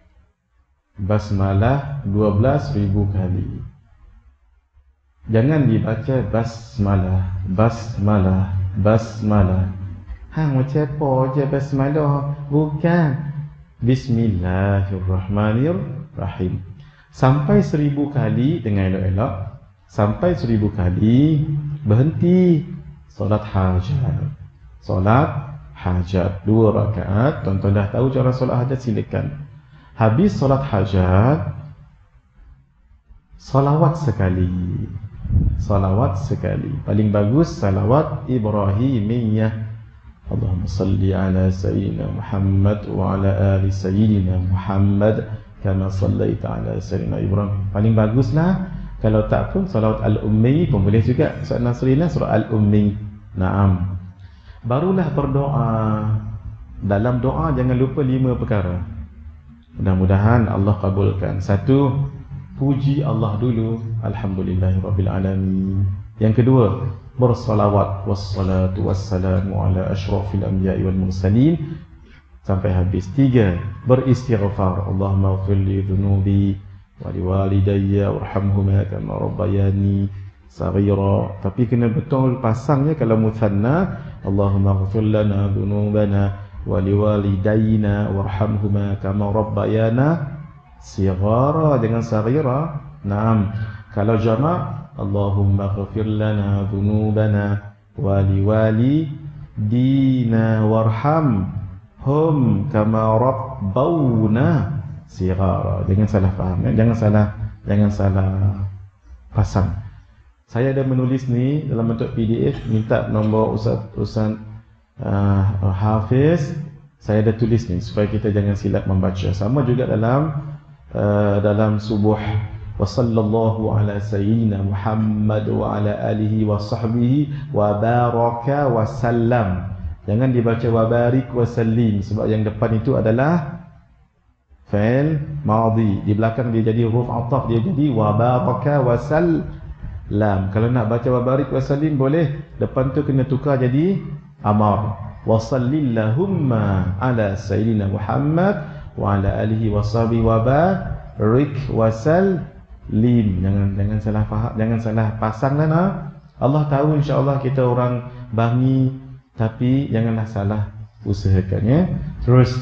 Basmalah 12,000 kali. Jangan dibaca basmalah, basmalah, basmalah. Hang macam apa je basmalah? Bukan. Bismillahirrahmanirrahim. Sampai 1000 kali dengan elok-elok. Sampai 1000 kali berhenti. Solat hajat. Solat hajat 2 rakaat. Tuan-tuan dah tahu cara solat hajat, silakan. Habis solat hajat, salawat sekali. Salawat sekali. Paling bagus salawat Ibrahimiyah. Allahumma salli ala Sayyidina Muhammad wa ala ali Sayyidina Muhammad kama sallaita ala Sayyidina Ibrahim. Paling baguslah. Kalau tak pun salawat Al-Ummi pun boleh juga. Surah Nasrina, surah Al-Ummi. Naam. Barulah berdoa. Dalam doa jangan lupa 5 perkara. Mudah-mudahan Allah kabulkan. 1, puji Allah dulu, alhamdulillahirabbil alamin. Yang kedua, bersalawat wassalatu wassalamu ala asyrafil anbiya'i wal mursalin sampai habis. 3, beristighfar, Allahumma ighfir li dhunubi wa liwalidayya warhamhuma kama rabbayani saghira. Tapi kena betul pasangnya. Kalau muthanna, Allahumma ighfir lana dhunubana wa liwalidayna warhamhuma kama rabbayana sighara, jangan saghira. Naam. Kalau jamak, Allahumma ighfir lana dhunubana wa liwalidina warhamhum kama rabbawna sighara. Jangan salah faham, jangan salah pasang. Saya ada menulis ni dalam bentuk PDF, minta nombor Ustaz Hafiz. Saya ada tulis ni supaya kita jangan silap membaca. Sama juga dalam subuh, wa sallallahu ala sayyidina Muhammad wa ala alihi wa sahbihi wa baraka wa sallam. Jangan dibaca wa barik wa sallim, sebab yang depan itu adalah fa'il madhi. Di belakang dia jadi huruf ataf, dia jadi wa baraka wa sallam. Kalau nak baca wa barik wa sallim boleh, depan tu kena tukar jadi amar. Wa sallillahumma ala sayyidina Muhammad wa ala alihi wa sahbihi wa barik wa sallim. Jangan salah faham, jangan salah pasang lah. Allah tahu insya-Allah kita orang bangi, tapi janganlah salah usahakannya. Terus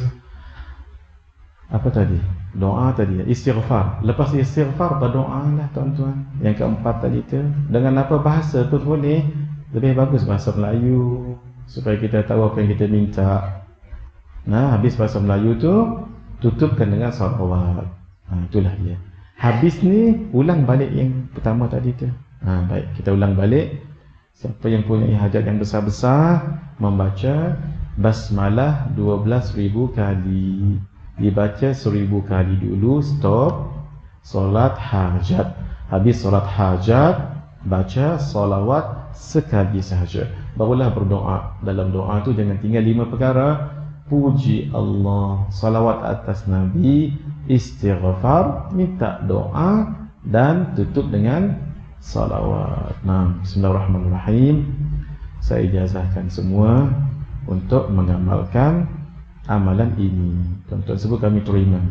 apa tadi? Doa tadi, istighfar. Lepas istighfar berdoa lah tuan-tuan. Yang keempat tadi tu, dengan apa bahasa pun boleh. Lebih bagus bahasa Melayu supaya kita tahu apa yang kita minta. Nah, habis bahasa Melayu tu tutupkan dengan salawat. Itulah dia. Habis ni ulang balik yang pertama tadi tu. Baik, kita ulang balik. Siapa yang punya hajat yang besar-besar, membaca basmalah 12,000 kali. Dibaca 1000 kali dulu, stop solat hajat. Habis solat hajat, baca salawat sekali sahaja, barulah berdoa. Dalam doa tu jangan tinggal 5 perkara: puji Allah, salawat atas Nabi, istighfar, minta doa, dan tutup dengan salawat. Bismillahirrahmanirrahim. Saya ijazahkan semua untuk mengamalkan amalan ini. Tuan-tuan sebut kami terima.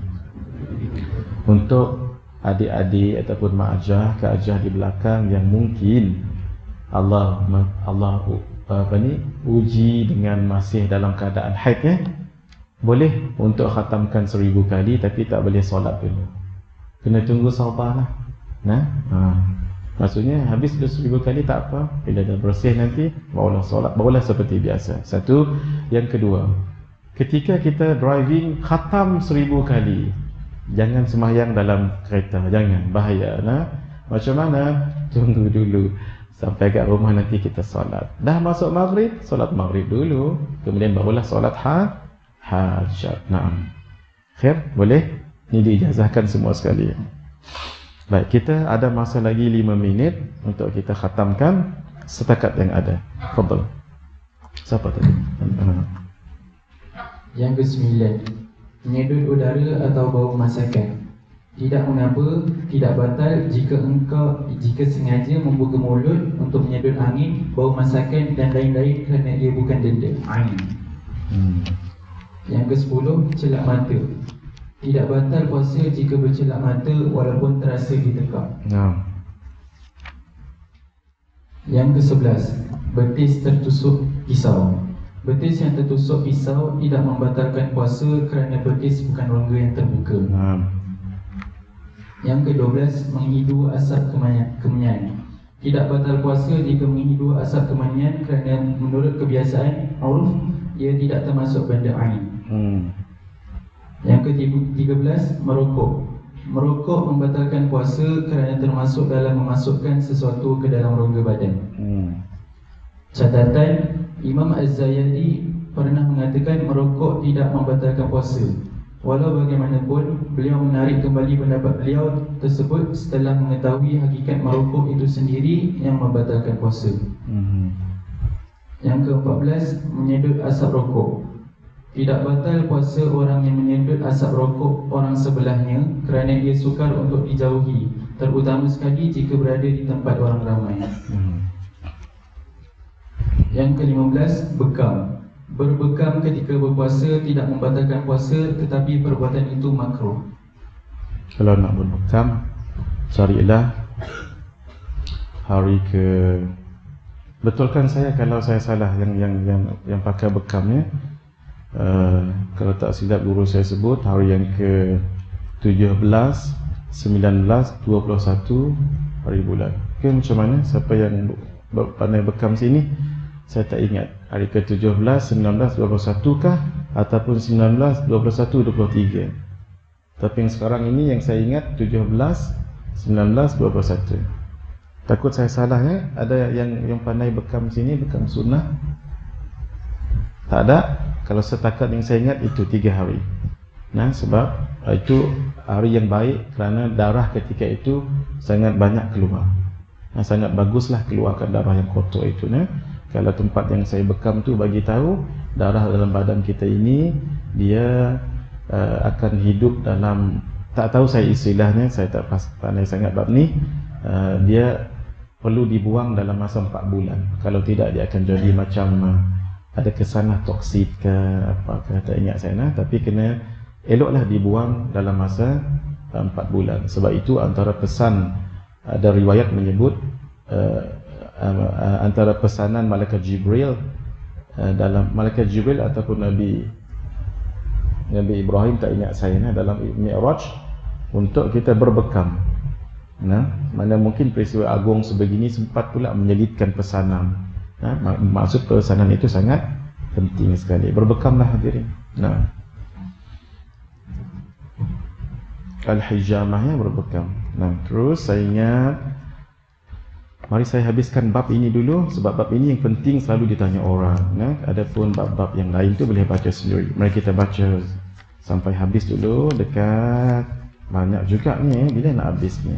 Untuk adik-adik ataupun mak ajah, kak ajah di belakang yang mungkin Allah uji dengan masih dalam keadaan haid, boleh untuk khatamkan 1000 kali, tapi tak boleh solat dulu. Kena tunggu sabar lah. Maksudnya habis 1000 kali tak apa, bila dah bersih nanti barulah solat, barulah seperti biasa. Satu. Yang kedua, ketika kita driving khatam 1000 kali, jangan sembahyang dalam kereta, jangan, bahaya. Macam mana? Tunggu dulu sampai kat rumah, nanti kita solat. Dah masuk maghrib, solat maghrib dulu, kemudian barulah solat hajat. Khair, boleh? Ini diijazahkan semua sekali. Baik, kita ada masa lagi 5 minit untuk kita khatamkan setakat yang ada. Fadal. Siapa tadi? Yang ke-9, menyedut udara atau bau masakan. Tidak mengapa, tidak batal jika sengaja membuka mulut untuk menyedut angin, bau masakan dan lain-lain, kerana ia bukan denda. Yang ke-10, celak mata. Tidak batal puasa jika bercelak mata walaupun terasa ditekak. Yang ke-11, betis tertusuk pisau. Betis yang tertusuk pisau tidak membatalkan puasa kerana betis bukan rongga yang terbuka. Yang ke-12, menghidu asap kemenyan. Tidak batal puasa jika menghidu asap kemenyan kerana menurut kebiasaan uruf ia tidak termasuk benda ain. Yang ke-13, merokok. Merokok membatalkan puasa kerana termasuk dalam memasukkan sesuatu ke dalam rongga badan. Catatan, Imam Az-Zayadi pernah mengatakan merokok tidak membatalkan puasa. Walau bagaimanapun, beliau menarik kembali pendapat beliau tersebut setelah mengetahui hakikat merokok itu sendiri yang membatalkan puasa. Yang ke-14, menyedut asap rokok. Tidak batal puasa orang yang menyedut asap rokok orang sebelahnya kerana ia sukar untuk dijauhi, terutama sekali jika berada di tempat orang ramai. Yang ke-15, bekam. Berbekam ketika berpuasa tidak membatalkan puasa, tetapi perbuatan itu makruh. Kalau nak berbekam, carilah hari ke... Betulkan saya kalau saya salah yang pakai bekamnya. Kalau tak silap guru saya sebut hari yang ke 17, 19, 21 hari bulan. Okay, macam mana? Siapa yang pandai bekam sini? Saya tak ingat hari ke 17, 19, 21 kah ataupun 19, 21, 23. Tapi yang sekarang ini yang saya ingat 17, 19, 21. Takut saya salah ya. Ada yang pandai bekam sini, bekam sunnah? Tak ada. Kalau setakat yang saya ingat itu 3 hari. Nah, sebab itu hari yang baik kerana darah ketika itu sangat banyak keluar. Nah, sangat baguslah keluarkan darah yang kotor itu. Nah, kalau tempat yang saya bekam tu bagi tahu darah dalam badan kita ini dia akan hidup dalam, tak tahu saya istilahnya, saya tak pandai sangat bab ni. Dia perlu dibuang dalam masa 4 bulan. Kalau tidak dia akan jadi macam ada kesanlah toksik ke apa ke, tak ingat saya nah, tapi kena eloklah dibuang dalam masa 4 bulan. Sebab itu antara pesan, ada riwayat menyebut antara pesanan Malaikat Jibril dalam Malaikat Jibril ataupun Nabi Ibrahim, tak ingat saya nah, dalam Mi'raj untuk kita berbekam. Nah, mana mungkin peristiwa agung sebegini sempat pula menyelitkan pesanan. Nah, maksud pesanan itu sangat penting sekali. Berbekamlah hadirin. Nah, al-hijamahnya berbekam. Nah, terus saya ingat, mari saya habiskan bab ini dulu, sebab bab ini yang penting selalu ditanya orang. Nah, adapun bab-bab yang lain tu boleh baca sendiri. Mari kita baca sampai habis dulu. Dekat banyak juga ni, bila nak habisnya?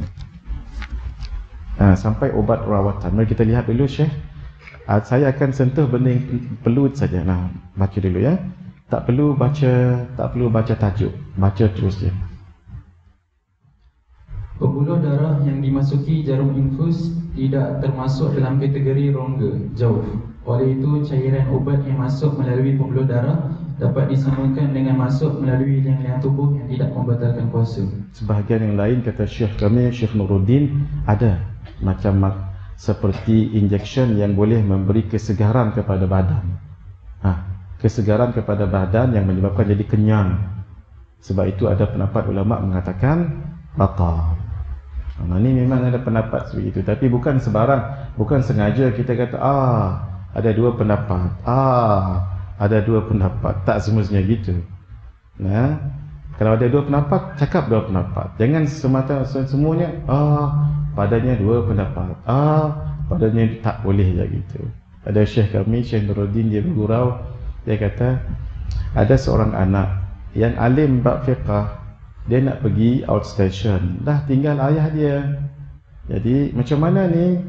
Sampai obat rawatan. Mari kita lihat dulu Syekh. Saya akan sentuh benda yang perlu saja. Nah, baca dulu ya. Tak perlu baca tajuk. Baca terus je. Pembuluh darah yang dimasuki jarum infus tidak termasuk dalam kategori rongga, jauh. Oleh itu, cairan ubat yang masuk melalui pembuluh darah dapat disamakan dengan masuk melalui liang-liang tubuh yang tidak membatalkan puasa. Sebahagian yang lain kata Syekh kami, Syekh Nuruddin, ada macam seperti injection yang boleh memberi kesegaran kepada badan. Kesegaran kepada badan yang menyebabkan jadi kenyang. Sebab itu ada pendapat ulama mengatakan batal. Ini memang ada pendapat seperti itu, tapi bukan sebarang, bukan sengaja kita kata ada dua pendapat. Ada dua pendapat. Tak semestinya gitu. Nah, kalau ada dua pendapat, cakap dua pendapat. Jangan semata semuanya padanya dua pendapat. Padanya tak boleh je gitu. Ada Syekh kami, Syekh Nuruddin, dia bergurau, dia kata ada seorang anak yang alim bab fiqah, dia nak pergi outstation, dah tinggal ayah dia. Jadi macam mana ni?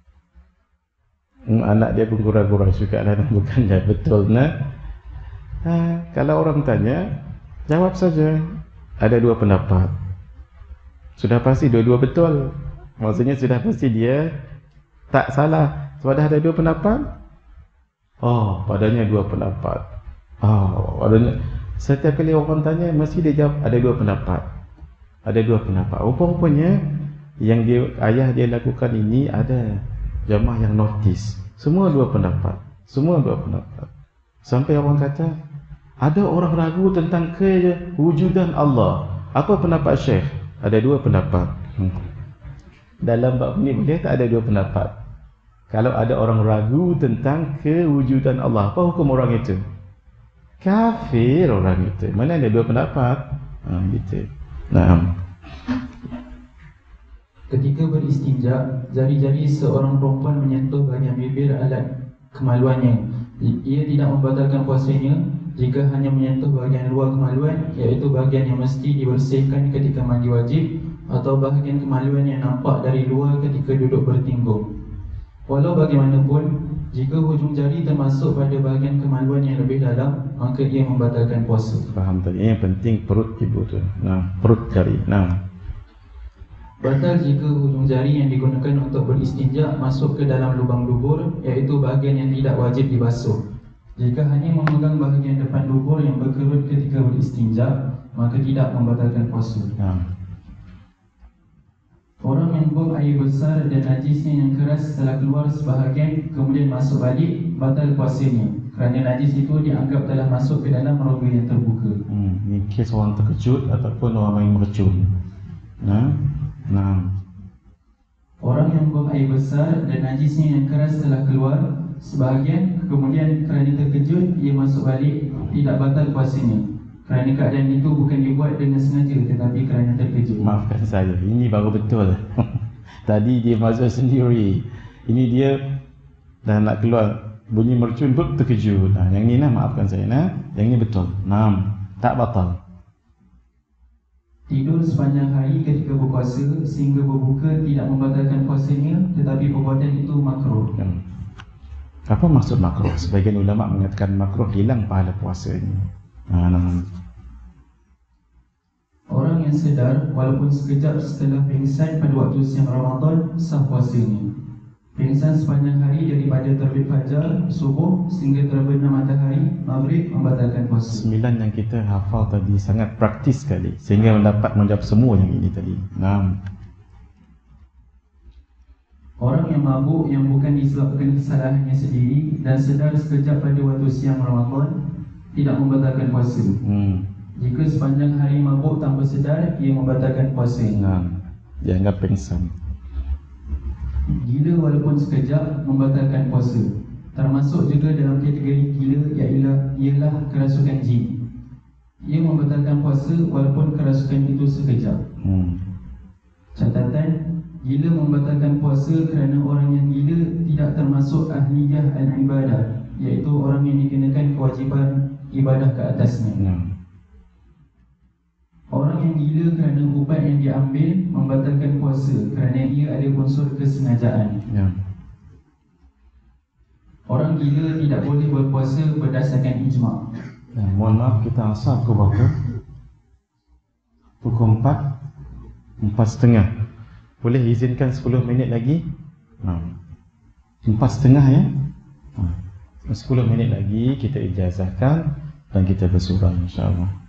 Anak dia pun gurau-gurau juga lah, bukannya betul nak. Kalau orang tanya, jawab saja. Ada dua pendapat. Sudah pasti dua-dua betul. Maksudnya sudah pasti dia tak salah. Sebab dah ada dua pendapat. Padanya dua pendapat. Padanya Setiap kali orang tanya, mesti dia jawab ada dua pendapat. Ada dua pendapat. Rupa-rupanya yang ayah dia lakukan ini ada jamaah yang notice. Semua dua pendapat. Semua dua pendapat. Sampai orang kata, ada orang ragu tentang kewujudan Allah. Apa pendapat Syekh? Ada dua pendapat. Dalam bab ini boleh tak ada dua pendapat? Kalau ada orang ragu tentang kewujudan Allah, apa hukum orang itu? Kafir orang itu. Mana ada dua pendapat? Gitu. Nah. Ketika beristinja, jari-jari seorang perempuan menyentuh bahagian bibir alat kemaluannya. Ia tidak membatalkan puasanya jika hanya menyentuh bahagian luar kemaluan, iaitu bahagian yang mesti dibersihkan ketika mandi wajib, atau bahagian kemaluan yang nampak dari luar ketika duduk bertinggung. Walau bagaimanapun, jika hujung jari termasuk pada bahagian kemaluan yang lebih dalam, maka ia membatalkan puasa. Faham tadi. Yang penting perut ibu tu. Nah, perut jari. Nah. Batal jika hujung jari yang digunakan untuk beristinja masuk ke dalam lubang dubur, iaitu bahagian yang tidak wajib dibasuh. Jika hanya memegang bahagian depan dubur yang berkerut ketika beristinja, maka tidak membatalkan puasa. Orang yang buang air besar dan najisnya yang keras setelah keluar sebahagian kemudian masuk balik, batal puasanya kerana najis itu dianggap telah masuk ke dalam rongga yang terbuka. Ini kes orang terkejut ataupun orang main mercun. Orang yang buang air besar dan najisnya yang keras setelah keluar sebahagian kemudian kerana terkejut ia masuk balik, tidak batal puasanya kerana keadaan itu bukan dibuat dengan sengaja tetapi kerana terkejut. Maafkan saya, ini baru betul. Tadi dia masuk sendiri, ini dia dah nak keluar bunyi mercun pun terkejut. Yang ni maafkan saya. Yang ni betul. Tak batal. Tidur sepanjang hari ketika berpuasa sehingga berbuka tidak membatalkan puasanya, tetapi perbuatan itu makruh. Apa maksud makruh? Sebagian ulama mengatakan makruh hilang pahala puasanya. Orang yang sedar walaupun sekejap setelah pingsan pada waktu siang Ramadan sah puasanya. Pingsan sepanjang hari daripada terbit fajar, subuh sehingga terbenam matahari, maghrib membatalkan puasa. 9 yang kita hafal tadi sangat praktis sekali sehingga dapat menjawab semua yang ini tadi. Orang yang mabuk yang bukan disebabkan kesalahannya sendiri dan sedar sekejap pada waktu siang Ramadan tidak membatalkan puasa. Jika sepanjang hari mabuk tanpa sedar, ia membatalkan puasa. Dianggap pingsan. Gila walaupun sekejap membatalkan puasa. Termasuk juga dalam kategori gila ialah kerasukan jin. Ia membatalkan puasa walaupun kerasukan itu sekejap. Catatan, gila membatalkan puasa kerana orang yang gila tidak termasuk ahliyah al-ibadah, iaitu orang yang dikenakan kewajipan ibadah ke atasnya. Orang yang gila kerana ubat yang diambil membatalkan puasa kerana ia ada unsur kesengajaan. Orang gila tidak boleh berpuasa berdasarkan ijma'. Mohon maaf, kita asal pukul berapa? Pukul 4, 4.30. Boleh izinkan 10 minit lagi? 4.30 ya? 10 minit lagi kita ijazahkan dan kita bersurah insyaAllah.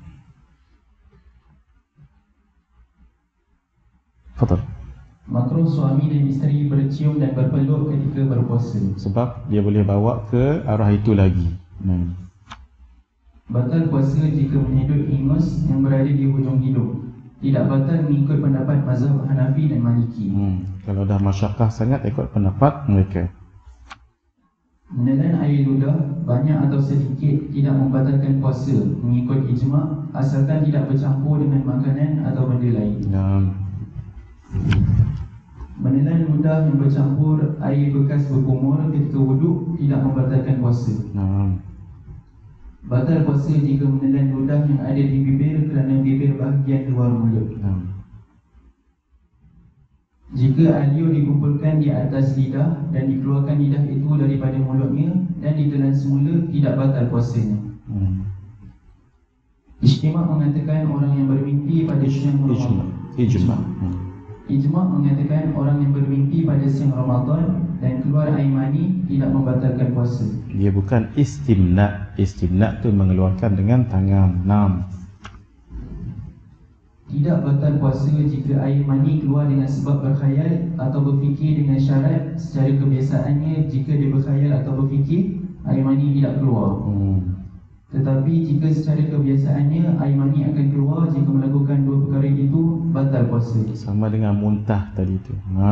Fadal. Makruh suami dan isteri bercium dan berpeluk ketika berpuasa. Sebab dia boleh bawa ke arah itu lagi. Batal puasa jika menyedut ingus yang berada di hujung hidung. Tidak batal mengikut pendapat mazhab Hanafi dan Maliki. Kalau dah masyakkah sangat ikut pendapat mereka. Menelan air ludah banyak atau sedikit tidak membatalkan puasa mengikut ijma' asalkan tidak bercampur dengan makanan atau benda lain. Menelan ludah yang bercampur air bekas berkumur ketika wuduk tidak membatalkan puasa. Batal puasa jika menelan ludah yang ada di bibir kerana bibir bahagian luar mulut. Jika alio dikumpulkan di atas lidah dan dikeluarkan lidah itu daripada mulutnya dan ditelan semula, tidak batal puasanya. Ijtima' mengatakan orang yang bermimpi pada siang Ramadan Ijma' mengatakan orang yang bermimpi pada siang Ramadan dan keluar air mani tidak membatalkan puasa. Dia bukan istimna. Istimna tu mengeluarkan dengan tangan. 6. Tidak batal puasa jika air mani keluar dengan sebab berkhayal atau berfikir dengan syarat. Secara kebiasaannya, jika dia berkhayal atau berfikir, air mani tidak keluar. Tetapi jika secara kebiasaannya air mani akan keluar jika melakukan dua perkara itu, batal puasa. Sama dengan muntah tadi tu.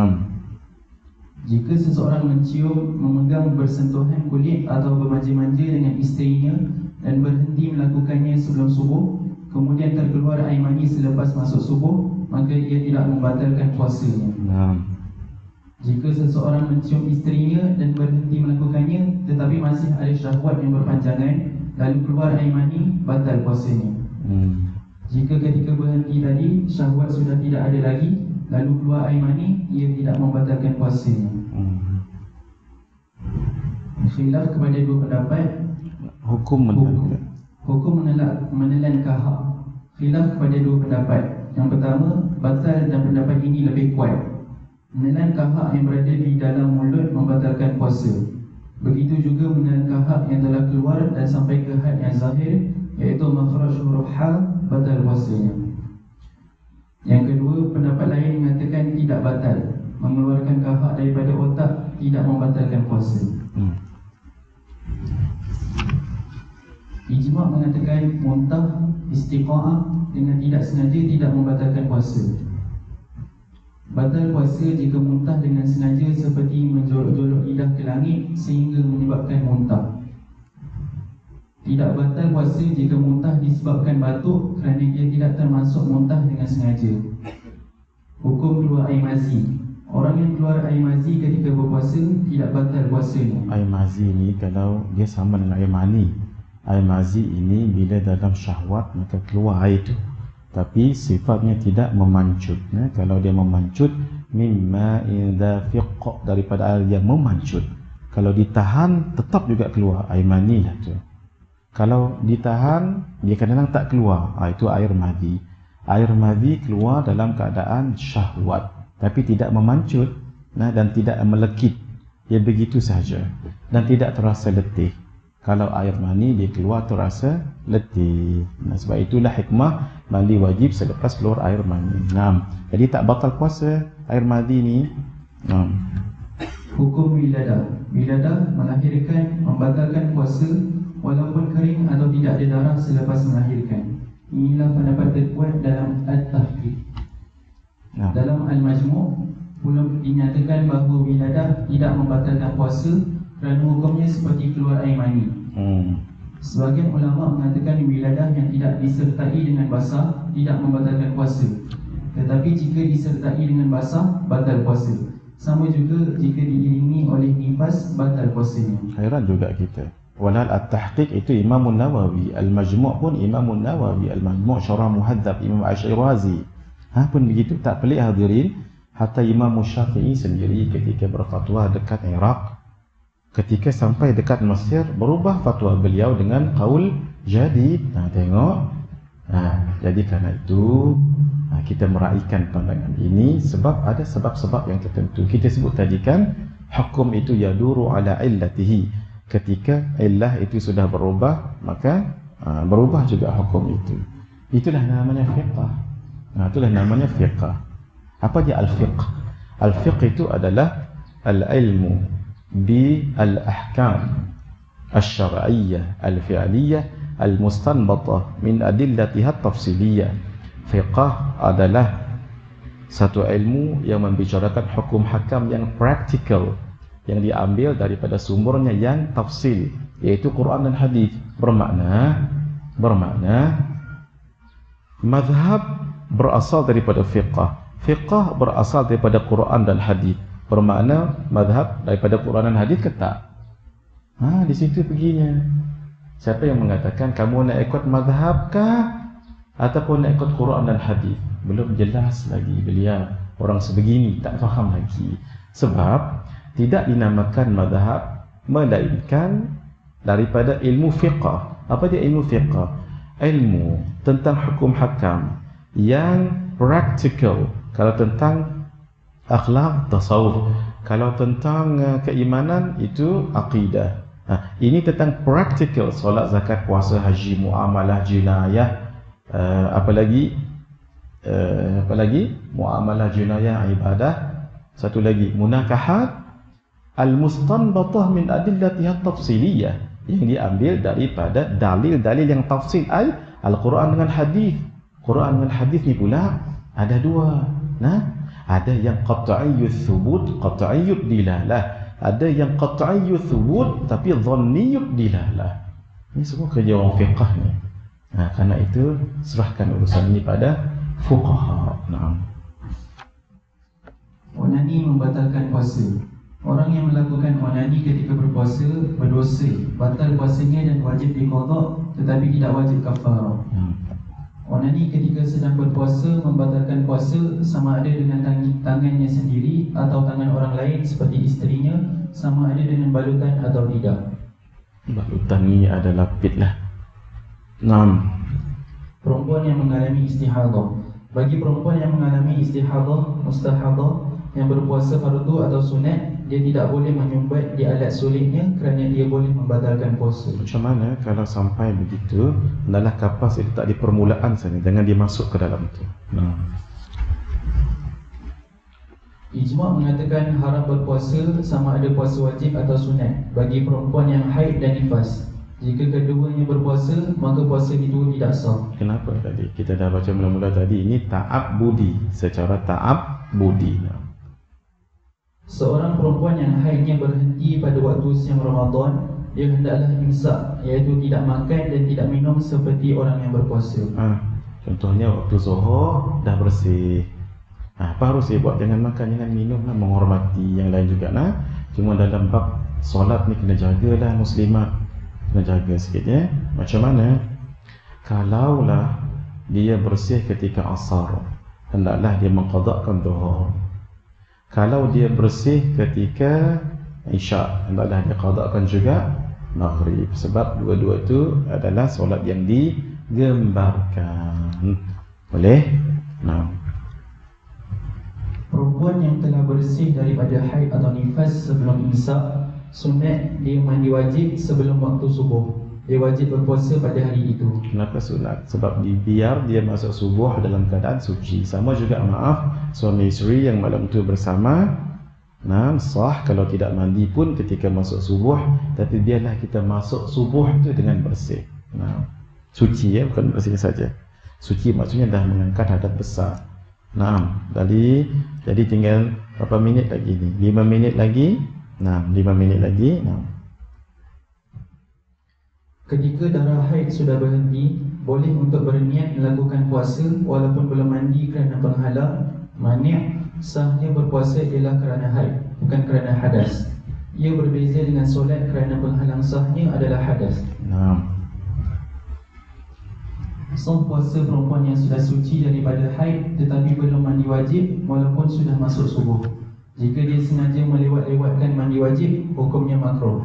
Jika seseorang mencium, memegang, bersentuhan kulit atau bermanja-manja dengan isterinya dan berhenti melakukannya sebelum subuh, kemudian terkeluar air mani selepas masuk subuh, maka ia tidak membatalkan puasanya. Jika seseorang mencium isterinya dan berhenti melakukannya tetapi masih ada syahwat yang berpanjangan, lalu keluar air mani, batal puasanya. Jika ketika berhenti tadi syahwat sudah tidak ada lagi, lalu keluar air mani, ia tidak membatalkan puasanya. Khilaf kepada dua pendapat. Hukum menelan kahak. Khilaf kepada dua pendapat. Yang pertama, batal dan pendapat ini lebih kuat. Menelan kahak yang berada di dalam mulut membatalkan puasa. Begitu juga menelan kahak yang telah keluar dan sampai ke had yang zahir, iaitu makhraj huruf ha, batal puasanya. Yang kedua, pendapat lain mengatakan tidak batal. Mengeluarkan kahak daripada otak tidak membatalkan puasa. Ijma' mengatakan muntah, istiqa'ah dengan tidak sengaja tidak membatalkan puasa. Batal puasa jika muntah dengan sengaja seperti menjolok-jolok lidah ke langit sehingga menyebabkan muntah. Tidak batal puasa jika muntah disebabkan batuk kerana ia tidak termasuk muntah dengan sengaja. Hukum keluar air mazi. Orang yang keluar air mazi ketika berpuasa tidak batal puasanya. Air mazi ni kalau dia sama dengan air mani. Air mazi ini bila dalam syahwat maka keluar air itu, tapi sifatnya tidak memancut. Kalau dia memancut, mimma dafiq, daripada air yang memancut. Kalau ditahan tetap juga keluar air mani lah tu. Kalau ditahan dia kadang-kadang tak keluar, itu air madhi. Air madhi keluar dalam keadaan syahwat tapi tidak memancut dan tidak melekit. Dia begitu sahaja dan tidak terasa letih. Kalau air mani dia keluar terasa letih. Sebab itulah hikmah mandi wajib selepas keluar air mani. Jadi tak batal puasa air mani ni. Hukum wiladah. Wiladah melahirkan membatalkan puasa walaupun kering atau tidak ada darah selepas melahirkan. Inilah pendapat terkuat dalam At-Tahqiq. Dalam Al-Majmu' pula dinyatakan bahawa wiladah tidak membatalkan puasa kerana hukumnya seperti keluar air mani. Sebagian ulama mengatakan wiladah yang tidak disertai dengan basah tidak membatalkan puasa. Tetapi jika disertai dengan basah, batal puasa. Sama juga jika diiringi oleh nifas, batal puasanya. Hairan juga kita. Walal At-Tahqiq itu Imam Nawawi, Al-Majmu' pun Imam Nawawi, Al-Majmu' Syarah Muhadzab Imam Ash-Shirazi. Pun begitu, tak pelik hadirin. Hatta Imam Syafi'i sendiri ketika berfatwa dekat Iraq, ketika sampai dekat Mesir, berubah fatwa beliau dengan qaul jadid. Tengok. Jadi kerana itu kita meraihkan pandangan ini sebab ada sebab-sebab yang tertentu. Kita sebut tadi kan, hukum itu yaduru ala illatihi. Ketika illah itu sudah berubah, maka berubah juga hukum itu. Itulah namanya fiqh. Itulah namanya fiqh. Apa dia al-fiqh? Al-fiqh itu adalah al-ilmu bil-ahkam al-syar'iyyah al-fi'liyah al-mustanbatah min adillatiha tafsiliyah. Fiqh adalah satu ilmu yang membicarakan hukum hakam yang praktikal, yang diambil daripada sumbernya yang tafsil, iaitu Quran dan hadis. Bermakna mazhab berasal daripada fiqh. Fiqh berasal daripada Quran dan hadis. Bermakna mazhab daripada Quran dan hadis ke tak? Di situ perginya. Siapa yang mengatakan kamu nak ikut mazhab kah ataupun nak ikut Quran dan hadis? Belum jelas lagi beliau. Orang sebegini tak faham lagi. Sebab tidak dinamakan mazhab melainkan daripada ilmu fiqh. Apa dia ilmu fiqh? Ilmu tentang hukum hakam yang praktikal. Kalau tentang akhlak, tasawuf. Kalau tentang keimanan, itu akidah. Ini tentang practical, solat, zakat, puasa, haji, muamalah, jinayah, apalagi muamalah, jinayah, ibadah. Satu lagi, munakahat al-mustanbatah min adillatiha tafsiliyah, yang diambil daripada dalil-dalil yang tafsil, Al-Quran dengan hadis. Quran dengan hadis ni pula ada dua. Ada yang qat'iyyut thubut, qat'iyyut dilalah. Ada yang qat'iyyut thubut tapi dhanniyut dilalah. Ini semua kerja orang fiqh ni. Kerana itu serahkan urusan ini pada fuqaha. Onani membatalkan puasa. Orang yang melakukan onani ketika berpuasa berdosa, batal puasanya dan wajib diqadha tetapi tidak wajib kafarah. Onani ketika sedang berpuasa membatalkan puasa sama ada dengan tangannya sendiri atau tangan orang lain seperti isterinya, sama ada dengan balutan atau tidak. Balutan ni adalah pitlah. Perempuan yang mengalami istihadah. Bagi perempuan yang mengalami istihadah, mustahadah, yang berpuasa fardu atau sunat, dia tidak boleh menyumbat di alat sulitnya kerana dia boleh membatalkan puasa. Macam mana kalau sampai begitu, adalah kapas itu tak di permulaan sana, jangan dia masuk ke dalam tu. Ijma' mengatakan haram berpuasa sama ada puasa wajib atau sunat bagi perempuan yang haid dan nifas. Jika keduanya berpuasa, maka puasa itu tidak sah. Kenapa tadi? Kita dah baca mula-mula tadi, ini ta'abbudi, secara ta'abbudi. Seorang perempuan yang haidnya berhenti pada waktu siang Ramadan, dia hendaklah imsak, iaitu tidak makan dan tidak minum seperti orang yang berpuasa. Contohnya waktu zuhur dah bersih. Apa harus dia buat? Jangan makan, jangan minum lah, menghormati yang lain juga. Cuma dalam bab solat ni kena jagalah muslimat, kena jaga sikit ya. Macam mana? Kalaulah dia bersih ketika asar, hendaklah dia mengqadakkan zuhur. Kalau dia bersih ketika isyak, hendaklah dia qadakkan juga maghrib. Sebab dua-dua itu adalah solat yang digembarkan. Boleh? Perempuan yang telah bersih daripada haid atau nifas sebelum imsak, sunat dia mandi wajib sebelum waktu subuh. Dia wajib berpuasa pada hari itu. Kenapa sunat? Sebab biar dia masuk subuh dalam keadaan suci. Sama juga, suami isteri yang malam itu bersama, sah kalau tidak mandi pun ketika masuk subuh. Tapi biarlah kita masuk subuh itu dengan bersih. Suci ya, bukan bersih saja. Suci maksudnya dah mengangkat hadas besar. Jadi tinggal berapa minit lagi ni? 5 minit lagi. 5 minit lagi. Ketika darah haid sudah berhenti, boleh untuk berniat melakukan puasa walaupun belum mandi kerana penghalang. Mani' sahnya berpuasa ialah kerana haid, bukan kerana hadas. Ia berbeza dengan solat kerana penghalang sahnya adalah hadas. Sah puasa perempuan yang sudah suci daripada haid tetapi belum mandi wajib walaupun sudah masuk subuh. Jika dia sengaja melewat-lewatkan mandi wajib, hukumnya makruh.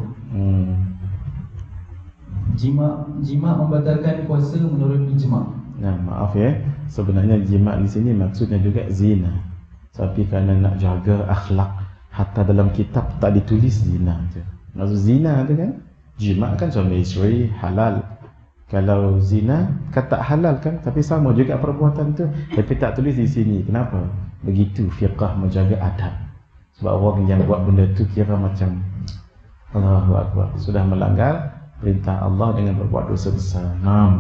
Jima membatalkan puasa menurut ijma'. Maaf ya, sebenarnya jima' di sini maksudnya juga zina. Tapi kerana nak jaga akhlak, hatta dalam kitab tak ditulis zina je. Maksud zina tu kan, jima' kan suami isteri halal. Kalau zina kan tak halal kan, tapi sama juga perbuatan tu, tapi tak tulis di sini. Kenapa? Begitu fiqh menjaga adab. Sebab orang yang buat benda tu kira macam Allahu Akbar, sudah melanggar perintah Allah dengan berbuat dosa besar.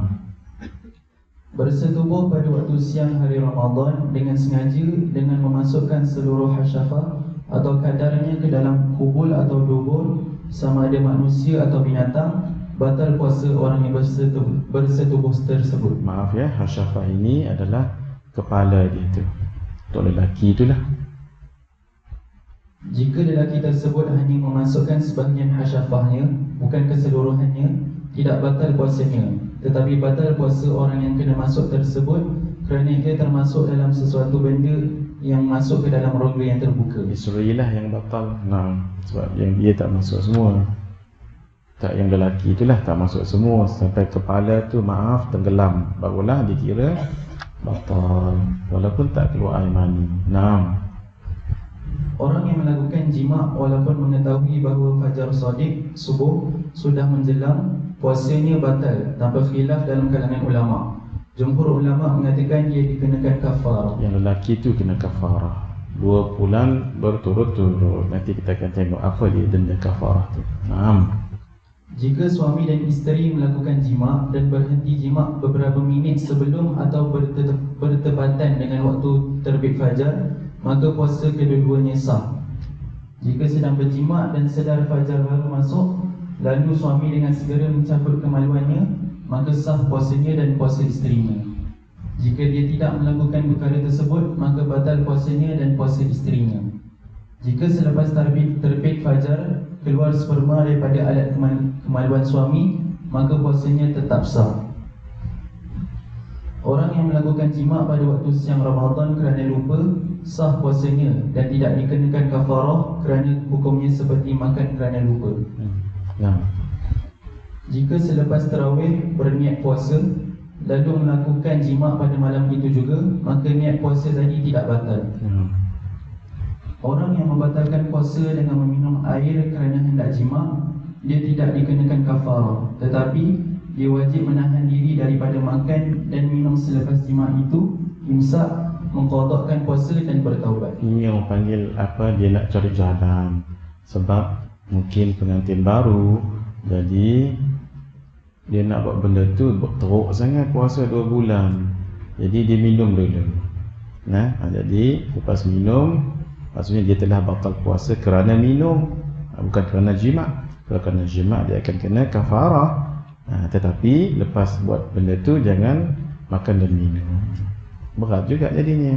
Bersetubuh pada waktu siang hari Ramadan dengan sengaja dengan memasukkan seluruh hasyafah atau kadarnya ke dalam kubul atau dubur, sama ada manusia atau binatang, batal puasa orang yang bersetubuh tersebut. Maaf ya, hasyafah ini adalah kepala dia tu. Untuk lelaki itulah. Jika lelaki tersebut hanya memasukkan sebahagian hasyafahnya, bukan keseluruhannya, tidak batal puasanya. Tetapi batal puasa orang yang kena masuk tersebut kerana dia termasuk dalam sesuatu benda yang masuk ke dalam rongga yang terbuka. Isteri lah yang batal. Sebab yang dia tak masuk semua. Tak, yang lelaki itulah tak masuk semua. Sampai kepala tu tenggelam, barulah dikira batal, walaupun tak keluar air mani. Orang yang melakukan jima' walaupun mengetahui bahawa fajar shadiq subuh sudah menjelang, puasanya batal tanpa khilaf dalam kalangan ulama. Jumhur ulama mengatakan ia dikenakan kafarah. Yang lelaki tu kena kafarah 2 bulan berturut-turut. Nanti kita akan tengok apa dia denda kafarah tu. Jika suami dan isteri melakukan jima' dan berhenti jima' beberapa minit sebelum atau bertepatan dengan waktu terbit fajar, maka puasa kedua-duanya sah. Jika sedang berjima' dan sedar fajar baru masuk, lalu suami dengan segera mencabut kemaluannya, maka sah puasanya dan puasa isterinya. Jika dia tidak melakukan perkara tersebut, maka batal puasanya dan puasa isterinya. Jika selepas terbit fajar keluar sperma daripada alat kemaluan suami, maka puasanya tetap sah. Orang yang melakukan jima' pada waktu siang Ramadan kerana lupa, sah puasanya dan tidak dikenakan kafarah kerana hukumnya seperti makan kerana lupa. Jika selepas tarawih berniat puasa lalu melakukan jima' pada malam itu juga, maka niat puasa tadi tidak batal. Orang yang membatalkan puasa dengan meminum air kerana hendak jima', dia tidak dikenakan kafarah, tetapi dia wajib menahan diri daripada makan dan minum selepas jima' itu, imsak, mengqadakkan puasa dan bertaubat. Ini yang panggil apa, dia nak cari jalan. Sebab mungkin pengantin baru, jadi dia nak buat benda tu teruk sangat, puasa 2 bulan. Jadi dia minum dulu. Jadi lepas minum, maksudnya dia telah batal puasa kerana minum, bukan kerana jima'. Kalau kerana jima' dia akan kena kafarah. Tetapi lepas buat benda tu jangan makan dan minum. Berat juga jadinya.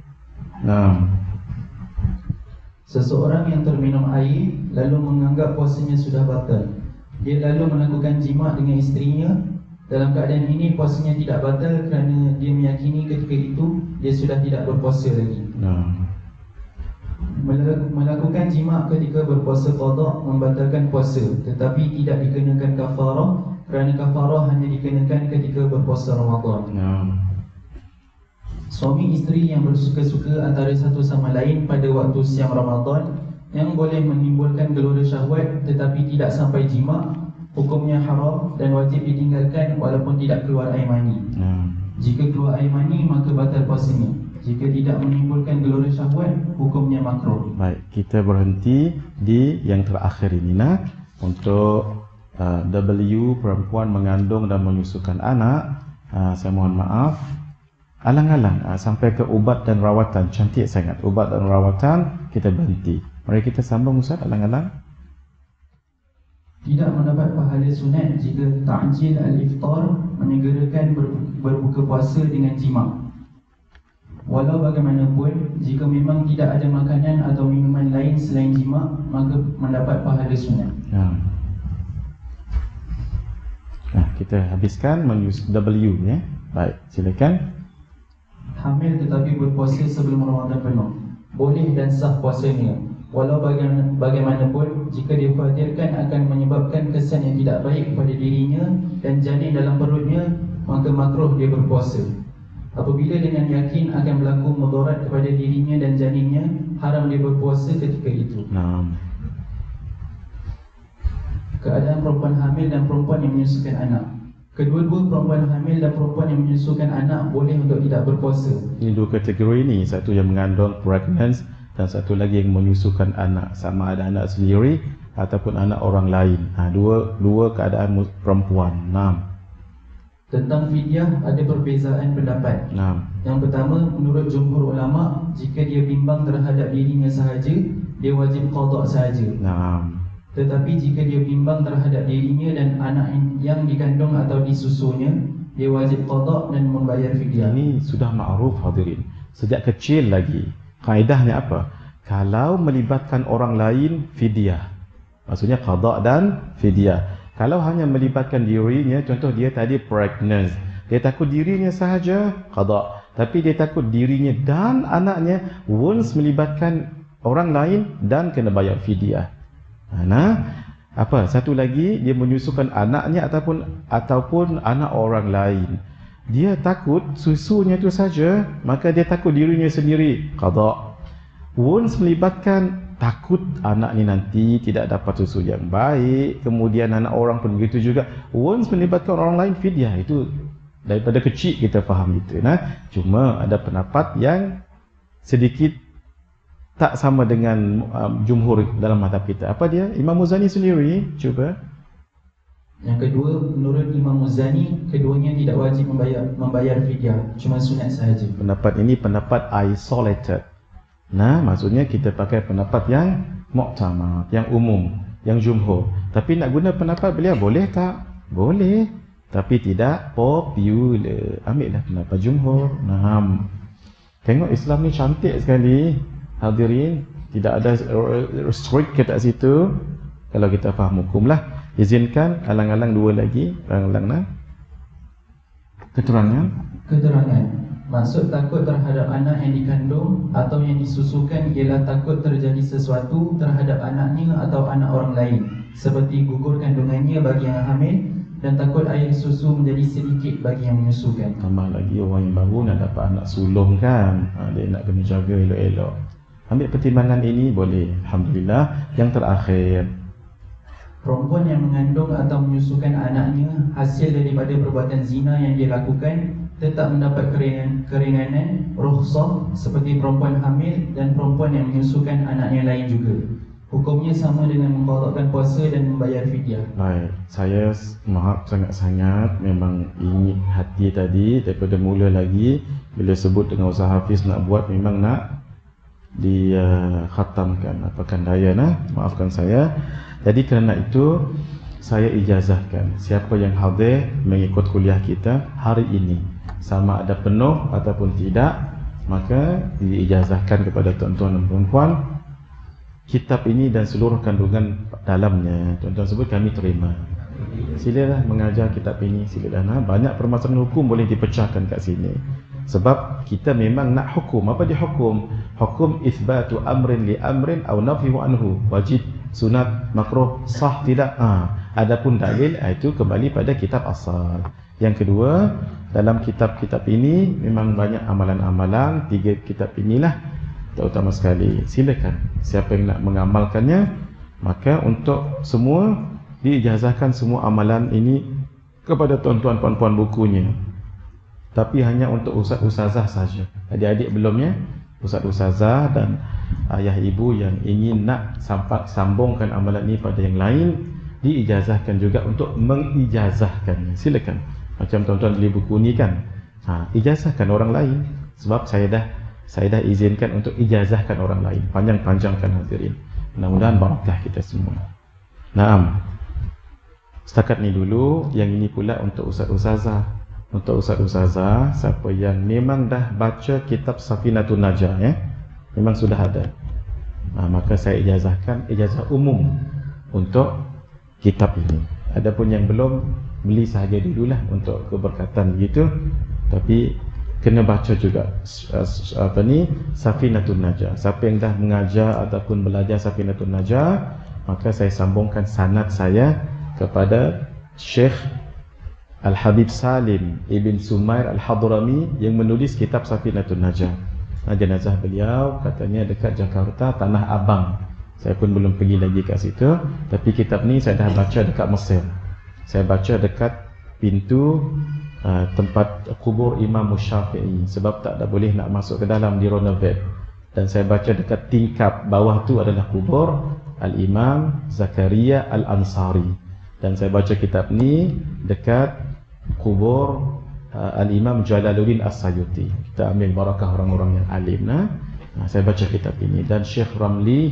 Seseorang yang terminum air lalu menganggap puasanya sudah batal, dia lalu melakukan jima' dengan isterinya. Dalam keadaan ini puasanya tidak batal kerana dia meyakini ketika itu dia sudah tidak berpuasa lagi. Melakukan jima' ketika berpuasa qada membatalkan puasa, tetapi tidak dikenakan kafarah kerana kafarah hanya dikenakan ketika berpuasa Ramadan. Suami isteri yang bersuka-suka antara satu sama lain pada waktu siang Ramadan yang boleh menimbulkan gelora syahwat tetapi tidak sampai jima', hukumnya haram dan wajib ditinggalkan walaupun tidak keluar air mani. Jika keluar air mani, maka batal puasanya. Jika tidak menimbulkan gelora syahwat, hukumnya makruh. Baik, kita berhenti di yang terakhir ini untuk W, perempuan mengandung dan menyusukan anak. Saya mohon maaf, alang-alang sampai ke ubat dan rawatan. Cantik sangat, ubat dan rawatan kita berhenti. Mari kita sambung Ustaz, alang-alang. Tidak mendapat pahala sunat jika ta'jil al-iftar, menyegerakan berbuka puasa dengan jima'. Walau bagaimanapun, jika memang tidak ada makanan atau minuman lain selain jima', maka mendapat pahala sunat. Kita habiskan W ya. Baik, silakan. Hamil tetapi berpuasa sebelum Ramadan penuh, boleh dan sah puasanya. Walau bagaimanapun, jika dikhawatirkan akan menyebabkan kesan yang tidak baik pada dirinya dan janin dalam perutnya, maka makruh dia berpuasa. Apabila dengan yakin akan berlaku mudarat kepada dirinya dan janinnya, haram dia berpuasa ketika itu. Keadaan perempuan hamil dan perempuan yang menyusukan anak. Kedua-dua perempuan hamil dan perempuan yang menyusukan anak boleh untuk tidak berpuasa. Ini 2 kategori ini, satu yang mengandung pregnant dan satu lagi yang menyusukan anak, sama ada anak sendiri ataupun anak orang lain. Dua keadaan perempuan. Tentang fidyah ada perbezaan pendapat. Yang pertama, menurut jumhur ulama, jika dia bimbang terhadap dirinya sahaja, dia wajib qada sahaja. Tetapi jika dia bimbang terhadap dirinya dan anak yang dikandung atau disusunya, dia wajib qada dan membayar fidyah. Ini sudah ma'ruf hadirin. Sejak kecil lagi. Kaedahnya apa? Kalau melibatkan orang lain, fidyah. Maksudnya qada dan fidyah. Kalau hanya melibatkan dirinya, contoh dia tadi pregnant, dia takut dirinya sahaja, qada. Tapi dia takut dirinya dan anaknya once melibatkan orang lain dan kena bayar fidyah. Satu lagi, dia menyusukan anaknya ataupun anak orang lain. Dia takut susunya itu saja, maka dia takut dirinya sendiri, qada. Wounds melibatkan takut anak ni nanti tidak dapat susu yang baik, kemudian anak orang pun begitu juga. Wounds melibatkan orang lain, fidyah. Itu daripada kecil kita faham itu. Cuma ada pendapat yang sedikit tak sama dengan jumhur dalam mazhab kita. Apa dia? Imam Muzani sendiri cuba. Yang kedua, menurut Imam Muzani, keduanya tidak wajib membayar fidyah, cuma sunat sahaja. Pendapat ini pendapat isolated. Maksudnya kita pakai pendapat yang mu'tamad, yang umum, yang jumhur. Tapi nak guna pendapat beliau boleh tak? Boleh, tapi tidak popular. Ambillah pendapat jumhur. Tengok Islam ni cantik sekali, hadirin. Tidak ada restrict kat situ. Kalau kita faham hukum lah. Izinkan alang-alang dua lagi. Alang-alang keterangan. Maksud takut terhadap anak yang dikandung atau yang disusukan ialah takut terjadi sesuatu terhadap anaknya atau anak orang lain, seperti gugur kandungannya bagi yang hamil, dan takut air susu menjadi sedikit bagi yang menyusukan. Tambah lagi orang yang baru nak dapat anak sulung kan, dia nak kena jaga elok-elok. Ambil pertimbangan ini boleh. Alhamdulillah. Yang terakhir, perempuan yang mengandung atau menyusukan anaknya hasil daripada perbuatan zina yang dia lakukan tetap mendapat keringanan rukhsah seperti perempuan hamil dan perempuan yang menyusukan anaknya lain juga. Hukumnya sama dengan mengqadhakan puasa dan membayar fidyah. Baik, saya maaf sangat-sangat, memang ingin hati tadi daripada mula lagi bila sebut dengan Ustaz Hafiz nak buat, memang nak khatamkan. Apakan daya, maafkan saya. Jadi kerana itu saya ijazahkan siapa yang hadir mengikut kuliah kita hari ini, sama ada penuh ataupun tidak, maka diijazahkan kepada tuan-tuan dan puan-puan kitab ini dan seluruh kandungan dalamnya. Tuan-tuan sebut kami terima. Silalah mengajar kitab ini, silalah. Banyak permasalahan hukum boleh dipecahkan kat sini. Sebab kita memang nak hukum. Apa dia hukum? Hukum itsbatu amrin li amrin aw nafyu anhu. Wajib, sunat, makruh, sah, tidak. Adapun dalil itu kembali pada kitab asal. Yang kedua, dalam kitab-kitab ini memang banyak amalan-amalan. 3 kitab inilah terutama sekali. Silakan siapa yang nak mengamalkannya, maka untuk semua diijazahkan semua amalan ini kepada tuan-tuan puan-puan bukunya. Tapi hanya untuk ustaz-ustazah saja. Adik-adik belumnya, ustaz-ustazah dan ayah ibu yang ingin nak sambungkan amalan ini pada yang lain, diijazahkan juga untuk mengijazahkannya. Silakan. Macam tuan-tuan beli buku ni kan, ijazahkan orang lain. Sebab saya dah izinkan untuk ijazahkan orang lain. Panjang-panjangkan hadirin. Mudah-mudahan barakah kita semua. Naam. Setakat ni dulu. Yang ini pula untuk ustaz-ustazah. Untuk ustaz-ustazah, siapa yang memang dah baca kitab Safinatun Najah, memang sudah ada, maka saya ijazahkan ijazah umum untuk kitab ini. Adapun yang belum, beli sahaja dululah untuk keberkatan begitu. Tapi kena baca juga Safinatun Najah. Siapa yang dah mengajar ataupun belajar Safinatun Najah, maka saya sambungkan sanad saya kepada Syekh Al-Habib Salim Ibn Sumair Al-Hadrami yang menulis kitab Safinatun Najah. Jenazah beliau katanya dekat Jakarta, Tanah Abang. Saya pun belum pergi lagi kat situ. Tapi kitab ni saya dah baca dekat Mesir. Saya baca dekat pintu tempat kubur Imam Syafi'i, sebab tak ada boleh nak masuk ke dalam, di renovate. Dan saya baca dekat tingkap bawah tu adalah kubur Al-Imam Zakaria Al-Ansari. Dan saya baca kitab ni dekat kubur Al-Imam Jalaluddin As-Sayuti. Kita ambil barakah orang-orang yang alim. Saya baca kitab ini. Dan Syekh Ramli,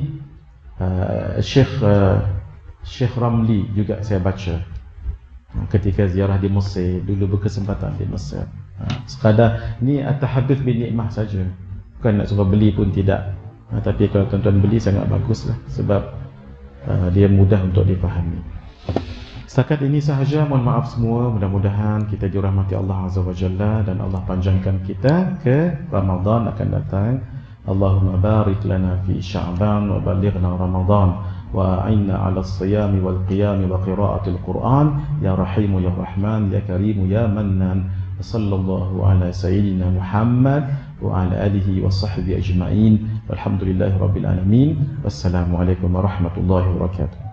Syekh Ramli juga saya baca ketika ziarah di Mesir. Dulu berkesempatan di Mesir. Sekadar ni at-tahadduts bi nikmah saja, bukan nak suruh beli pun tidak. Tapi kalau tuan-tuan beli sangat baguslah, sebab dia mudah untuk dipahami. Setakat ini sahaja, mohon maaf semua. Mudah-mudahan kita dirahmati Allah Azza wa Jalla dan Allah panjangkan kita ke Ramadan akan datang. Allahumma barik lana fi Sya'ban wa balighna Ramadan wa a'inna 'ala as-siyami wal qiyami wa qira'atil Qur'an ya Rahimu ya Rahman ya Karimu ya Mannan Sallallahu ala sayyidina Muhammad wa ala alihi wa sahbihi ajma'in. Walhamdulillahi rabbil alamin. Wassalamualaikum warahmatullahi wabarakatuh.